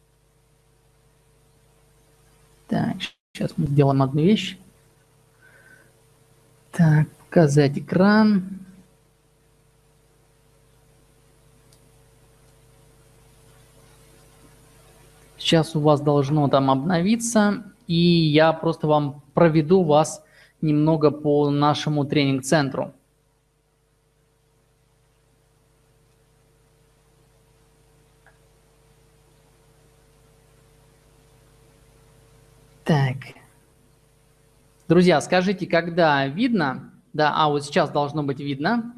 Так, сейчас мы сделаем одну вещь. Так, показать экран. Сейчас у вас должно там обновиться, и я просто вам проведу вас немного по нашему тренинг-центру. Так. Друзья, скажите, когда видно? Да, а вот сейчас должно быть видно.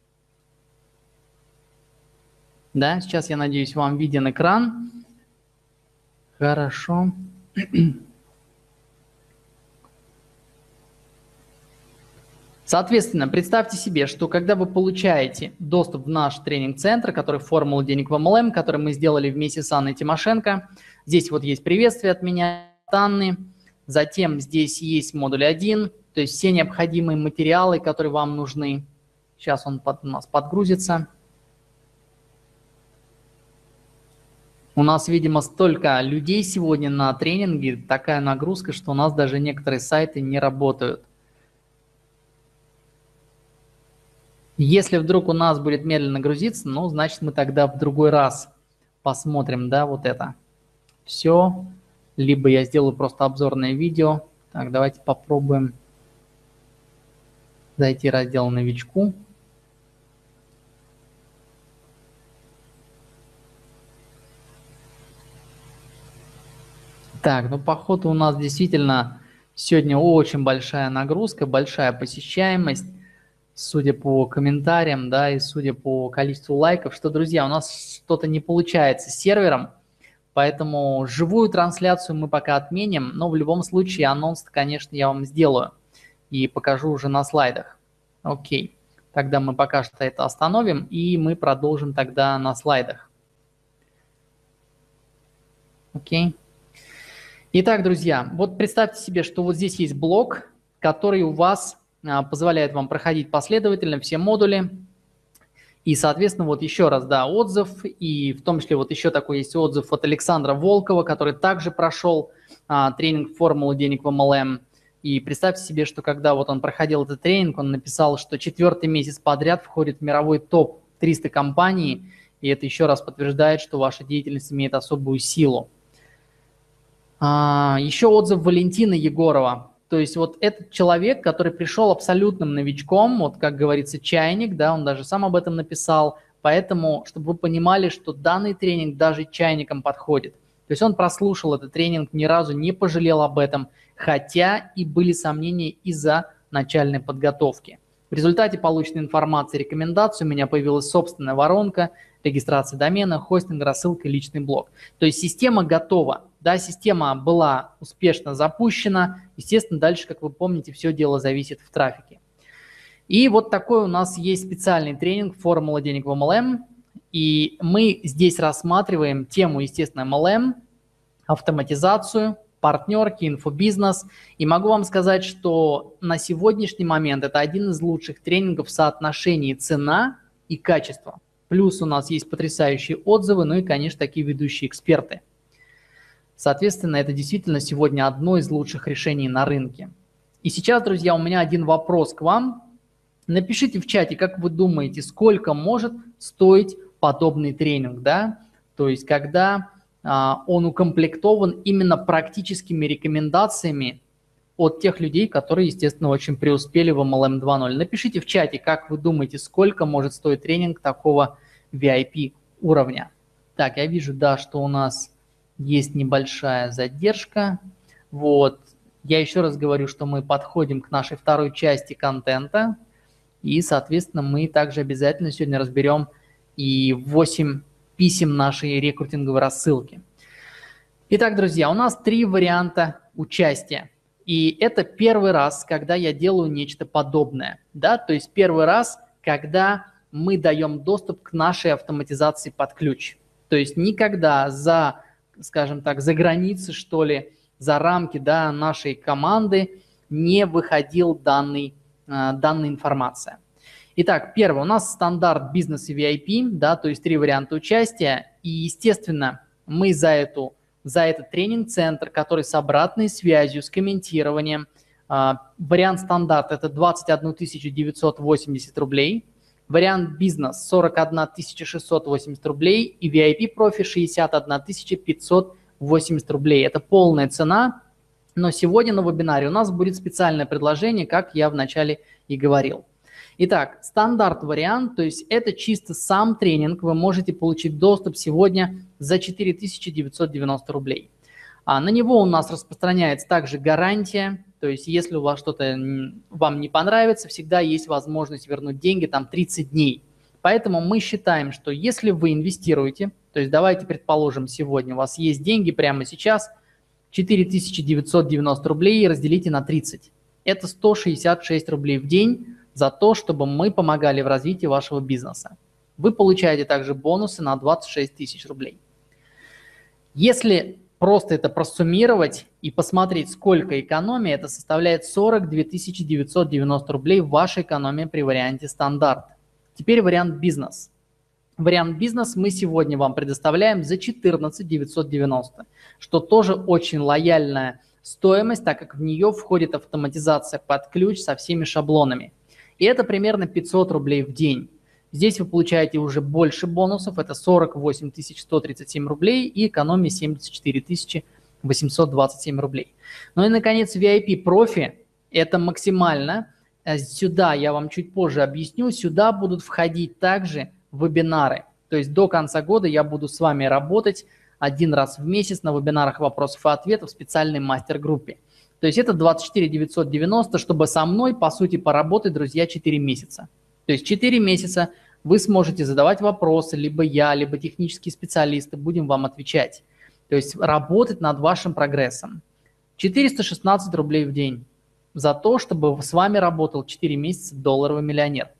Да, сейчас, я надеюсь, вам виден экран. Хорошо. Соответственно, представьте себе, что когда вы получаете доступ в наш тренинг-центр, который «Формула денег в эм эл эм», который мы сделали вместе с Анной Тимошенко, здесь вот есть приветствие от меня, от Анны, затем здесь есть модуль один, то есть все необходимые материалы, которые вам нужны. Сейчас он под, у нас подгрузится. У нас, видимо, столько людей сегодня на тренинге, такая нагрузка, что у нас даже некоторые сайты не работают. Если вдруг у нас будет медленно грузиться, ну, значит, мы тогда в другой раз посмотрим, да, вот это. Все. Либо я сделаю просто обзорное видео. Так, давайте попробуем зайти в раздел «Новичку». Так, ну, походу у нас действительно сегодня очень большая нагрузка, большая посещаемость. Судя по комментариям, да, и судя по количеству лайков, что, друзья, у нас что-то не получается с сервером, поэтому живую трансляцию мы пока отменим, но в любом случае анонс, конечно, я вам сделаю и покажу уже на слайдах. Окей, тогда мы пока что это остановим, и мы продолжим тогда на слайдах. Окей. Итак, друзья, вот представьте себе, что вот здесь есть блок, который у вас позволяет вам проходить последовательно все модули. И, соответственно, вот еще раз, да, отзыв. И в том числе вот еще такой есть отзыв от Александра Волкова, который также прошел а, тренинг «Формулы денег в эм эл эм». И представьте себе, что когда вот он проходил этот тренинг, он написал, что четвертый месяц подряд входит в мировой топ триста компаний. И это еще раз подтверждает, что ваша деятельность имеет особую силу. А, еще отзыв Валентины Егорова. То есть вот этот человек, который пришел абсолютным новичком, вот как говорится, чайник, да, он даже сам об этом написал, поэтому, чтобы вы понимали, что данный тренинг даже чайникам подходит. То есть он прослушал этот тренинг, ни разу не пожалел об этом, хотя и были сомнения из-за начальной подготовки. В результате полученной информации и рекомендаций у меня появилась собственная воронка, регистрация домена, хостинг, рассылка, личный блог. То есть система готова. Да, система была успешно запущена. Естественно, дальше, как вы помните, все дело зависит в трафике. И вот такой у нас есть специальный тренинг «Формула денег в эм эл эм». И мы здесь рассматриваем тему, естественно, эм эл эм, автоматизацию, партнерки, инфобизнес. И могу вам сказать, что на сегодняшний момент это один из лучших тренингов в соотношении цена и качество. Плюс у нас есть потрясающие отзывы, ну и, конечно, такие ведущие эксперты. Соответственно, это действительно сегодня одно из лучших решений на рынке. И сейчас, друзья, у меня один вопрос к вам. Напишите в чате, как вы думаете, сколько может стоить подобный тренинг, да? То есть, когда а, он укомплектован именно практическими рекомендациями от тех людей, которые, естественно, очень преуспели в эм эл эм два ноль. Напишите в чате, как вы думаете, сколько может стоить тренинг такого ви ай пи уровня. Так, я вижу, да, что у нас есть небольшая задержка. Вот. Я еще раз говорю, что мы подходим к нашей второй части контента. И, соответственно, мы также обязательно сегодня разберем и восемь писем нашей рекрутинговой рассылки. Итак, друзья, у нас три варианта участия. И это первый раз, когда я делаю нечто подобное. Да? То есть первый раз, когда мы даем доступ к нашей автоматизации под ключ. То есть никогда за, скажем так, за границы, что ли, за рамки, да, нашей команды не выходил данный, э, данная информация. Итак, первое, у нас стандарт бизнес и ви ай пи, да, то есть три варианта участия. И, естественно, мы за, эту, за этот тренинг-центр, который с обратной связью, с комментированием, э, вариант стандарт – это двадцать одна тысяча девятьсот восемьдесят рублей, вариант бизнес – сорок одна тысяча шестьсот восемьдесят рублей и ви ай пи профи – шестьдесят одна тысяча пятьсот восемьдесят рублей. Это полная цена, но сегодня на вебинаре у нас будет специальное предложение, как я вначале и говорил. Итак, стандарт вариант, то есть это чисто сам тренинг, вы можете получить доступ сегодня за четыре тысячи девятьсот девяносто рублей. А на него у нас распространяется также гарантия, то есть если у вас что-то вам не понравится, всегда есть возможность вернуть деньги, там тридцать дней. Поэтому мы считаем, что если вы инвестируете, то есть давайте предположим, сегодня у вас есть деньги прямо сейчас, четыре тысячи девятьсот девяносто рублей разделите на тридцать. Это сто шестьдесят шесть рублей в день за то, чтобы мы помогали в развитии вашего бизнеса. Вы получаете также бонусы на двадцать шесть тысяч рублей. Если просто это просуммировать и посмотреть, сколько экономии, это составляет сорок две тысячи девятьсот девяносто рублей ваша экономия при варианте стандарт. Теперь вариант бизнес. Вариант бизнес мы сегодня вам предоставляем за четырнадцать тысяч девятьсот девяносто, что тоже очень лояльная стоимость, так как в нее входит автоматизация под ключ со всеми шаблонами. И это примерно пятьсот рублей в день. Здесь вы получаете уже больше бонусов, это сорок восемь тысяч сто тридцать семь рублей и экономия семьдесят четыре тысячи восемьсот двадцать семь рублей. Ну и, наконец, ви ай пи профи, это максимально. Сюда, я вам чуть позже объясню, сюда будут входить также вебинары. То есть до конца года я буду с вами работать один раз в месяц на вебинарах вопросов и ответов в специальной мастер-группе. То есть это двадцать четыре тысячи девятьсот девяносто, чтобы со мной, по сути, поработать, друзья, четыре месяца. То есть четыре месяца вы сможете задавать вопросы, либо я, либо технические специалисты будем вам отвечать. То есть работать над вашим прогрессом. четыреста шестнадцать рублей в день за то, чтобы с вами работал четыре месяца долларовый миллионер.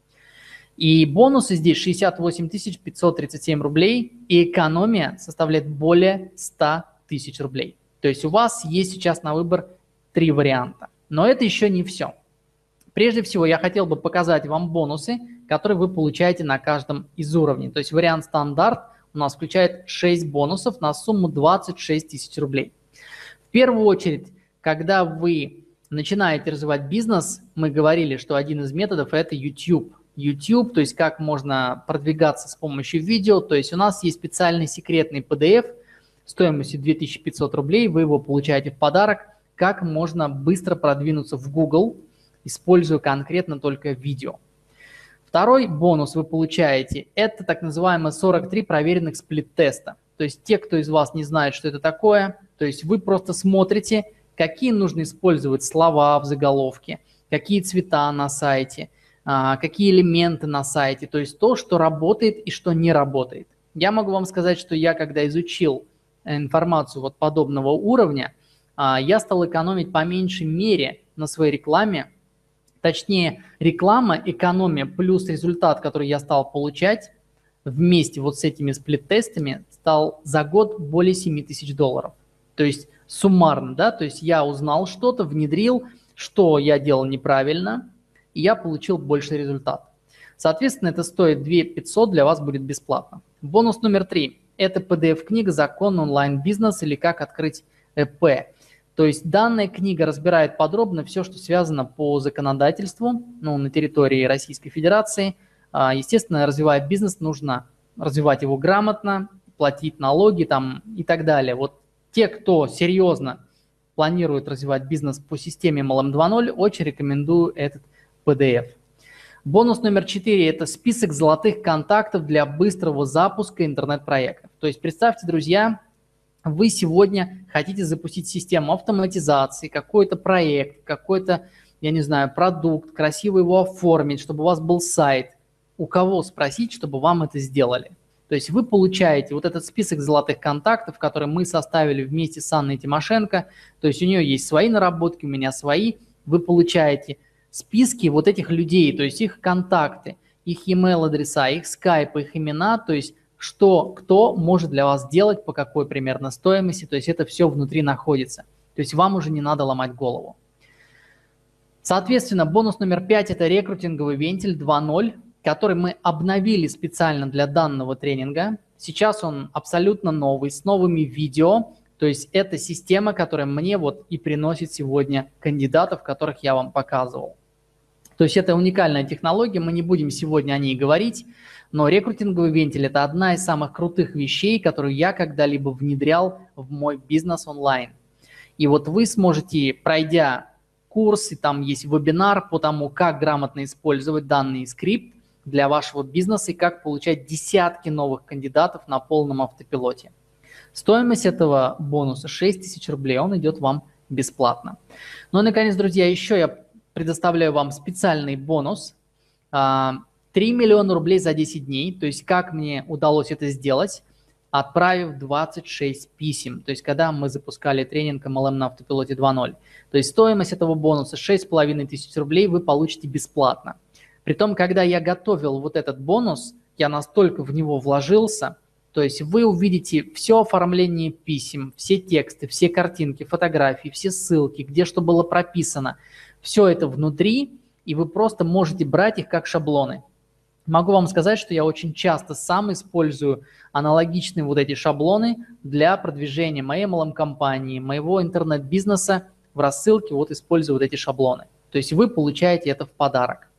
И бонусы здесь шестьдесят восемь тысяч пятьсот тридцать семь рублей, и экономия составляет более ста тысяч рублей. То есть у вас есть сейчас на выбор три варианта. Но это еще не все. Прежде всего, я хотел бы показать вам бонусы, которые вы получаете на каждом из уровней. То есть вариант стандарт у нас включает шесть бонусов на сумму двадцать шесть тысяч рублей. В первую очередь, когда вы начинаете развивать бизнес, мы говорили, что один из методов – это YouTube. YouTube, то есть как можно продвигаться с помощью видео. То есть у нас есть специальный секретный пи ди эф стоимостью две тысячи пятьсот рублей, вы его получаете в подарок, как можно быстро продвинуться в Google, используя конкретно только видео. Второй бонус вы получаете – это так называемые сорок три проверенных сплит-теста. То есть те, кто из вас не знает, что это такое, то есть вы просто смотрите, какие нужно использовать слова в заголовке, какие цвета на сайте, какие элементы на сайте, то есть то, что работает и что не работает. Я могу вам сказать, что я, когда изучил информацию вот подобного уровня, я стал экономить по меньшей мере на своей рекламе. Точнее, реклама, экономия плюс результат, который я стал получать вместе вот с этими сплит-тестами, стал за год более семи тысяч долларов. То есть суммарно, да, то есть я узнал что-то, внедрил, что я делал неправильно, и я получил больший результат. Соответственно, это стоит две тысячи пятьсот, для вас будет бесплатно. Бонус номер три – это пи ди эф-книга «Закон онлайн-бизнеса» или «Как открыть ЭП». То есть данная книга разбирает подробно все, что связано по законодательству, ну, на территории Российской Федерации. Естественно, развивая бизнес, нужно развивать его грамотно, платить налоги там и так далее. Вот те, кто серьезно планирует развивать бизнес по системе эм эл эм два ноль, очень рекомендую этот пи ди эф. Бонус номер четыре – это список золотых контактов для быстрого запуска интернет-проектов. То есть представьте, друзья, вы сегодня хотите запустить систему автоматизации, какой-то проект, какой-то, я не знаю, продукт, красиво его оформить, чтобы у вас был сайт. У кого спросить, чтобы вам это сделали? То есть вы получаете вот этот список золотых контактов, который мы составили вместе с Анной Тимошенко. То есть у нее есть свои наработки, у меня свои. Вы получаете списки вот этих людей, то есть их контакты, их e-mail адреса, их скайп, их имена, то есть что кто может для вас делать, по какой примерно стоимости, то есть это все внутри находится. То есть вам уже не надо ломать голову. Соответственно, бонус номер пять – это рекрутинговый вентиль два ноль, который мы обновили специально для данного тренинга. Сейчас он абсолютно новый, с новыми видео. То есть это система, которая мне вот и приносит сегодня кандидатов, которых я вам показывал. То есть это уникальная технология, мы не будем сегодня о ней говорить, но рекрутинговый вентиль – это одна из самых крутых вещей, которую я когда-либо внедрял в мой бизнес онлайн. И вот вы сможете, пройдя курс, и там есть вебинар по тому, как грамотно использовать данный скрипт для вашего бизнеса и как получать десятки новых кандидатов на полном автопилоте. Стоимость этого бонуса шесть тысяч рублей, он идет вам бесплатно. Ну и, наконец, друзья, еще я предоставляю вам специальный бонус. три миллиона рублей за десять дней. То есть как мне удалось это сделать, отправив двадцать шесть писем. То есть когда мы запускали тренинг эм эл эм на автопилоте два ноль. То есть стоимость этого бонуса шесть с половиной тысяч рублей вы получите бесплатно. Притом, когда я готовил вот этот бонус, я настолько в него вложился. То есть вы увидите все оформление писем, все тексты, все картинки, фотографии, все ссылки, где что было прописано. Все это внутри, и вы просто можете брать их как шаблоны. Могу вам сказать, что я очень часто сам использую аналогичные вот эти шаблоны для продвижения моей эм эл эм-компании, моего интернет-бизнеса в рассылке, вот использую вот эти шаблоны. То есть вы получаете это в подарок.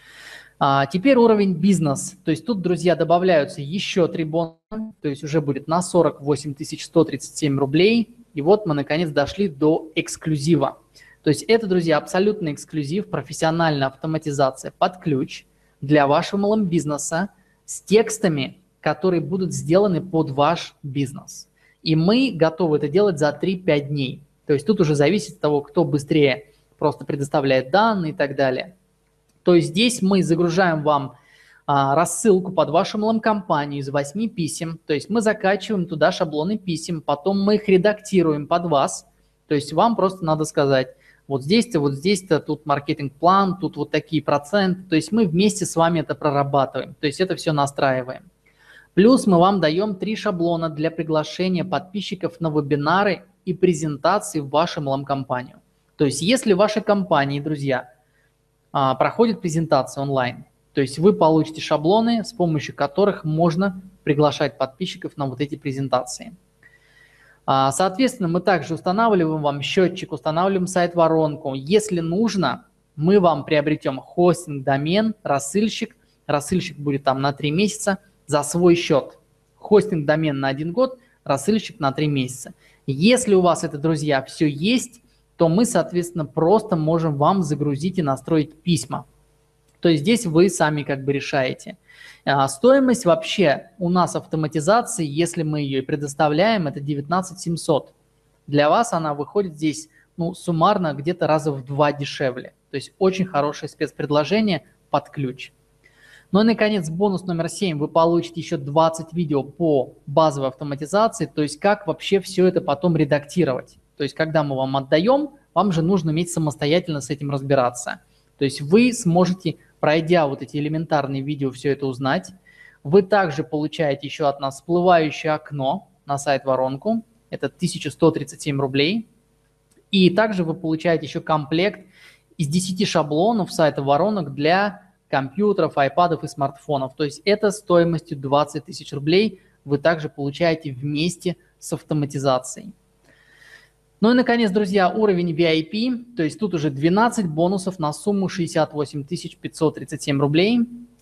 А теперь уровень бизнес. То есть тут, друзья, добавляются еще три бонуса, то есть уже будет на сорок восемь тысяч сто тридцать семь рублей. И вот мы наконец дошли до эксклюзива. То есть это, друзья, абсолютный эксклюзив, профессиональная автоматизация под ключ для вашего эм эл эм-бизнеса с текстами, которые будут сделаны под ваш бизнес. И мы готовы это делать за три-пять дней. То есть тут уже зависит от того, кто быстрее просто предоставляет данные и так далее. То есть здесь мы загружаем вам а, рассылку под вашу эм эл эм-компанию из восьми писем. То есть мы закачиваем туда шаблоны писем, потом мы их редактируем под вас. То есть вам просто надо сказать, вот здесь-то, вот здесь-то, тут маркетинг-план, тут вот такие проценты. То есть мы вместе с вами это прорабатываем. То есть это все настраиваем. Плюс мы вам даем три шаблона для приглашения подписчиков на вебинары и презентации в вашу эм эл эм-компанию. То есть если в вашей компании, друзья, проходит презентация онлайн, то есть вы получите шаблоны, с помощью которых можно приглашать подписчиков на вот эти презентации. Соответственно, мы также устанавливаем вам счетчик, устанавливаем сайт-воронку. Если нужно, мы вам приобретем хостинг, домен, рассылщик. Рассылщик будет там на три месяца за свой счет. Хостинг, домен на один год, рассылщик на три месяца. Если у вас это, друзья, все есть, то мы, соответственно, просто можем вам загрузить и настроить письма. То есть здесь вы сами как бы решаете. А стоимость вообще у нас автоматизации, если мы ее предоставляем, это девятнадцать тысяч семьсот. Для вас она выходит здесь ну, суммарно где-то раза в два дешевле. То есть очень хорошее спецпредложение под ключ. Ну и, наконец, бонус номер семь. Вы получите еще двадцать видео по базовой автоматизации, то есть как вообще все это потом редактировать. То есть когда мы вам отдаем, вам же нужно уметь самостоятельно с этим разбираться. То есть вы сможете, пройдя вот эти элементарные видео, все это узнать. Вы также получаете еще от нас всплывающее окно на сайт воронку. Это тысяча сто тридцать семь рублей. И также вы получаете еще комплект из десяти шаблонов сайта воронок для компьютеров, айпадов и смартфонов. То есть это стоимостью двадцать тысяч рублей вы также получаете вместе с автоматизацией. Ну и, наконец, друзья, уровень ви ай пи, то есть тут уже двенадцать бонусов на сумму шестьдесят восемь тысяч пятьсот тридцать семь рублей.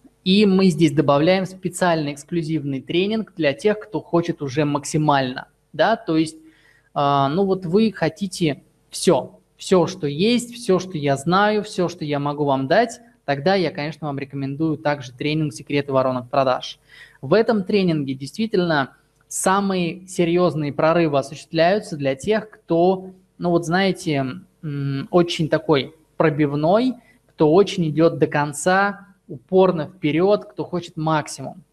И мы здесь добавляем специальный эксклюзивный тренинг для тех, кто хочет уже максимально. Да? То есть, э, ну вот вы хотите все, все, что есть, все, что я знаю, все, что я могу вам дать, тогда я, конечно, вам рекомендую также тренинг «Секреты воронок продаж». В этом тренинге действительно самые серьезные прорывы осуществляются для тех, кто, ну вот знаете, очень такой пробивной, кто очень идет до конца, упорно вперед, кто хочет максимум.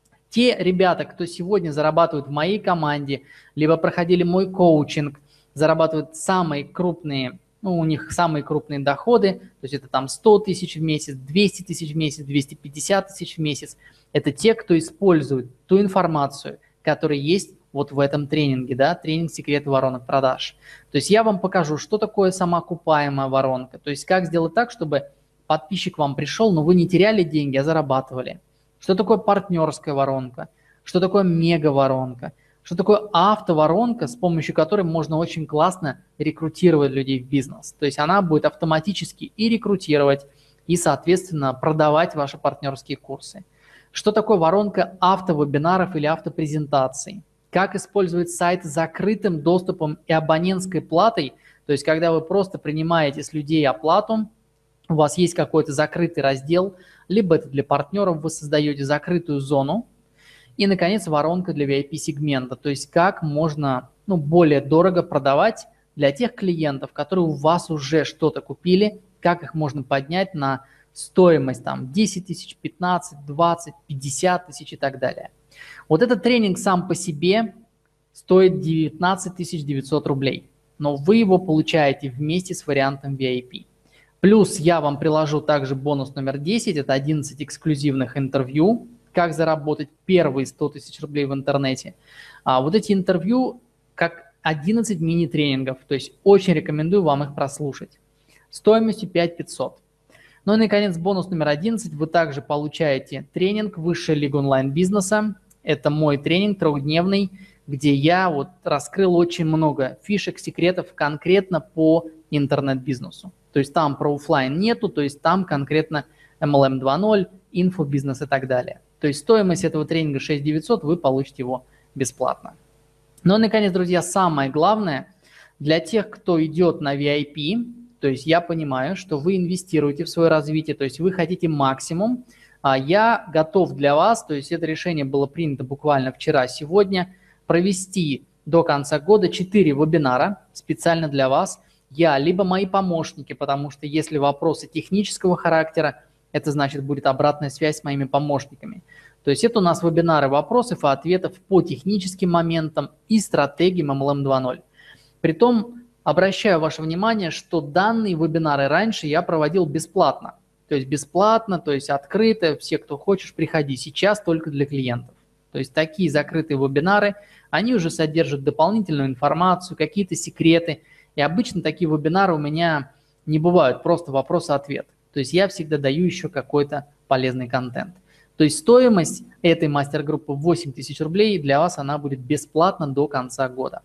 Те ребята, кто сегодня зарабатывают в моей команде, либо проходили мой коучинг, зарабатывают самые крупные, ну, у них самые крупные доходы, то есть это там сто тысяч в месяц, двести тысяч в месяц, двести пятьдесят тысяч в месяц. Это те, кто использует ту информацию, которая есть вот в этом тренинге, да, тренинг «Секреты воронок продаж». То есть я вам покажу, что такое самоокупаемая воронка, то есть как сделать так, чтобы подписчик вам пришел, но вы не теряли деньги, а зарабатывали. Что такое партнерская воронка, что такое мега-воронка, что такое автоворонка, с помощью которой можно очень классно рекрутировать людей в бизнес. То есть она будет автоматически и рекрутировать, и, соответственно, продавать ваши партнерские курсы. Что такое воронка автовебинаров или автопрезентаций? Как использовать сайт с закрытым доступом и абонентской платой? То есть когда вы просто принимаете с людей оплату, у вас есть какой-то закрытый раздел, либо это для партнеров, вы создаете закрытую зону. И, наконец, воронка для ви ай пи-сегмента, то есть как можно, ну, более дорого продавать для тех клиентов, которые у вас уже что-то купили, как их можно поднять на стоимость там десять тысяч, пятнадцать, двадцать, пятьдесят тысяч и так далее. Вот этот тренинг сам по себе стоит девятнадцать тысяч девятьсот рублей, но вы его получаете вместе с вариантом ви ай пи. Плюс я вам приложу также бонус номер десять, это одиннадцать эксклюзивных интервью, как заработать первые сто тысяч рублей в интернете. А вот эти интервью как одиннадцать мини-тренингов, то есть очень рекомендую вам их прослушать. Стоимостью пять тысяч пятьсот. Ну и, наконец, бонус номер одиннадцать. Вы также получаете тренинг «Высшая лига онлайн-бизнеса». Это мой тренинг трехдневный, где я вот раскрыл очень много фишек, секретов конкретно по интернет-бизнесу. То есть там про офлайн нету, то есть там конкретно эм эл эм два ноль, инфобизнес и так далее. То есть стоимость этого тренинга шесть тысяч девятьсот, вы получите его бесплатно. Ну и, наконец, друзья, самое главное, для тех, кто идет на ви ай пи, то есть я понимаю, что вы инвестируете в свое развитие, то есть вы хотите максимум, а я готов для вас, то есть это решение было принято буквально вчера-сегодня, провести до конца года четыре вебинара специально для вас. Я, либо мои помощники, потому что если вопросы технического характера, это значит будет обратная связь с моими помощниками. То есть это у нас вебинары вопросов и ответов по техническим моментам и стратегиям эм эл эм два ноль. Притом обращаю ваше внимание, что данные вебинары раньше я проводил бесплатно. То есть бесплатно, то есть открыто, все, кто хочешь, приходи. Сейчас только для клиентов. То есть такие закрытые вебинары, они уже содержат дополнительную информацию, какие-то секреты. И обычно такие вебинары у меня не бывают, просто вопрос-ответ. То есть я всегда даю еще какой-то полезный контент. То есть стоимость этой мастер-группы восемь тысяч рублей, для вас она будет бесплатна до конца года.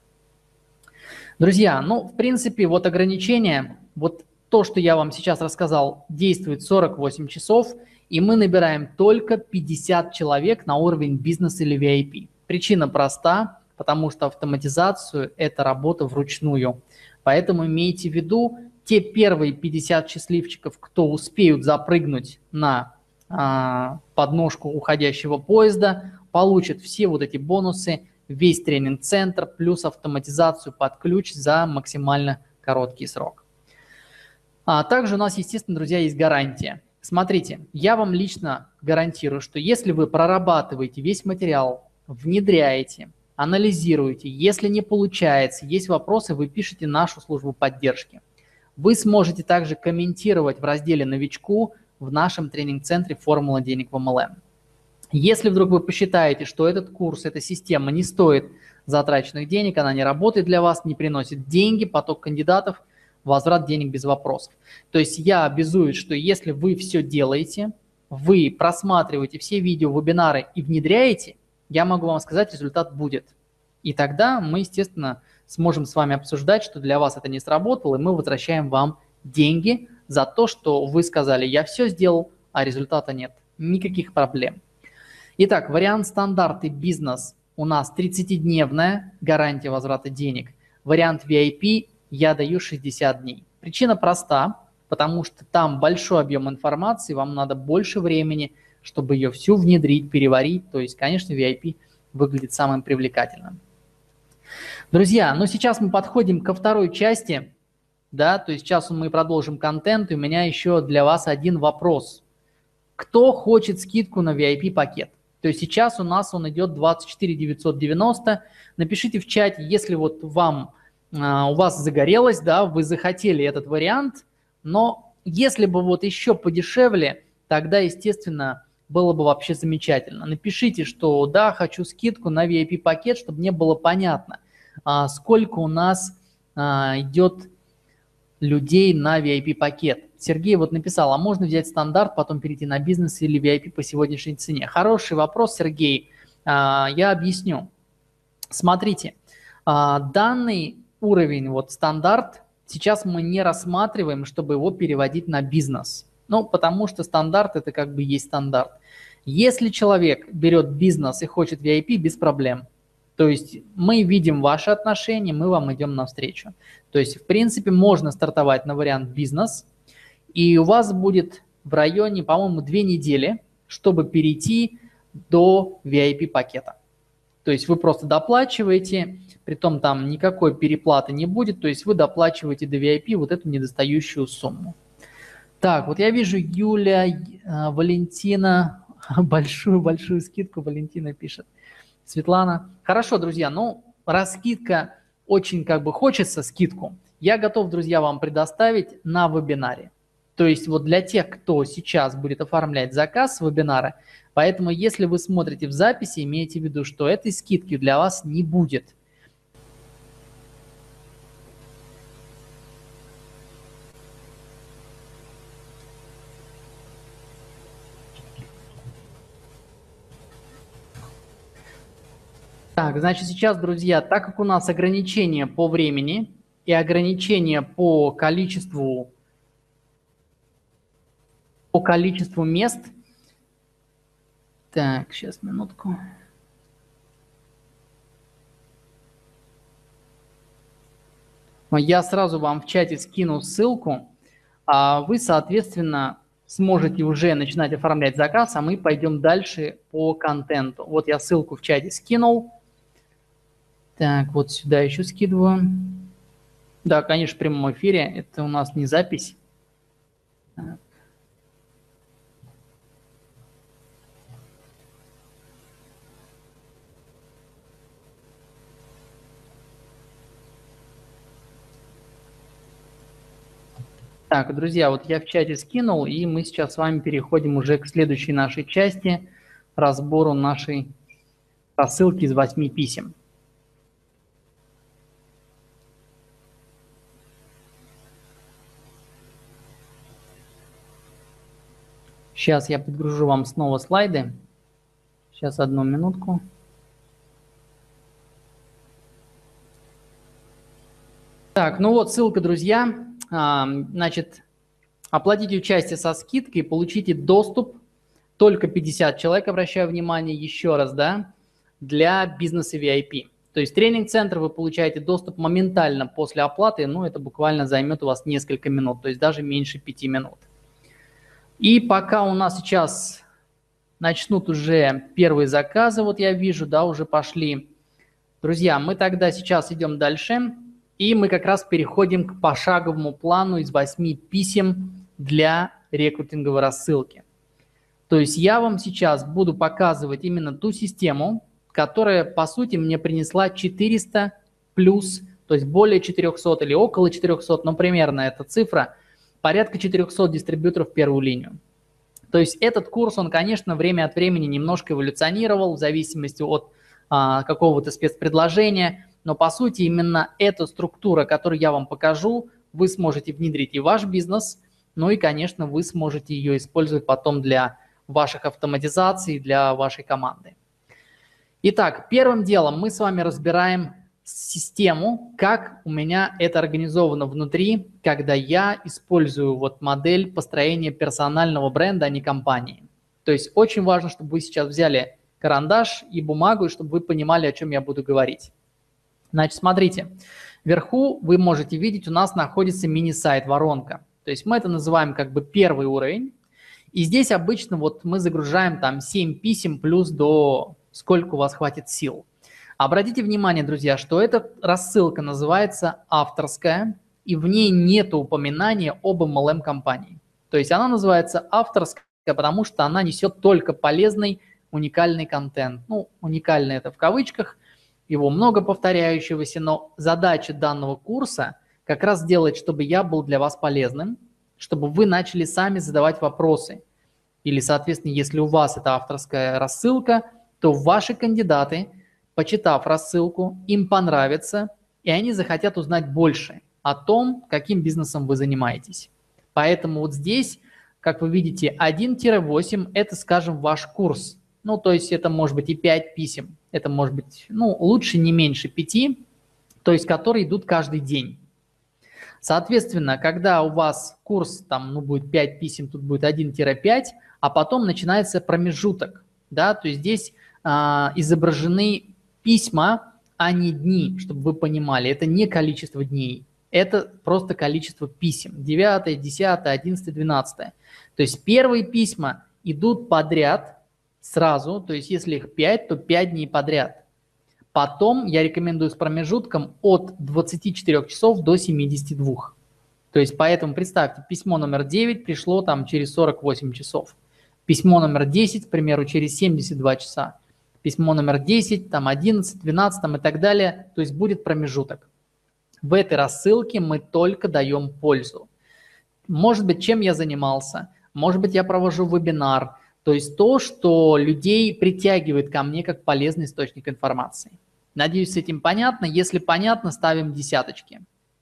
Друзья, ну, в принципе, вот ограничение, вот то, что я вам сейчас рассказал, действует сорок восемь часов, и мы набираем только пятьдесят человек на уровень бизнес или ви ай пи. Причина проста, потому что автоматизацию – это работа вручную. Поэтому имейте в виду, те первые пятьдесят счастливчиков, кто успеют запрыгнуть на а, подножку уходящего поезда, получат все вот эти бонусы, весь тренинг-центр, плюс автоматизацию под ключ за максимально короткий срок. А также у нас, естественно, друзья, есть гарантия. Смотрите, я вам лично гарантирую, что если вы прорабатываете весь материал, внедряете, анализируете, если не получается, есть вопросы, вы пишете нашу службу поддержки. Вы сможете также комментировать в разделе «Новичку» в нашем тренинг-центре «Формула денег в эм эл эм». Если вдруг вы посчитаете, что этот курс, эта система не стоит затраченных денег, она не работает для вас, не приносит деньги, поток кандидатов, возврат денег без вопросов. То есть я обязуюсь, что если вы все делаете, вы просматриваете все видео, вебинары и внедряете, я могу вам сказать, результат будет. И тогда мы, естественно, сможем с вами обсуждать, что для вас это не сработало, и мы возвращаем вам деньги за то, что вы сказали, я все сделал, а результата нет. Никаких проблем. Итак, вариант стандарт и бизнес у нас тридцатидневная гарантия возврата денег. Вариант ви ай пи я даю шестьдесят дней. Причина проста, потому что там большой объем информации, вам надо больше времени, чтобы ее всю внедрить, переварить. То есть, конечно, ви ай пи выглядит самым привлекательным. Друзья, ну сейчас мы подходим ко второй части, да, то есть сейчас мы продолжим контент, и у меня еще для вас один вопрос. Кто хочет скидку на ви ай пи пакет? То есть сейчас у нас он идет двадцать четыре тысячи девятьсот девяносто. Напишите в чате, если вот вам, а, у вас загорелось, да, вы захотели этот вариант, но если бы вот еще подешевле, тогда, естественно, было бы вообще замечательно. Напишите, что да, хочу скидку на ви ай пи пакет, чтобы мне было понятно, а, сколько у нас а, идет людей на ви ай пи пакет. Сергей вот написал, а можно взять стандарт, потом перейти на бизнес или ви ай пи по сегодняшней цене? Хороший вопрос, Сергей. А, я объясню. Смотрите, а, данный уровень, вот стандарт, сейчас мы не рассматриваем, чтобы его переводить на бизнес. Ну, потому что стандарт это как бы есть стандарт. Если человек берет бизнес и хочет ви ай пи, без проблем. То есть мы видим ваши отношения, мы вам идем навстречу. То есть, в принципе, можно стартовать на вариант бизнес, и у вас будет в районе, по-моему, две недели, чтобы перейти до ви ай пи пакета. То есть вы просто доплачиваете, притом там никакой переплаты не будет, то есть вы доплачиваете до ви ай пи вот эту недостающую сумму. Так, вот я вижу Юля, Валентина, большую-большую скидку Валентина пишет. Светлана. Хорошо, друзья, ну, раз скидка, очень как бы хочется скидку, я готов, друзья, вам предоставить на вебинаре. То есть вот для тех, кто сейчас будет оформлять заказ вебинара, поэтому если вы смотрите в записи, имейте в виду, что этой скидки для вас не будет. Так, значит, сейчас, друзья, так как у нас ограничения по времени и ограничения по количеству, по количеству мест. Так, сейчас, минутку. Я сразу вам в чате скину ссылку, а вы, соответственно, сможете уже начинать оформлять заказ, а мы пойдем дальше по контенту. Вот я ссылку в чате скинул. Так, вот сюда еще скидываю. Да, конечно, в прямом эфире. Это у нас не запись. Так. Так, друзья, вот я в чате скинул, и мы сейчас с вами переходим уже к следующей нашей части, разбору нашей рассылки из восьми писем. Сейчас я подгружу вам снова слайды. Сейчас одну минутку. Так, ну вот ссылка, друзья. Значит, оплатите участие со скидкой, получите доступ, только пятьдесят человек, обращаю внимание, еще раз, да, для бизнеса ви ай пи. То есть тренинг-центр вы получаете доступ моментально после оплаты, ну это буквально займет у вас несколько минут, то есть даже меньше пяти минут. И пока у нас сейчас начнут уже первые заказы, вот я вижу, да, уже пошли. Друзья, мы тогда сейчас идем дальше. И мы как раз переходим к пошаговому плану из восьми писем для рекрутинговой рассылки. То есть я вам сейчас буду показывать именно ту систему, которая, по сути, мне принесла четыреста плюс, то есть более четырехсот или около четырехсот, но примерно эта цифра, порядка четырехсот дистрибьюторов в первую линию. То есть этот курс, он, конечно, время от времени немножко эволюционировал в зависимости от а, какого-то спецпредложения, но по сути именно эта структура, которую я вам покажу, вы сможете внедрить и в ваш бизнес, ну и, конечно, вы сможете ее использовать потом для ваших автоматизаций, для вашей команды. Итак, первым делом мы с вами разбираем систему, как у меня это организовано внутри, когда я использую вот модель построения персонального бренда, а не компании. То есть очень важно, чтобы вы сейчас взяли карандаш и бумагу, и чтобы вы понимали, о чем я буду говорить. Значит, смотрите, вверху вы можете видеть, у нас находится мини-сайт воронка. То есть мы это называем как бы первый уровень. И здесь обычно вот мы загружаем там семь писем плюс до сколько у вас хватит сил. Обратите внимание, друзья, что эта рассылка называется авторская, и в ней нет упоминания об эм эл эм-компании. То есть она называется авторская, потому что она несет только полезный, уникальный контент. Ну, уникальный это в кавычках, его много повторяющегося, но задача данного курса как раз сделать, чтобы я был для вас полезным, чтобы вы начали сами задавать вопросы. Или, соответственно, если у вас это авторская рассылка, то ваши кандидаты, почитав рассылку, им понравится, и они захотят узнать больше о том, каким бизнесом вы занимаетесь. Поэтому вот здесь, как вы видите, один-восемь – это, скажем, ваш курс. Ну, то есть это может быть и пять писем, это может быть, ну, лучше не меньше пяти, то есть которые идут каждый день. Соответственно, когда у вас курс, там, ну, будет пять писем, тут будет один-пять, а потом начинается промежуток, да, то есть здесь а, изображены письма, а не дни, чтобы вы понимали, это не количество дней, это просто количество писем, девятое, десятое, одиннадцатое, двенадцатое. То есть первые письма идут подряд сразу, то есть если их пять, то пять дней подряд. Потом я рекомендую с промежутком от двадцати четырёх часов до семидесяти двух. То есть поэтому представьте, письмо номер девять пришло там через сорок восемь часов. Письмо номер десять, к примеру, через семьдесят два часа. Письмо номер десять, там одиннадцать, двенадцать там, и так далее. То есть будет промежуток. В этой рассылке мы только даем пользу. Может быть, чем я занимался, может быть, я провожу вебинар. То есть то, что людей притягивает ко мне как полезный источник информации. Надеюсь, с этим понятно. Если понятно, ставим десяточки.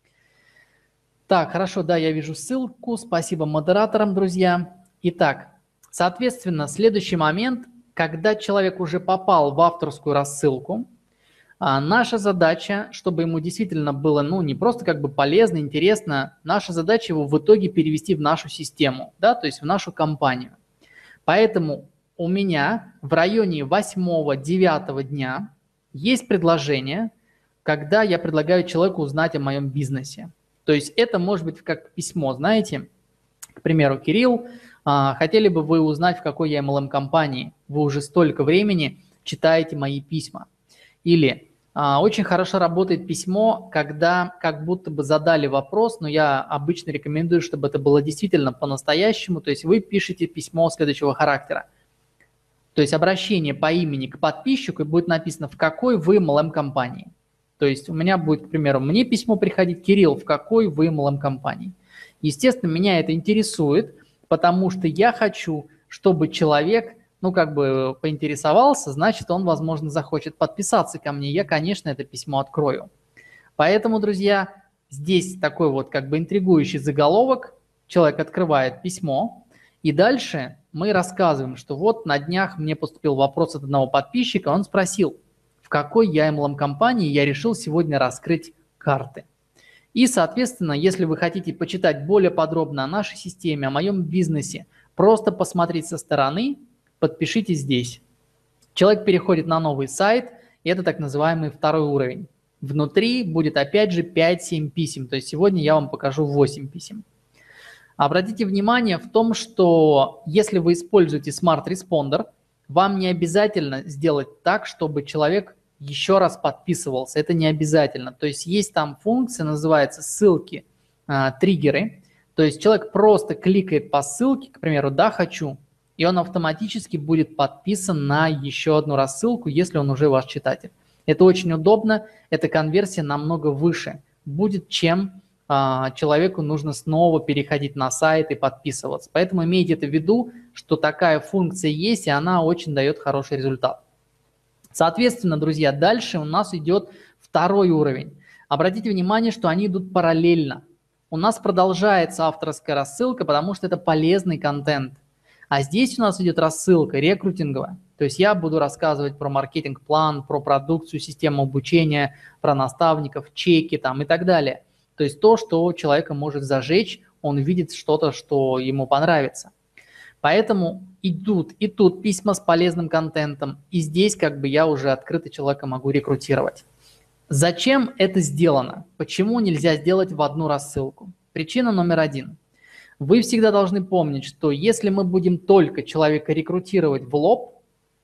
Так, хорошо, да, я вижу ссылку. Спасибо модераторам, друзья. Итак, соответственно, следующий момент, когда человек уже попал в авторскую рассылку, наша задача, чтобы ему действительно было, ну, не просто как бы полезно, интересно, наша задача его в итоге перевести в нашу систему, да, то есть в нашу компанию. Поэтому у меня в районе восьмого-девятого дня есть предложение, когда я предлагаю человеку узнать о моем бизнесе. То есть это может быть как письмо, знаете, к примеру, Кирилл, хотели бы вы узнать, в какой я эм эл эм-компании, вы уже столько времени читаете мои письма. Или очень хорошо работает письмо, когда как будто бы задали вопрос, но я обычно рекомендую, чтобы это было действительно по-настоящему, то есть вы пишете письмо следующего характера. То есть обращение по имени к подписчику, и будет написано, в какой вы эм эл эм-компании. То есть у меня будет, к примеру, мне письмо приходить, Кирилл, в какой вы эм эл эм-компании. Естественно, меня это интересует, потому что я хочу, чтобы человек, ну, как бы поинтересовался, значит, он, возможно, захочет подписаться ко мне. Я, конечно, это письмо открою. Поэтому, друзья, здесь такой вот как бы интригующий заголовок. Человек открывает письмо, и дальше мы рассказываем, что вот на днях мне поступил вопрос от одного подписчика, он спросил, в какой я эм эл эм-компании я решил сегодня раскрыть карты. И, соответственно, если вы хотите почитать более подробно о нашей системе, о моем бизнесе, просто посмотреть со стороны, подпишитесь здесь. Человек переходит на новый сайт, и это так называемый второй уровень. Внутри будет опять же пять-семь писем, то есть сегодня я вам покажу восемь писем. Обратите внимание в том, что если вы используете Smart Responder, вам не обязательно сделать так, чтобы человек еще раз подписывался. Это не обязательно. То есть есть там функция, называется ссылки, триггеры. То То есть человек просто кликает по ссылке, к примеру, «да, хочу», и он автоматически будет подписан на еще одну рассылку, если он уже ваш читатель. Это очень удобно, эта конверсия намного выше будет, чем а, человеку нужно снова переходить на сайт и подписываться. Поэтому имейте это в виду, что такая функция есть, и она очень дает хороший результат. Соответственно, друзья, дальше у нас идет второй уровень. Обратите внимание, что они идут параллельно. У нас продолжается авторская рассылка, потому что это полезный контент. А здесь у нас идет рассылка рекрутинговая. То есть я буду рассказывать про маркетинг-план, про продукцию, систему обучения, про наставников, чеки там и так далее. То есть то, что человека может зажечь, он видит что-то, что ему понравится. Поэтому идут и тут письма с полезным контентом, и здесь как бы я уже открыто человека могу рекрутировать. Зачем это сделано? Почему нельзя сделать в одну рассылку? Причина номер один. Вы всегда должны помнить, что если мы будем только человека рекрутировать в лоб,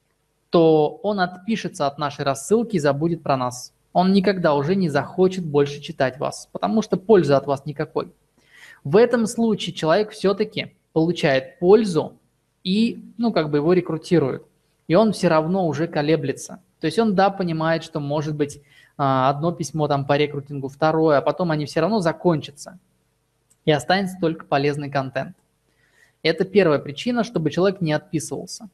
то он отпишется от нашей рассылки и забудет про нас. Он никогда уже не захочет больше читать вас, потому что пользы от вас никакой. В этом случае человек все-таки получает пользу и, ну, как бы его рекрутируют. И он все равно уже колеблется. То есть он, да, понимает, что может быть одно письмо там по рекрутингу, второе, а потом они все равно закончатся. И останется только полезный контент. Это первая причина, чтобы человек не отписывался.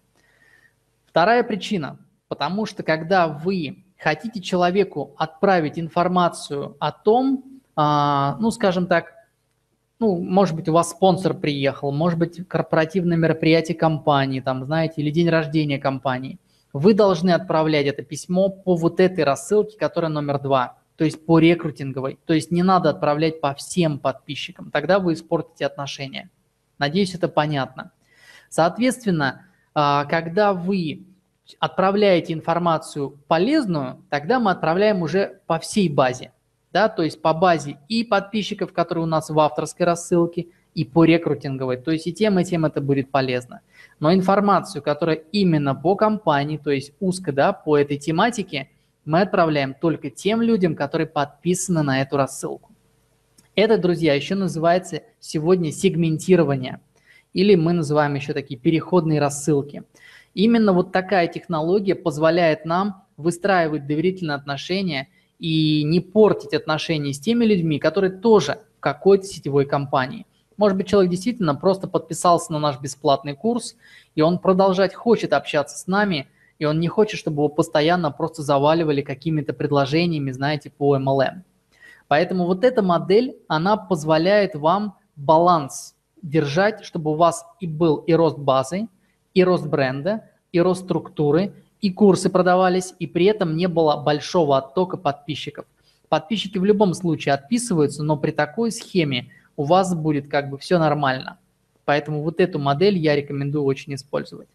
Вторая причина, потому что когда вы хотите человеку отправить информацию о том, а, ну, скажем так, ну, может быть, у вас спонсор приехал, может быть, корпоративное мероприятие компании, там, знаете, или день рождения компании, вы должны отправлять это письмо по вот этой рассылке, которая номер два. То есть по рекрутинговой. То есть не надо отправлять по всем подписчикам. Тогда вы испортите отношения. Надеюсь, это понятно. Соответственно, когда вы отправляете информацию полезную, тогда мы отправляем уже по всей базе. Да? То есть по базе и подписчиков, которые у нас в авторской рассылке, и по рекрутинговой. То есть и тем, и тем это будет полезно. Но информацию, которая именно по компании, то есть узко, да, по этой тематике, мы отправляем только тем людям, которые подписаны на эту рассылку. Это, друзья, еще называется сегодня сегментирование. Или мы называем еще такие переходные рассылки. Именно вот такая технология позволяет нам выстраивать доверительные отношения и не портить отношения с теми людьми, которые тоже в какой-то сетевой компании. Может быть, человек действительно просто подписался на наш бесплатный курс, и он продолжать хочет общаться с нами, и он не хочет, чтобы его постоянно просто заваливали какими-то предложениями, знаете, по эм эл эм. Поэтому вот эта модель, она позволяет вам баланс держать, чтобы у вас и был и рост базы, и рост бренда, и рост структуры, и курсы продавались, и при этом не было большого оттока подписчиков. Подписчики в любом случае отписываются, но при такой схеме у вас будет как бы все нормально. Поэтому вот эту модель я рекомендую очень использовать.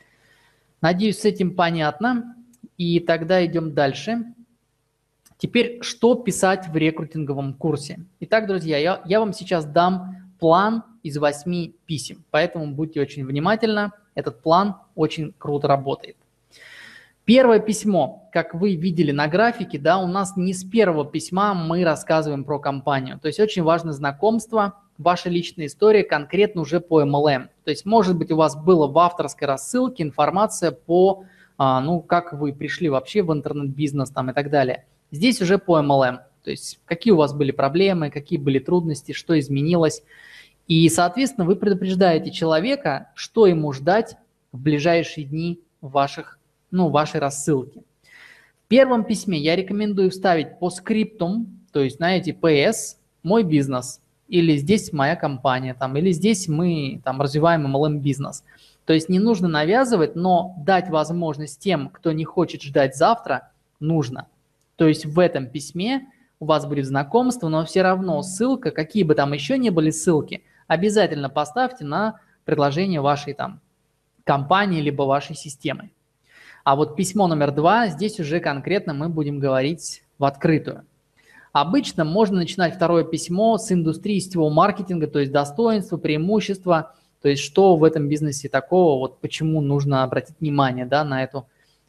Надеюсь, с этим понятно. И тогда идем дальше. Теперь, что писать в рекрутинговом курсе? Итак, друзья, я, я вам сейчас дам план из восьми писем. Поэтому будьте очень внимательны. Этот план очень круто работает. Первое письмо, как вы видели на графике, да, у нас не с первого письма мы рассказываем про компанию. То есть очень важно знакомство, ваша личная история конкретно уже по эм эл эм. То есть, может быть, у вас было в авторской рассылке информация по, а, ну, как вы пришли вообще в интернет-бизнес там и так далее. Здесь уже по эм эл эм. То есть, какие у вас были проблемы, какие были трудности, что изменилось. И, соответственно, вы предупреждаете человека, что ему ждать в ближайшие дни ваших ну, вашей рассылки. В первом письме я рекомендую вставить по скриптум, то есть, знаете, пэ эс, мой бизнес, или здесь моя компания, там, или здесь мы там, развиваем эм эл эм-бизнес. То есть не нужно навязывать, но дать возможность тем, кто не хочет ждать завтра, нужно. То есть в этом письме у вас будет знакомство, но все равно ссылка, какие бы там еще ни были ссылки, обязательно поставьте на предложение вашей там компании либо вашей системы. А вот письмо номер два, здесь уже конкретно мы будем говорить в открытую. Обычно можно начинать второе письмо с индустрии сетевого маркетинга, то есть достоинства, преимущества, то есть что в этом бизнесе такого, вот почему нужно обратить внимание, да, на эту,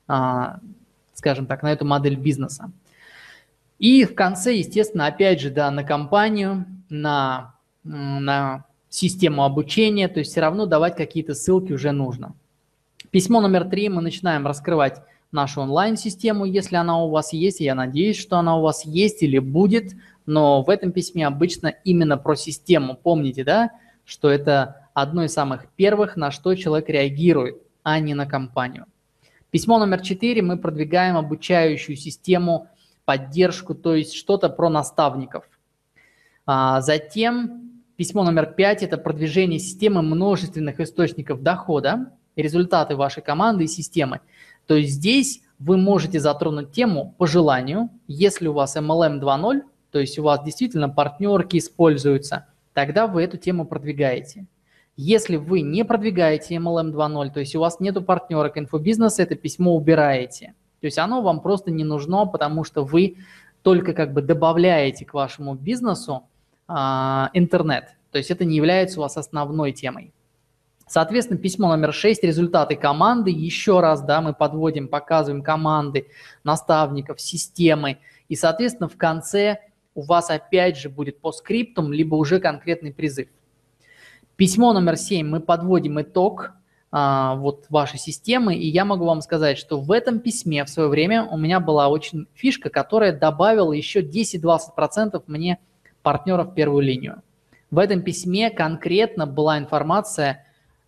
а, скажем так, на эту модель бизнеса. И в конце, естественно, опять же, да, на компанию, на, на систему обучения, то есть все равно давать какие-то ссылки уже нужно. Письмо номер три. Мы начинаем раскрывать нашу онлайн-систему, если она у вас есть. Я надеюсь, что она у вас есть или будет, но в этом письме обычно именно про систему. Помните, да, что это одно из самых первых, на что человек реагирует, а не на компанию. Письмо номер четыре. Мы продвигаем обучающую систему, поддержку, то есть что-то про наставников. А затем письмо номер пять – это продвижение системы множественных источников дохода, результаты вашей команды и системы. То есть здесь вы можете затронуть тему по желанию. Если у вас эм эл эм два ноль, то есть у вас действительно партнерки используются, тогда вы эту тему продвигаете. Если вы не продвигаете эм эл эм два ноль, то есть у вас нету партнерок инфобизнеса, это письмо убираете. То есть оно вам просто не нужно, потому что вы только как бы добавляете к вашему бизнесу а, интернет. То есть это не является у вас основной темой. Соответственно, письмо номер шесть – результаты команды. Еще раз, да, мы подводим, показываем команды, наставников, системы. И, соответственно, в конце у вас опять же будет по скриптум, либо уже конкретный призыв. Письмо номер семь – мы подводим итог а, вот вашей системы. И я могу вам сказать, что в этом письме в свое время у меня была очень фишка, которая добавила еще десять-двадцать процентов мне партнеров в первую линию. В этом письме конкретно была информация.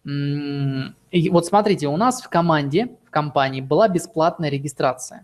И вот смотрите, у нас в команде, в компании была бесплатная регистрация.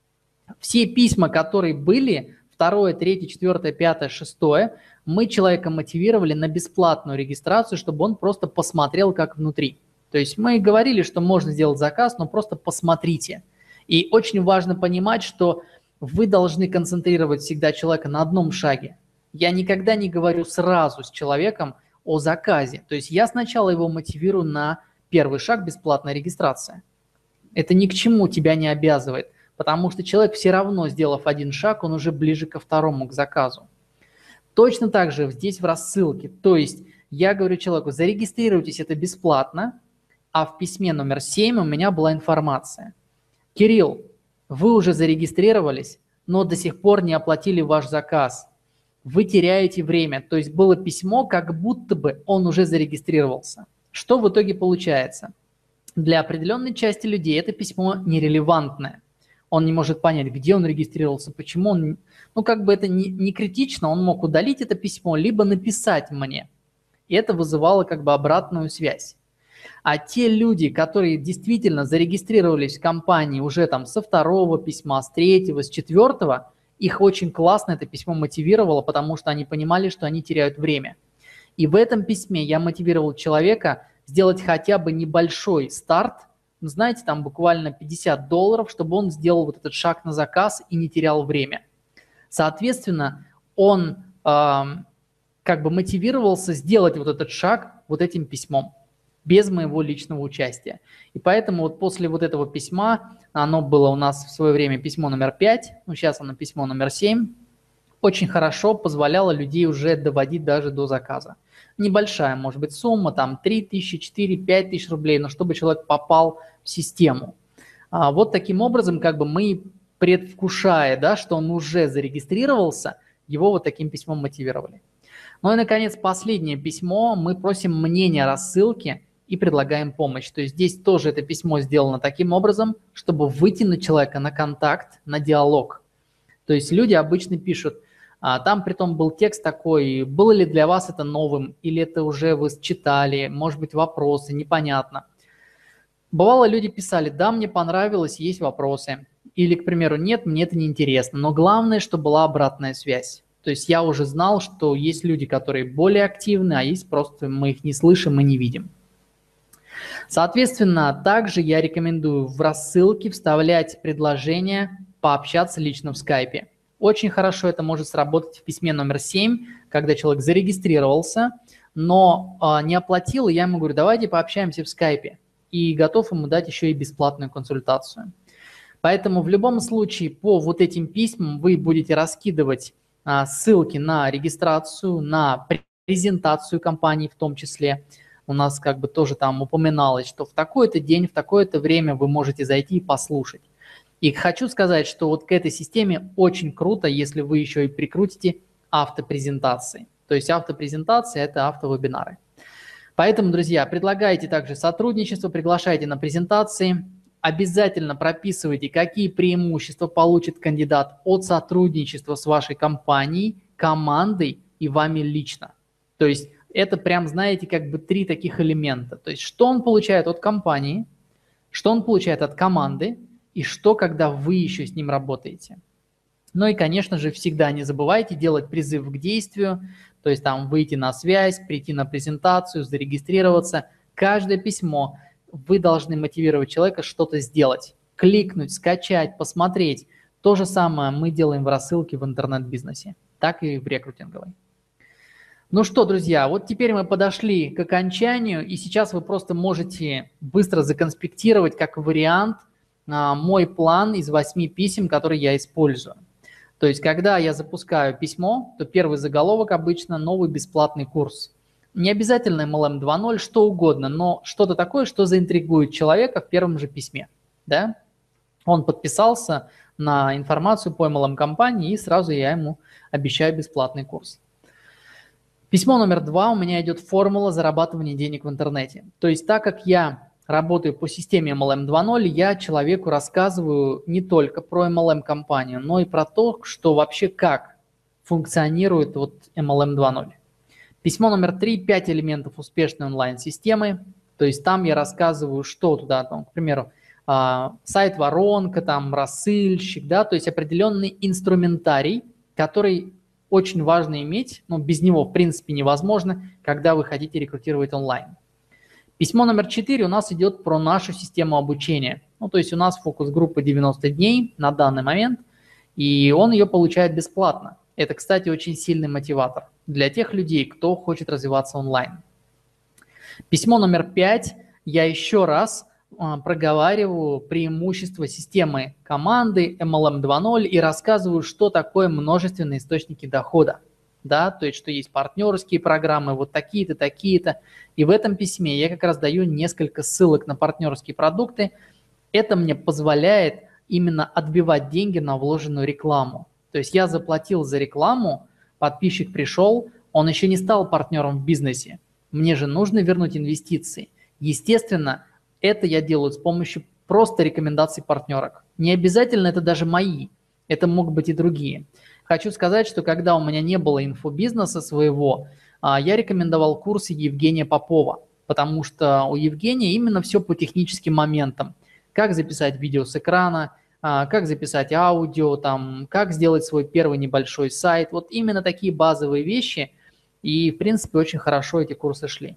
Все письма, которые были, второе, третье, четвертое, пятое, шестое, мы человека мотивировали на бесплатную регистрацию, чтобы он просто посмотрел, как внутри. То есть мы говорили, что можно сделать заказ, но просто посмотрите. И очень важно понимать, что вы должны концентрировать всегда человека на одном шаге. Я никогда не говорю сразу с человеком о заказе. То есть я сначала его мотивирую на первый шаг – бесплатная регистрация. Это ни к чему тебя не обязывает, потому что человек все равно, сделав один шаг, он уже ближе ко второму, к заказу. Точно так же здесь в рассылке. То есть я говорю человеку: зарегистрируйтесь, это бесплатно, а в письме номер семь у меня была информация. Кирилл, вы уже зарегистрировались, но до сих пор не оплатили ваш заказ. Вы теряете время. То есть было письмо, как будто бы он уже зарегистрировался. Что в итоге получается? Для определенной части людей это письмо нерелевантное. Он не может понять, где он регистрировался, почему он... Ну, как бы это не, не критично, он мог удалить это письмо, либо написать мне. И это вызывало как бы обратную связь. А те люди, которые действительно зарегистрировались в компании уже там со второго письма, с третьего, с четвертого, их очень классно это письмо мотивировало, потому что они понимали, что они теряют время. И в этом письме я мотивировал человека сделать хотя бы небольшой старт, ну, знаете, там буквально пятьдесят долларов, чтобы он сделал вот этот шаг на заказ и не терял время. Соответственно, он э, как бы мотивировался сделать вот этот шаг вот этим письмом, без моего личного участия. И поэтому вот после вот этого письма, оно было у нас в свое время письмо номер пять, ну сейчас оно письмо номер семь, очень хорошо позволяло людей уже доводить даже до заказа. Небольшая, может быть, сумма, там три тысячи, четыре, пять тысяч рублей, но чтобы человек попал в систему. А вот таким образом, как бы мы, предвкушая, да, что он уже зарегистрировался, его вот таким письмом мотивировали. Ну и, наконец, последнее письмо. Мы просим мнения о рассылке и предлагаем помощь. То есть здесь тоже это письмо сделано таким образом, чтобы вытянуть человека на контакт, на диалог. То есть люди обычно пишут, а, там притом был текст такой: было ли для вас это новым, или это уже вы читали, может быть, вопросы, непонятно. Бывало, люди писали: да, мне понравилось, есть вопросы. Или, к примеру, нет, мне это не интересно. Но главное, чтобы была обратная связь. То есть я уже знал, что есть люди, которые более активны, а есть просто мы их не слышим и не видим. Соответственно, также я рекомендую в рассылке вставлять предложение пообщаться лично в скайпе. Очень хорошо это может сработать в письме номер семь, когда человек зарегистрировался, но э, не оплатил, и я ему говорю: давайте пообщаемся в скайпе. И готов ему дать еще и бесплатную консультацию. Поэтому в любом случае по вот этим письмам вы будете раскидывать а, ссылки на регистрацию, на презентацию компании в том числе. У нас как бы тоже там упоминалось, что в такой-то день, в такое-то время вы можете зайти и послушать. И хочу сказать, что вот к этой системе очень круто, если вы еще и прикрутите автопрезентации. То есть автопрезентация – это автовебинары. Поэтому, друзья, предлагайте также сотрудничество, приглашайте на презентации. Обязательно прописывайте, какие преимущества получит кандидат от сотрудничества с вашей компанией, командой и вами лично. То есть это прям, знаете, как бы три таких элемента. То есть что он получает от компании, что он получает от команды и что, когда вы еще с ним работаете. Ну и, конечно же, всегда не забывайте делать призыв к действию, то есть там выйти на связь, прийти на презентацию, зарегистрироваться. Каждое письмо вы должны мотивировать человека что-то сделать, кликнуть, скачать, посмотреть. То же самое мы делаем в рассылке в интернет-бизнесе, так и в рекрутинговой. Ну что, друзья, вот теперь мы подошли к окончанию, и сейчас вы просто можете быстро законспектировать как вариант а, мой план из восьми писем, которые я использую. То есть, когда я запускаю письмо, то первый заголовок обычно новый бесплатный курс. Не обязательно эм эл эм два ноль, что угодно, но что-то такое, что заинтригует человека в первом же письме. Да? Он подписался на информацию по эм эл эм-компании, и сразу я ему обещаю бесплатный курс. Письмо номер два у меня идет формула зарабатывания денег в интернете. То есть, так как я работаю по системе эм эл эм два ноль, я человеку рассказываю не только про эм эл эм-компанию, но и про то, что вообще как функционирует вот эм эл эм два ноль. Письмо номер три, пять элементов успешной онлайн-системы. То есть там я рассказываю, что туда, там, к примеру, сайт воронка, там рассыльщик, да, то есть определенный инструментарий, который очень важно иметь, но без него в принципе невозможно, когда вы хотите рекрутировать онлайн. Письмо номер четыре у нас идет про нашу систему обучения. Ну, то есть у нас фокус-группа девяносто дней на данный момент, и он ее получает бесплатно. Это, кстати, очень сильный мотиватор для тех людей, кто хочет развиваться онлайн. Письмо номер пять. Я еще раз а, проговариваю преимущества системы команды эм эл эм два ноль и рассказываю, что такое множественные источники дохода. Да, то есть, что есть партнерские программы, вот такие-то, такие-то. И в этом письме я как раз даю несколько ссылок на партнерские продукты. Это мне позволяет именно отбивать деньги на вложенную рекламу. То есть я заплатил за рекламу, подписчик пришел, он еще не стал партнером в бизнесе. Мне же нужно вернуть инвестиции. Естественно, это я делаю с помощью просто рекомендаций партнерок. Не обязательно это даже мои, это могут быть и другие. Хочу сказать, что когда у меня не было инфобизнеса своего, я рекомендовал курсы Евгения Попова, потому что у Евгения именно все по техническим моментам. Как записать видео с экрана, как записать аудио, там, как сделать свой первый небольшой сайт. Вот именно такие базовые вещи, и, в принципе, очень хорошо эти курсы шли.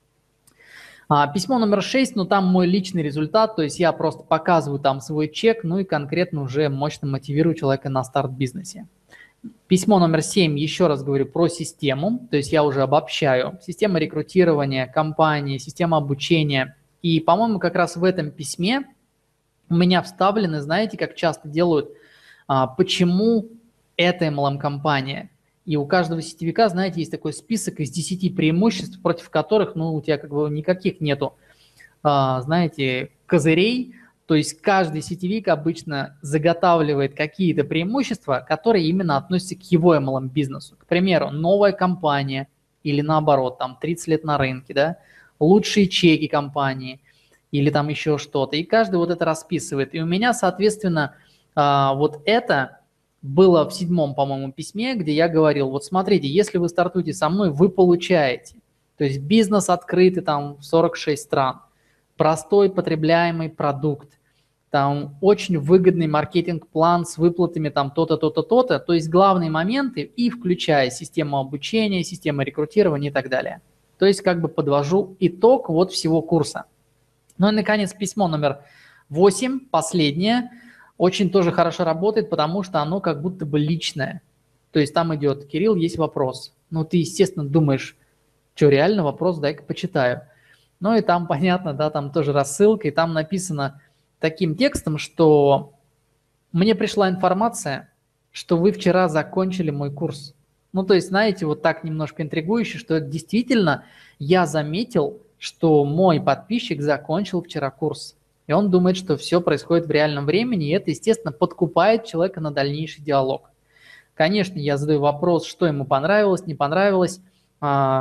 Письмо номер шесть, ну, там мой личный результат, то есть я просто показываю там свой чек, ну и конкретно уже мощно мотивирую человека на старт в бизнесе. Письмо номер семь, еще раз говорю про систему, то есть я уже обобщаю. Система рекрутирования, компании, система обучения. И, по-моему, как раз в этом письме у меня вставлены, знаете, как часто делают, а, почему это эм эл эм-компания. И у каждого сетевика, знаете, есть такой список из десяти преимуществ, против которых, ну, у тебя как бы никаких нету, а, знаете, козырей. То есть каждый сетевик обычно заготавливает какие-то преимущества, которые именно относятся к его эм эл эм-бизнесу. К примеру, новая компания или наоборот, там тридцать лет на рынке, да, лучшие чеки компании или там еще что-то. И каждый вот это расписывает. И у меня, соответственно, вот это было в седьмом, по-моему, письме, где я говорил, вот смотрите, если вы стартуете со мной, вы получаете. То есть бизнес открытый там в сорок шесть стран, простой потребляемый продукт, там очень выгодный маркетинг-план с выплатами там то-то, то-то, то-то. То есть главные моменты, и включая систему обучения, систему рекрутирования и так далее. То есть как бы подвожу итог вот всего курса. Ну и, наконец, письмо номер восемь, последнее, очень тоже хорошо работает, потому что оно как будто бы личное. То есть там идет: Кирилл, есть вопрос. Ну ты, естественно, думаешь, что реально вопрос, дай-ка почитаю. Ну и там понятно, да, там тоже рассылка, и там написано таким текстом, что мне пришла информация, что вы вчера закончили мой курс. Ну, то есть, знаете, вот так немножко интригующе, что действительно я заметил, что мой подписчик закончил вчера курс. И он думает, что все происходит в реальном времени, и это, естественно, подкупает человека на дальнейший диалог. Конечно, я задаю вопрос, что ему понравилось, не понравилось.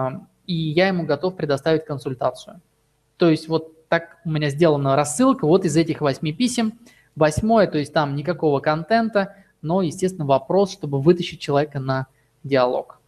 и я ему готов предоставить консультацию. То есть вот так у меня сделана рассылка вот из этих восьми писем. Восьмое, то есть там никакого контента, но, естественно, вопрос, чтобы вытащить человека на диалог.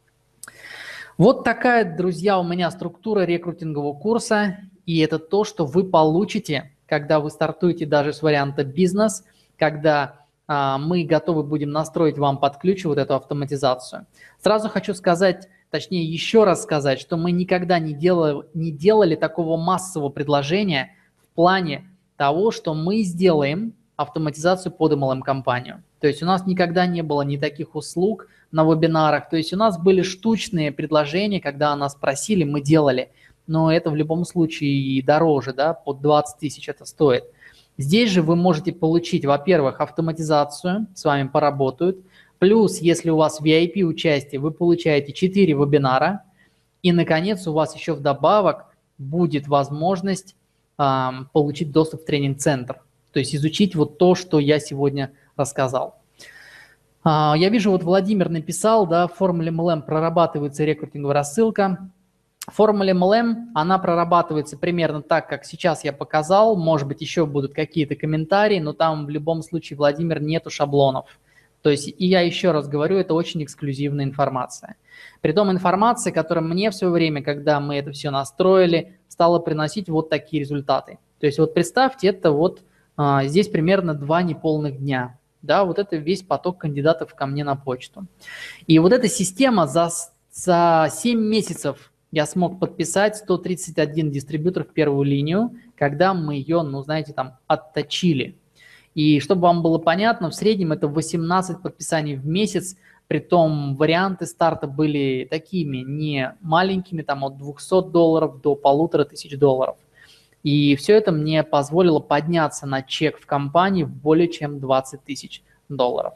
Вот такая, друзья, у меня структура рекрутингового курса, и это то, что вы получите, когда вы стартуете даже с варианта бизнес, когда а, мы готовы будем настроить вам под ключ вот эту автоматизацию. Сразу хочу сказать, точнее еще раз сказать, что мы никогда не делали, не делали такого массового предложения в плане того, что мы сделаем автоматизацию под эм эл эм-компанию. То есть у нас никогда не было ни таких услуг на вебинарах, то есть у нас были штучные предложения, когда нас просили, мы делали, но это в любом случае и дороже, да, под двадцать тысяч это стоит. Здесь же вы можете получить, во-первых, автоматизацию, с вами поработают, плюс, если у вас ви ай пи участие, вы получаете четыре вебинара, и, наконец, у вас еще вдобавок будет возможность э, получить доступ в тренинг-центр, то есть изучить вот то, что я сегодня рассказал. Э, я вижу, вот Владимир написал, да, в формуле эм эл эм прорабатывается рекрутинговая рассылка. Формула эм эл эм, она прорабатывается примерно так, как сейчас я показал. Может быть, еще будут какие-то комментарии, но там в любом случае, Владимир, нету шаблонов. То есть, и я еще раз говорю, это очень эксклюзивная информация. Притом информация, которая мне в свое время, когда мы это все настроили, стала приносить вот такие результаты. То есть вот представьте, это вот а, здесь примерно два неполных дня. Да, вот это весь поток кандидатов ко мне на почту. И вот эта система за, за семь месяцев я смог подписать сто тридцать один дистрибьютор в первую линию, когда мы ее, ну знаете, там отточили. И чтобы вам было понятно, в среднем это восемнадцать подписаний в месяц, притом варианты старта были такими, не маленькими, там от двухсот долларов до полутора тысяч долларов. И все это мне позволило подняться на чек в компании в более чем двадцать тысяч долларов.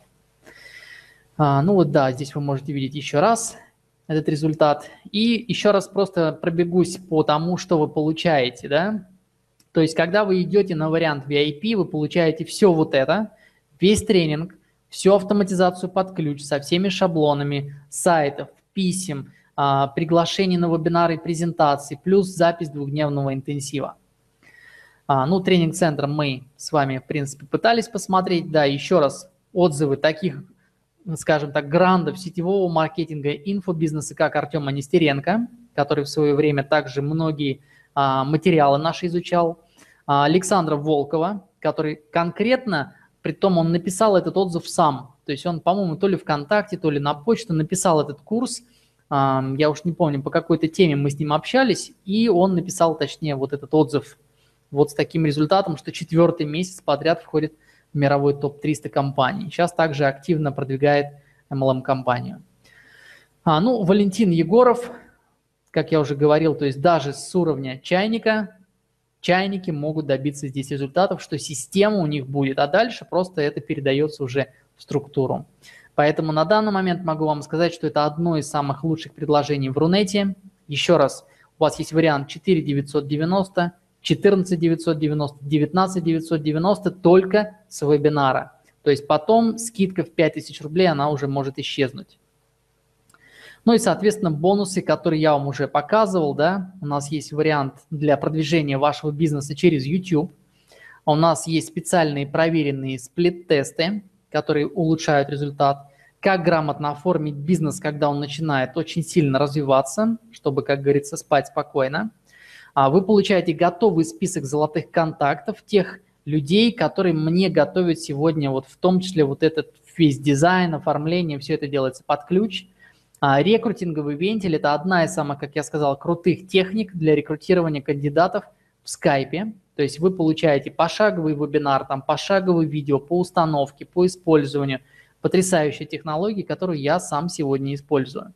А, ну вот да, здесь вы можете видеть еще раз этот результат. И еще раз просто пробегусь по тому, что вы получаете, да. То есть, когда вы идете на вариант ви ай пи, вы получаете все вот это, весь тренинг, всю автоматизацию под ключ со всеми шаблонами, сайтов, писем, приглашений на вебинары и презентации, плюс запись двухдневного интенсива. Ну, тренинг-центр мы с вами, в принципе, пытались посмотреть. Да, еще раз, отзывы таких, скажем так, грандов сетевого маркетинга, инфобизнеса, как Артема Нестеренко, который в свое время также многие материалы наши изучал, Александра Волкова, который конкретно, притом он написал этот отзыв сам, то есть он, по-моему, то ли ВКонтакте, то ли на почту написал этот курс, я уж не помню, по какой-то теме мы с ним общались, и он написал, точнее, вот этот отзыв вот с таким результатом, что четвертый месяц подряд входит в мировой топ триста компаний. Сейчас также активно продвигает эм эл эм-компанию. А, ну, Валентин Егоров, как я уже говорил, то есть даже с уровня чайника, чайники могут добиться здесь результатов, что система у них будет, а дальше просто это передается уже в структуру. Поэтому на данный момент могу вам сказать, что это одно из самых лучших предложений в Рунете. Еще раз, у вас есть вариант четыре девятьсот девяносто, четырнадцать девятьсот девяносто, девятнадцать девятьсот девяносто только с вебинара. То есть потом скидка в пять тысяч рублей, она уже может исчезнуть. Ну и, соответственно, бонусы, которые я вам уже показывал, да, у нас есть вариант для продвижения вашего бизнеса через YouTube. У нас есть специальные проверенные сплит-тесты, которые улучшают результат. Как грамотно оформить бизнес, когда он начинает очень сильно развиваться, чтобы, как говорится, спать спокойно. Вы получаете готовый список золотых контактов тех людей, которые мне готовят сегодня, вот в том числе вот этот весь дизайн, оформление, все это делается под ключ. Рекрутинговый вентиль – это одна из самых, как я сказал, крутых техник для рекрутирования кандидатов в скайпе. То есть вы получаете пошаговый вебинар, там пошаговое видео по установке, по использованию. Потрясающие технологии, которые я сам сегодня использую.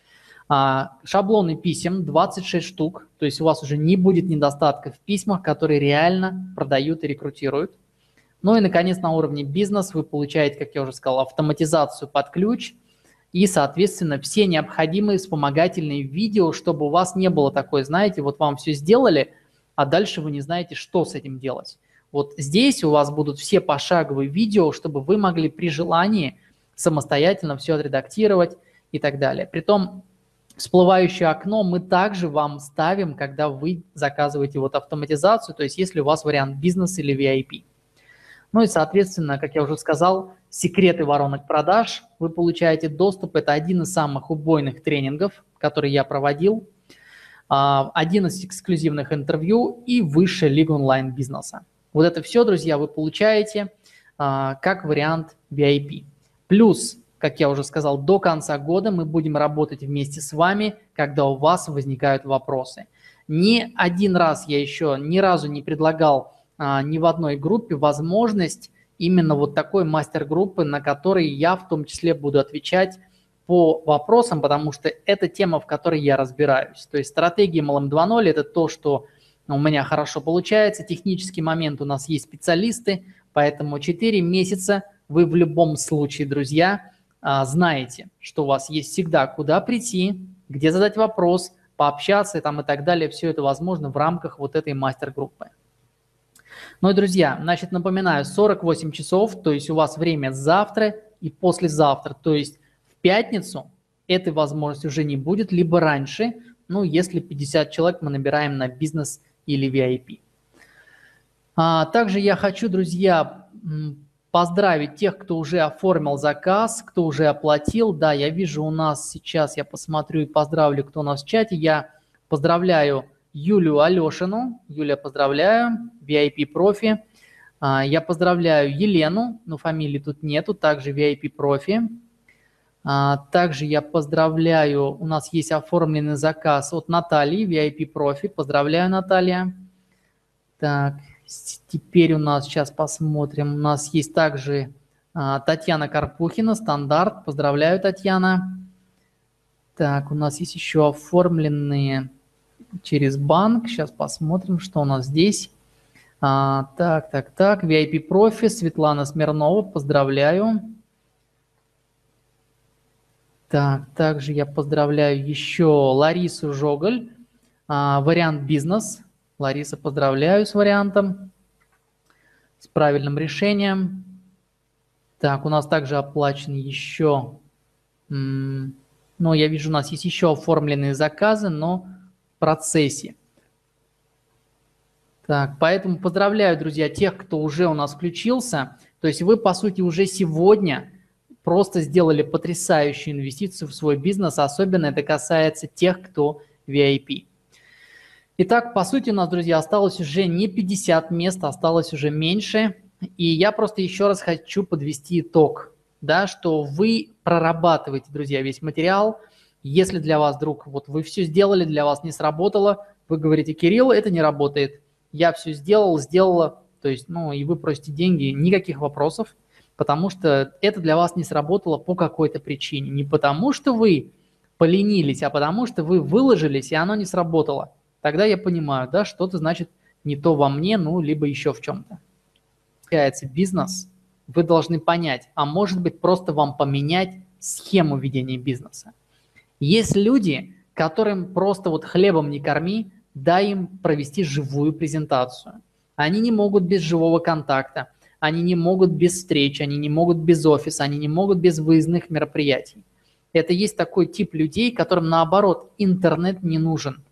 Шаблоны писем двадцать шесть штук, то есть у вас уже не будет недостатка в письмах, которые реально продают и рекрутируют. Ну и, наконец, на уровне бизнес вы получаете, как я уже сказал, автоматизацию под ключ и, соответственно, все необходимые вспомогательные видео, чтобы у вас не было такой, знаете, вот вам все сделали, а дальше вы не знаете, что с этим делать. Вот здесь у вас будут все пошаговые видео, чтобы вы могли при желании самостоятельно все отредактировать и так далее. Притом, всплывающее окно мы также вам ставим, когда вы заказываете вот автоматизацию, то есть если у вас вариант бизнес или ви ай пи. Ну и, соответственно, как я уже сказал, секреты воронок продаж. Вы получаете доступ. Это один из самых убойных тренингов, который я проводил. Один из эксклюзивных интервью и высшая лига онлайн-бизнеса. Вот это все, друзья, вы получаете как вариант ви ай пи. Плюс, как я уже сказал, до конца года мы будем работать вместе с вами, когда у вас возникают вопросы. Ни один раз я еще ни разу не предлагал а, ни в одной группе возможность именно вот такой мастер-группы, на которой я в том числе буду отвечать по вопросам, потому что это тема, в которой я разбираюсь. То есть стратегия эм эл эм два ноль – это то, что у меня хорошо получается. Технический момент, у нас есть специалисты, поэтому четыре месяца вы в любом случае, друзья, знаете, что у вас есть всегда куда прийти, где задать вопрос, пообщаться и, там, и так далее. Все это возможно в рамках вот этой мастер-группы. Ну и, друзья, значит, напоминаю, сорок восемь часов, то есть у вас время завтра и послезавтра, то есть в пятницу этой возможности уже не будет, либо раньше, ну, если пятьдесят человек мы набираем на бизнес или ви ай пи. А, также я хочу, друзья, поздравить тех, кто уже оформил заказ, кто уже оплатил. Да, я вижу у нас сейчас, я посмотрю и поздравлю, кто у нас в чате. Я поздравляю Юлию Алешину. Юля, поздравляю. ви ай пи профи. Я поздравляю Елену, но фамилии тут нету, также ви ай пи профи. Также я поздравляю, у нас есть оформленный заказ от Натальи, ви ай пи профи. Поздравляю, Наталья. Так, теперь у нас, сейчас посмотрим, у нас есть также а, Татьяна Карпухина, стандарт. Поздравляю, Татьяна. Так, у нас есть еще оформленные через банк. Сейчас посмотрим, что у нас здесь. А, так, так, так, ви ай пи профи, Светлана Смирнова, поздравляю. Так, также я поздравляю еще Ларису Жоголь, а, вариант бизнес. Лариса, поздравляю с вариантом, с правильным решением. Так, у нас также оплачен еще, ну, я вижу, у нас есть еще оформленные заказы, но в процессе. Так, поэтому поздравляю, друзья, тех, кто уже у нас включился. То есть вы, по сути, уже сегодня просто сделали потрясающую инвестицию в свой бизнес, особенно это касается тех, кто ви ай пи. Итак, по сути у нас, друзья, осталось уже не пятьдесят мест, осталось уже меньше. И я просто еще раз хочу подвести итог, да, что вы прорабатываете, друзья, весь материал. Если для вас, вдруг, вот вы все сделали, для вас не сработало, вы говорите: Кирилл, это не работает. Я все сделал, сделала, то есть, ну, и вы просите деньги, никаких вопросов, потому что это для вас не сработало по какой-то причине. Не потому, что вы поленились, а потому, что вы выложились, и оно не сработало. Тогда я понимаю, да, что-то значит не то во мне, ну, либо еще в чем-то. Получается бизнес, вы должны понять, а может быть просто вам поменять схему ведения бизнеса. Есть люди, которым просто вот хлебом не корми, дай им провести живую презентацию. Они не могут без живого контакта, они не могут без встреч, они не могут без офиса, они не могут без выездных мероприятий. Это есть такой тип людей, которым наоборот интернет не нужен.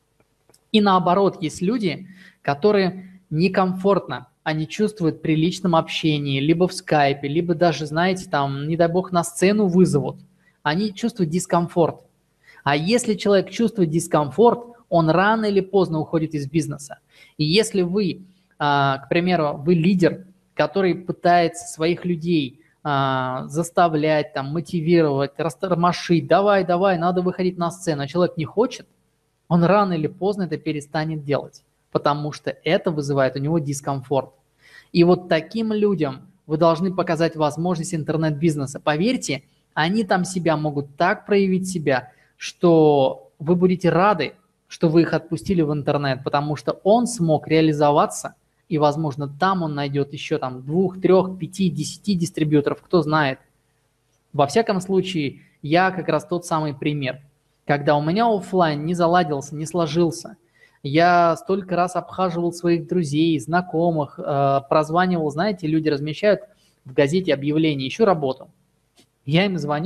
И наоборот, есть люди, которые некомфортно, они чувствуют при личном общении, либо в скайпе, либо даже, знаете, там, не дай бог, на сцену вызовут. Они чувствуют дискомфорт. А если человек чувствует дискомфорт, он рано или поздно уходит из бизнеса. И если вы, к примеру, вы лидер, который пытается своих людей заставлять, там, мотивировать, растормошить, давай, давай, надо выходить на сцену, а человек не хочет, он рано или поздно это перестанет делать, потому что это вызывает у него дискомфорт. И вот таким людям вы должны показать возможность интернет-бизнеса. Поверьте, они там себя могут так проявить себя, что вы будете рады, что вы их отпустили в интернет, потому что он смог реализоваться, и, возможно, там он найдет еще там двух, трех, пяти, десяти дистрибьюторов, кто знает. Во всяком случае, я как раз тот самый пример. Когда у меня офлайн не заладился, не сложился, я столько раз обхаживал своих друзей, знакомых, э, прозванивал, знаете, люди размещают в газете объявление, ищу работу. Я им звоню,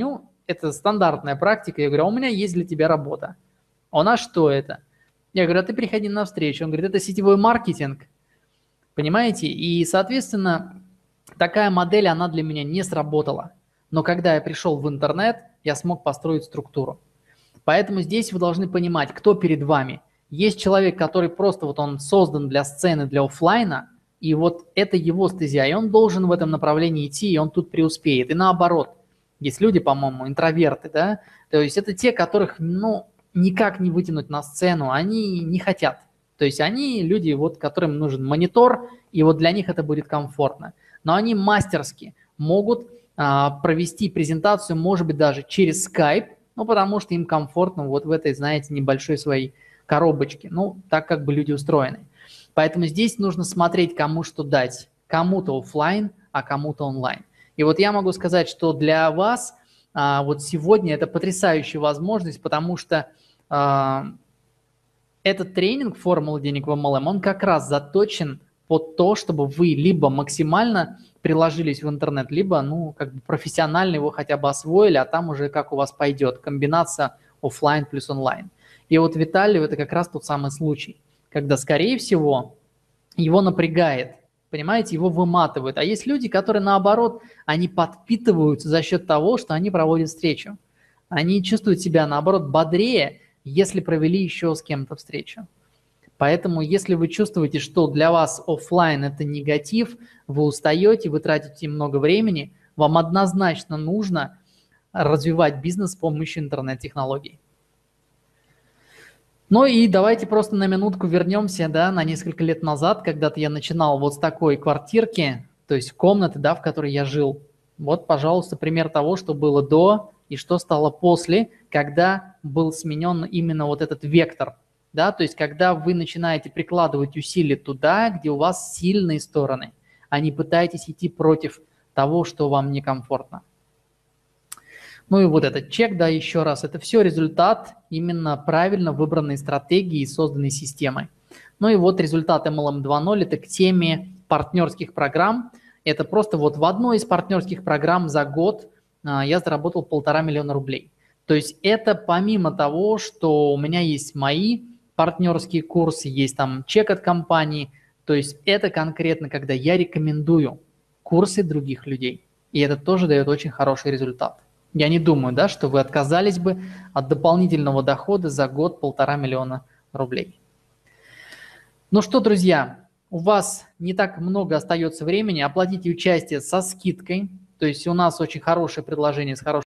это стандартная практика. Я говорю, а у меня есть для тебя работа. А у нас что это? Я говорю, а ты приходи на встречу. Он говорит, это сетевой маркетинг. Понимаете? И, соответственно, такая модель, она для меня не сработала. Но когда я пришел в интернет, я смог построить структуру. Поэтому здесь вы должны понимать, кто перед вами. Есть человек, который просто вот он создан для сцены, для офлайна, и вот это его стезя, и он должен в этом направлении идти, и он тут преуспеет. И наоборот, есть люди, по-моему, интроверты, да, то есть это те, которых, ну, никак не вытянуть на сцену, они не хотят. То есть они люди, вот, которым нужен монитор, и вот для них это будет комфортно. Но они мастерски могут а, провести презентацию, может быть, даже через Skype, ну, потому что им комфортно вот в этой, знаете, небольшой своей коробочке. Ну, так как бы люди устроены. Поэтому здесь нужно смотреть, кому что дать. Кому-то офлайн, а кому-то онлайн. И вот я могу сказать, что для вас а, вот сегодня это потрясающая возможность, потому что а, этот тренинг «Формула денег в эм эл эм», он как раз заточен под то, чтобы вы либо максимально приложились в интернет, либо ну, как бы профессионально его хотя бы освоили, а там уже как у вас пойдет. Комбинация офлайн плюс онлайн. И вот Виталию это как раз тот самый случай, когда, скорее всего, его напрягает, понимаете, его выматывают. А есть люди, которые, наоборот, они подпитываются за счет того, что они проводят встречу. Они чувствуют себя, наоборот, бодрее, если провели еще с кем-то встречу. Поэтому, если вы чувствуете, что для вас офлайн это негатив, вы устаете, вы тратите много времени, вам однозначно нужно развивать бизнес с помощью интернет-технологий. Ну и давайте просто на минутку вернемся, да, на несколько лет назад, когда-то я начинал вот с такой квартирки, то есть комнаты, да, в которой я жил. Вот, пожалуйста, пример того, что было до и что стало после, когда был сменен именно вот этот вектор, да, то есть когда вы начинаете прикладывать усилия туда, где у вас сильные стороны, а не пытаетесь идти против того, что вам некомфортно. Ну и вот этот чек, да, еще раз, это все результат именно правильно выбранной стратегии и созданной системой. Ну и вот результат эм эл эм два ноль, это к теме партнерских программ. Это просто вот в одной из партнерских программ за год а, я заработал полтора миллиона рублей. То есть это помимо того, что у меня есть мои партнерские курсы, есть там чек от компании, то есть это конкретно, когда я рекомендую курсы других людей. И это тоже дает очень хороший результат. Я не думаю, да, что вы отказались бы от дополнительного дохода за год полтора миллиона рублей. Ну что, друзья, у вас не так много остается времени. Оплатите участие со скидкой. То есть у нас очень хорошее предложение с хорошим